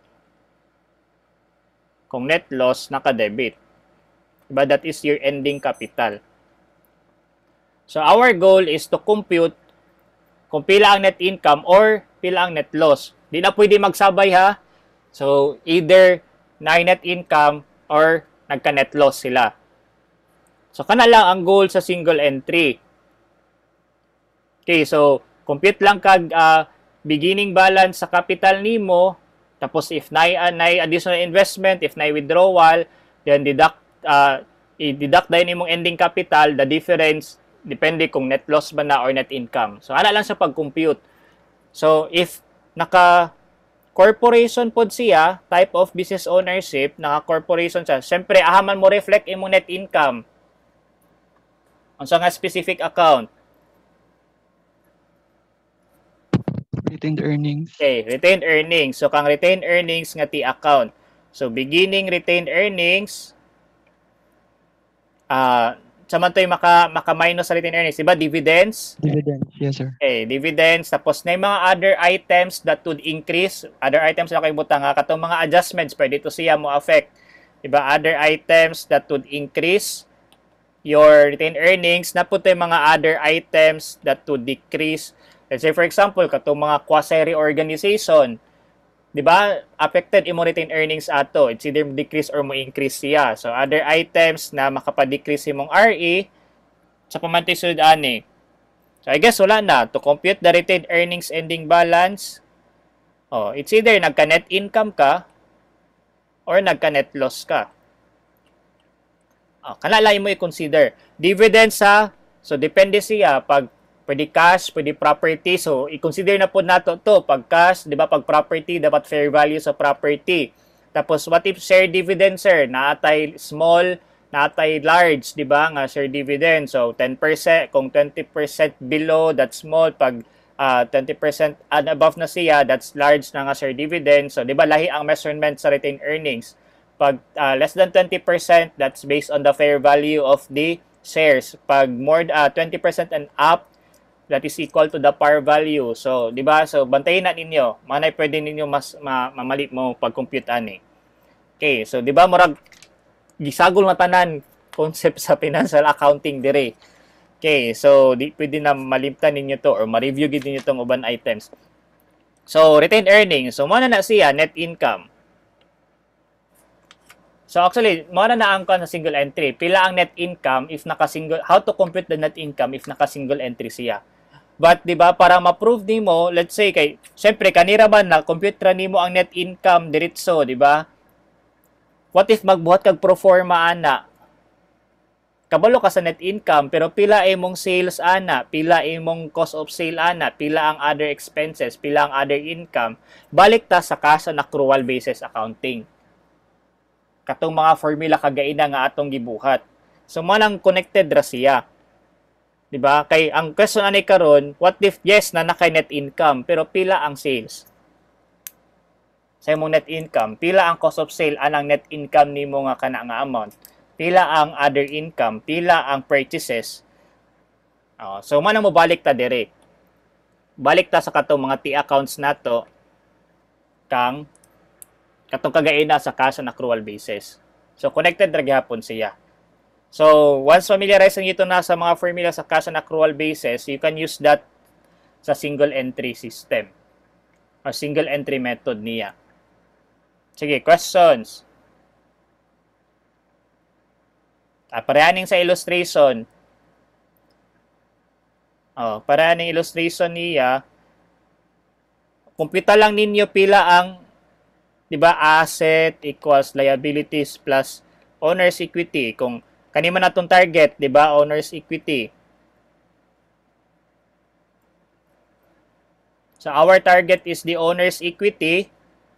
kung net loss naka-debit. Diba? That is your ending capital. So our goal is to compute kung pila ang net income or pila ang net loss. Di na pwede magsabay ha. So either na net income or nagka-net loss sila. So kana lang ang goal sa single entry. Okay, so compute lang kag uh, beginning balance sa capital nimo, tapos if na uh, na additional investment, if na withdrawal, then deduct uh, i-deduct din imong ending capital, the difference depende kung net loss ba na or net income. So ana lang sa pag-compute. So if naka corporation pod siya, type of business ownership, naka corporation siya, syempre ahaman mo reflect imong net income. Unsa nga specific account?
Retained earnings.
Okay, retained earnings. So kang retained earnings nga T-account. So beginning retained earnings, ah uh, samantoy maka maka-minus sa retained earnings, diba? Dividends.
Dividends, yes sir.
Okay, dividends. Tapos na yung mga other items that would increase. Other items na kayo butang ha. Katong mga adjustments, pwede ito siya mo affect. Diba? Other items that would increase your retained earnings. Na po yung mga other items that would decrease. Let's say for example, katong mga quasi organization. Diba? Affected imo retained earnings ato. It's either decrease or mo increase siya. So other items na makapa-decrease imong R E sa pamantay sunod ani. So I guess wala na to compute the retained earnings ending balance. Oh, it's either nagka-net income ka or nagka-net loss ka. Oh, kana lang mo i-consider. Dividends sa so depende siya pag pwede cash, pwede property. So, i-consider na po nato to. Pag cash, di ba, pag property, dapat fair value sa property. Tapos, what if share dividend, sir? Naatay small, naatay large, di ba, nga share dividend. So, ten percent, kung twenty percent below, that's small. Pag uh, twenty percent and above na siya, that's large na nga share dividend. So, di ba, lahi ang measurement sa retained earnings. Pag uh, less than twenty percent, that's based on the fair value of the shares. Pag more uh, twenty percent and up, that is equal to the par value. So, di ba? So, bantayin na ninyo. Manay pwede ninyo mas ma, mamalit mo pag-compute ani. Okay, so di ba murag gisagol matanan concept sa financial accounting dire. Okay, so di pwede na malimtan ninyo to or ma-review gid ninyo tong uban items. So, retained earnings. So, mo na na siya net income. So, actually, mo na na ang sa single entry. Pila ang net income if naka-single, how to compute the net income if naka-single entry siya. But, di ba, para ma-prove nimo, let's say, kay, syempre, kanira ba na, compute ra nimo ang net income diretso, di ba? What if magbuhat kag pro forma ana? kabalo ka sa net income pero pila imong sales ana, pila imong cost of sale ana, pila ang other expenses, pila ang other income, balik ta sa cash and accrual basis accounting. Katong mga formula kagaina nga atong gibuhat. So manang connected ra siya. 'Di ba? Kay ang question ani karon, what if yes na nakay net income pero pila ang sales? Sa imong net income, pila ang cost of sale anang net income nimo nga kana nga amount? Pila ang other income, pila ang purchases. Oh, so manang mo balik ta dire. Balik ta sa katong mga T accounts nato kang katong kagaina sa cash and accrual basis. So connected ra gyapon siya. So once familiarize nito na sa mga formula sa cash and accrual basis, you can use that sa single entry system or single entry method niya. Sige, questions. Ah, parehaning sa illustration. Oh, parehaning illustration niya. Kumputa lang ninyo pila ang 'di ba asset equals liabilities plus owner's equity. Kung kanimo natong target, 'di ba, owner's equity. So our target is the owner's equity.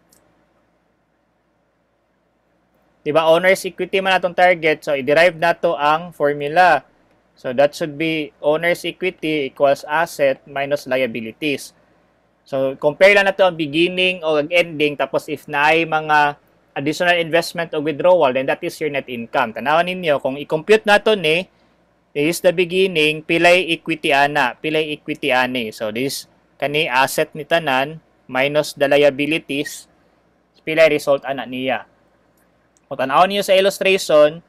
'Di ba, owner's equity man natong target, so i-derive nato ang formula. So that should be owner's equity equals asset minus liabilities. So compare lang nato ang beginning o ang ending, tapos if naay mga additional investment o withdrawal, then that is your net income. Tanawan ninyo kung i-compute nato ni is the beginning, pilay equity ana, pilay equity ani. So this kani asset ni tanan minus the liabilities, pilay result ana niya. Kung tanawon niyo sa illustration,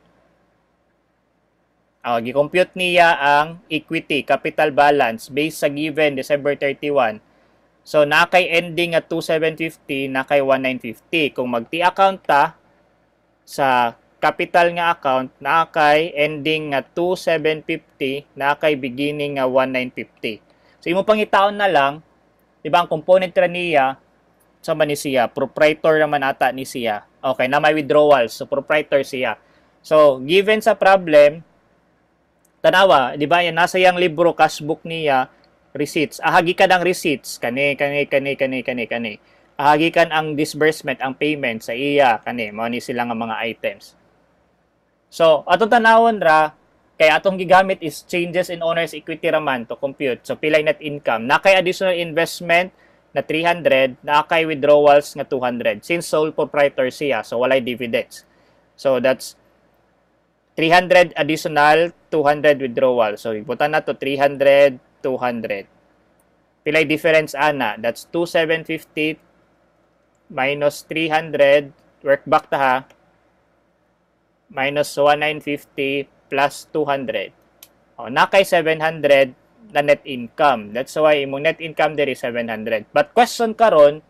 oh, gi-compute niya ang equity, capital balance based sa given December thirty-one. So nakay ending at two thousand seven hundred fifty, nakay one thousand nine hundred fifty. Kung mag-T account ta sa capital nga account, nakay ending at two thousand seven hundred fifty, nakay beginning nga one thousand nine hundred fifty. So imo pangitaon na lang, 'di ba ang component ra niya sa man ni siya, proprietor naman ata ni siya. Okay, na may withdrawals, so proprietor siya. So given sa problem, tanawa, 'di ba, yan nasa yang libro cash book niya, receipts. Ahagikan ang receipts kani kani kani kani kani kani. Ahagikan ang disbursement, ang payment sa iya kani mao ni sila nga mga items. So atong tanawon ra kay atong gigamit is changes in owner's equity raman to compute. So pilay net income, nakay additional investment na three hundred, nakay withdrawals nga two hundred. Since sole proprietor siya, so walay dividends. So that's three hundred additional, two hundred withdrawal. So ibutan na to three hundred, two hundred. Pilay difference ana, that's two thousand seven hundred fifty minus three hundred, work back ta ha, minus one thousand nine hundred fifty plus two hundred. O, nakay seven hundred na net income. That's why imong net income there is seven hundred. But question karon,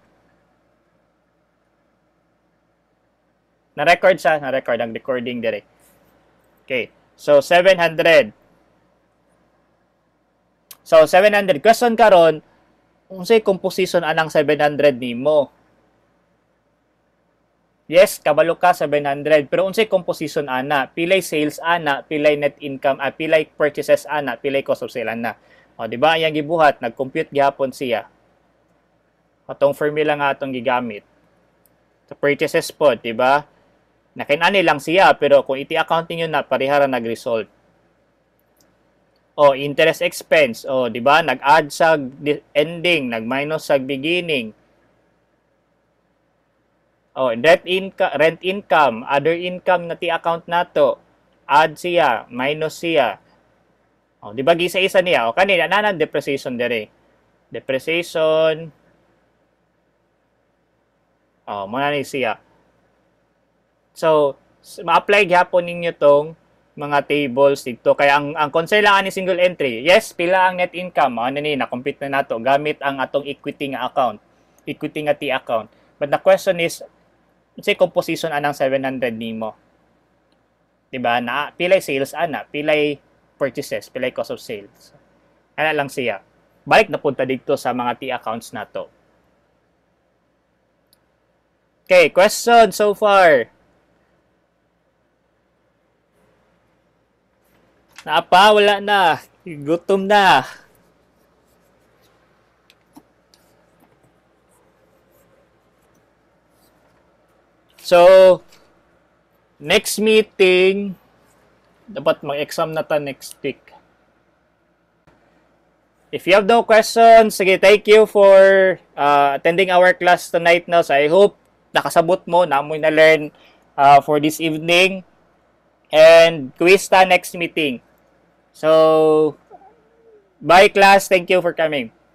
na-record sa, na-record ang recording dire. Okay, so seven hundred. So seven hundred. Question karon, unsay composition anang seven hundred nimo? Yes, kabalo ka seven hundred, pero unsay composition ana? Pilay sales ana, pilay net income, ah, pilay purchases ana, pilay cost of sale ana. O di ba yang gibuhat, nag-compute gyapon siya. Atong formula nga atong gigamit. Sa purchases po, di ba? Nakinani lang siya, pero kung iti accounting yun na parihara nag-result. O interest expense, o di ba? Nag-add sa ending, nag-minus sa beginning. Oh, rent income, rent income, other income na ti account nato, add siya, minus siya. Oh, di ba gisa-isa niya? O kanina nanan depreciation dire. Depreciation. Oh, muna ni siya. So, ma-apply gyapon ninyo tong mga tables dito. Kaya ang ang concern lang ani single entry. Yes, pila ang net income, ano ni na-complete na nato gamit ang atong equity nga account. Equity nga ti account. But the question is, say composition anang seven hundred nimo. 'Di ba? Na pilay sales ana, pilay purchases, pilay cost of sales. Ana lang siya. Balik na punta dito sa mga T accounts nato. Okay, question so far. Naapa, wala na. Gutom na. So, next meeting, dapat mag-exam na ta next week. If you have no questions, sige, thank you for uh, attending our class tonight now. So, I hope nakasabot mo, namoy na learn uh, for this evening. And quiz ta next meeting. So, bye class. Thank you for coming.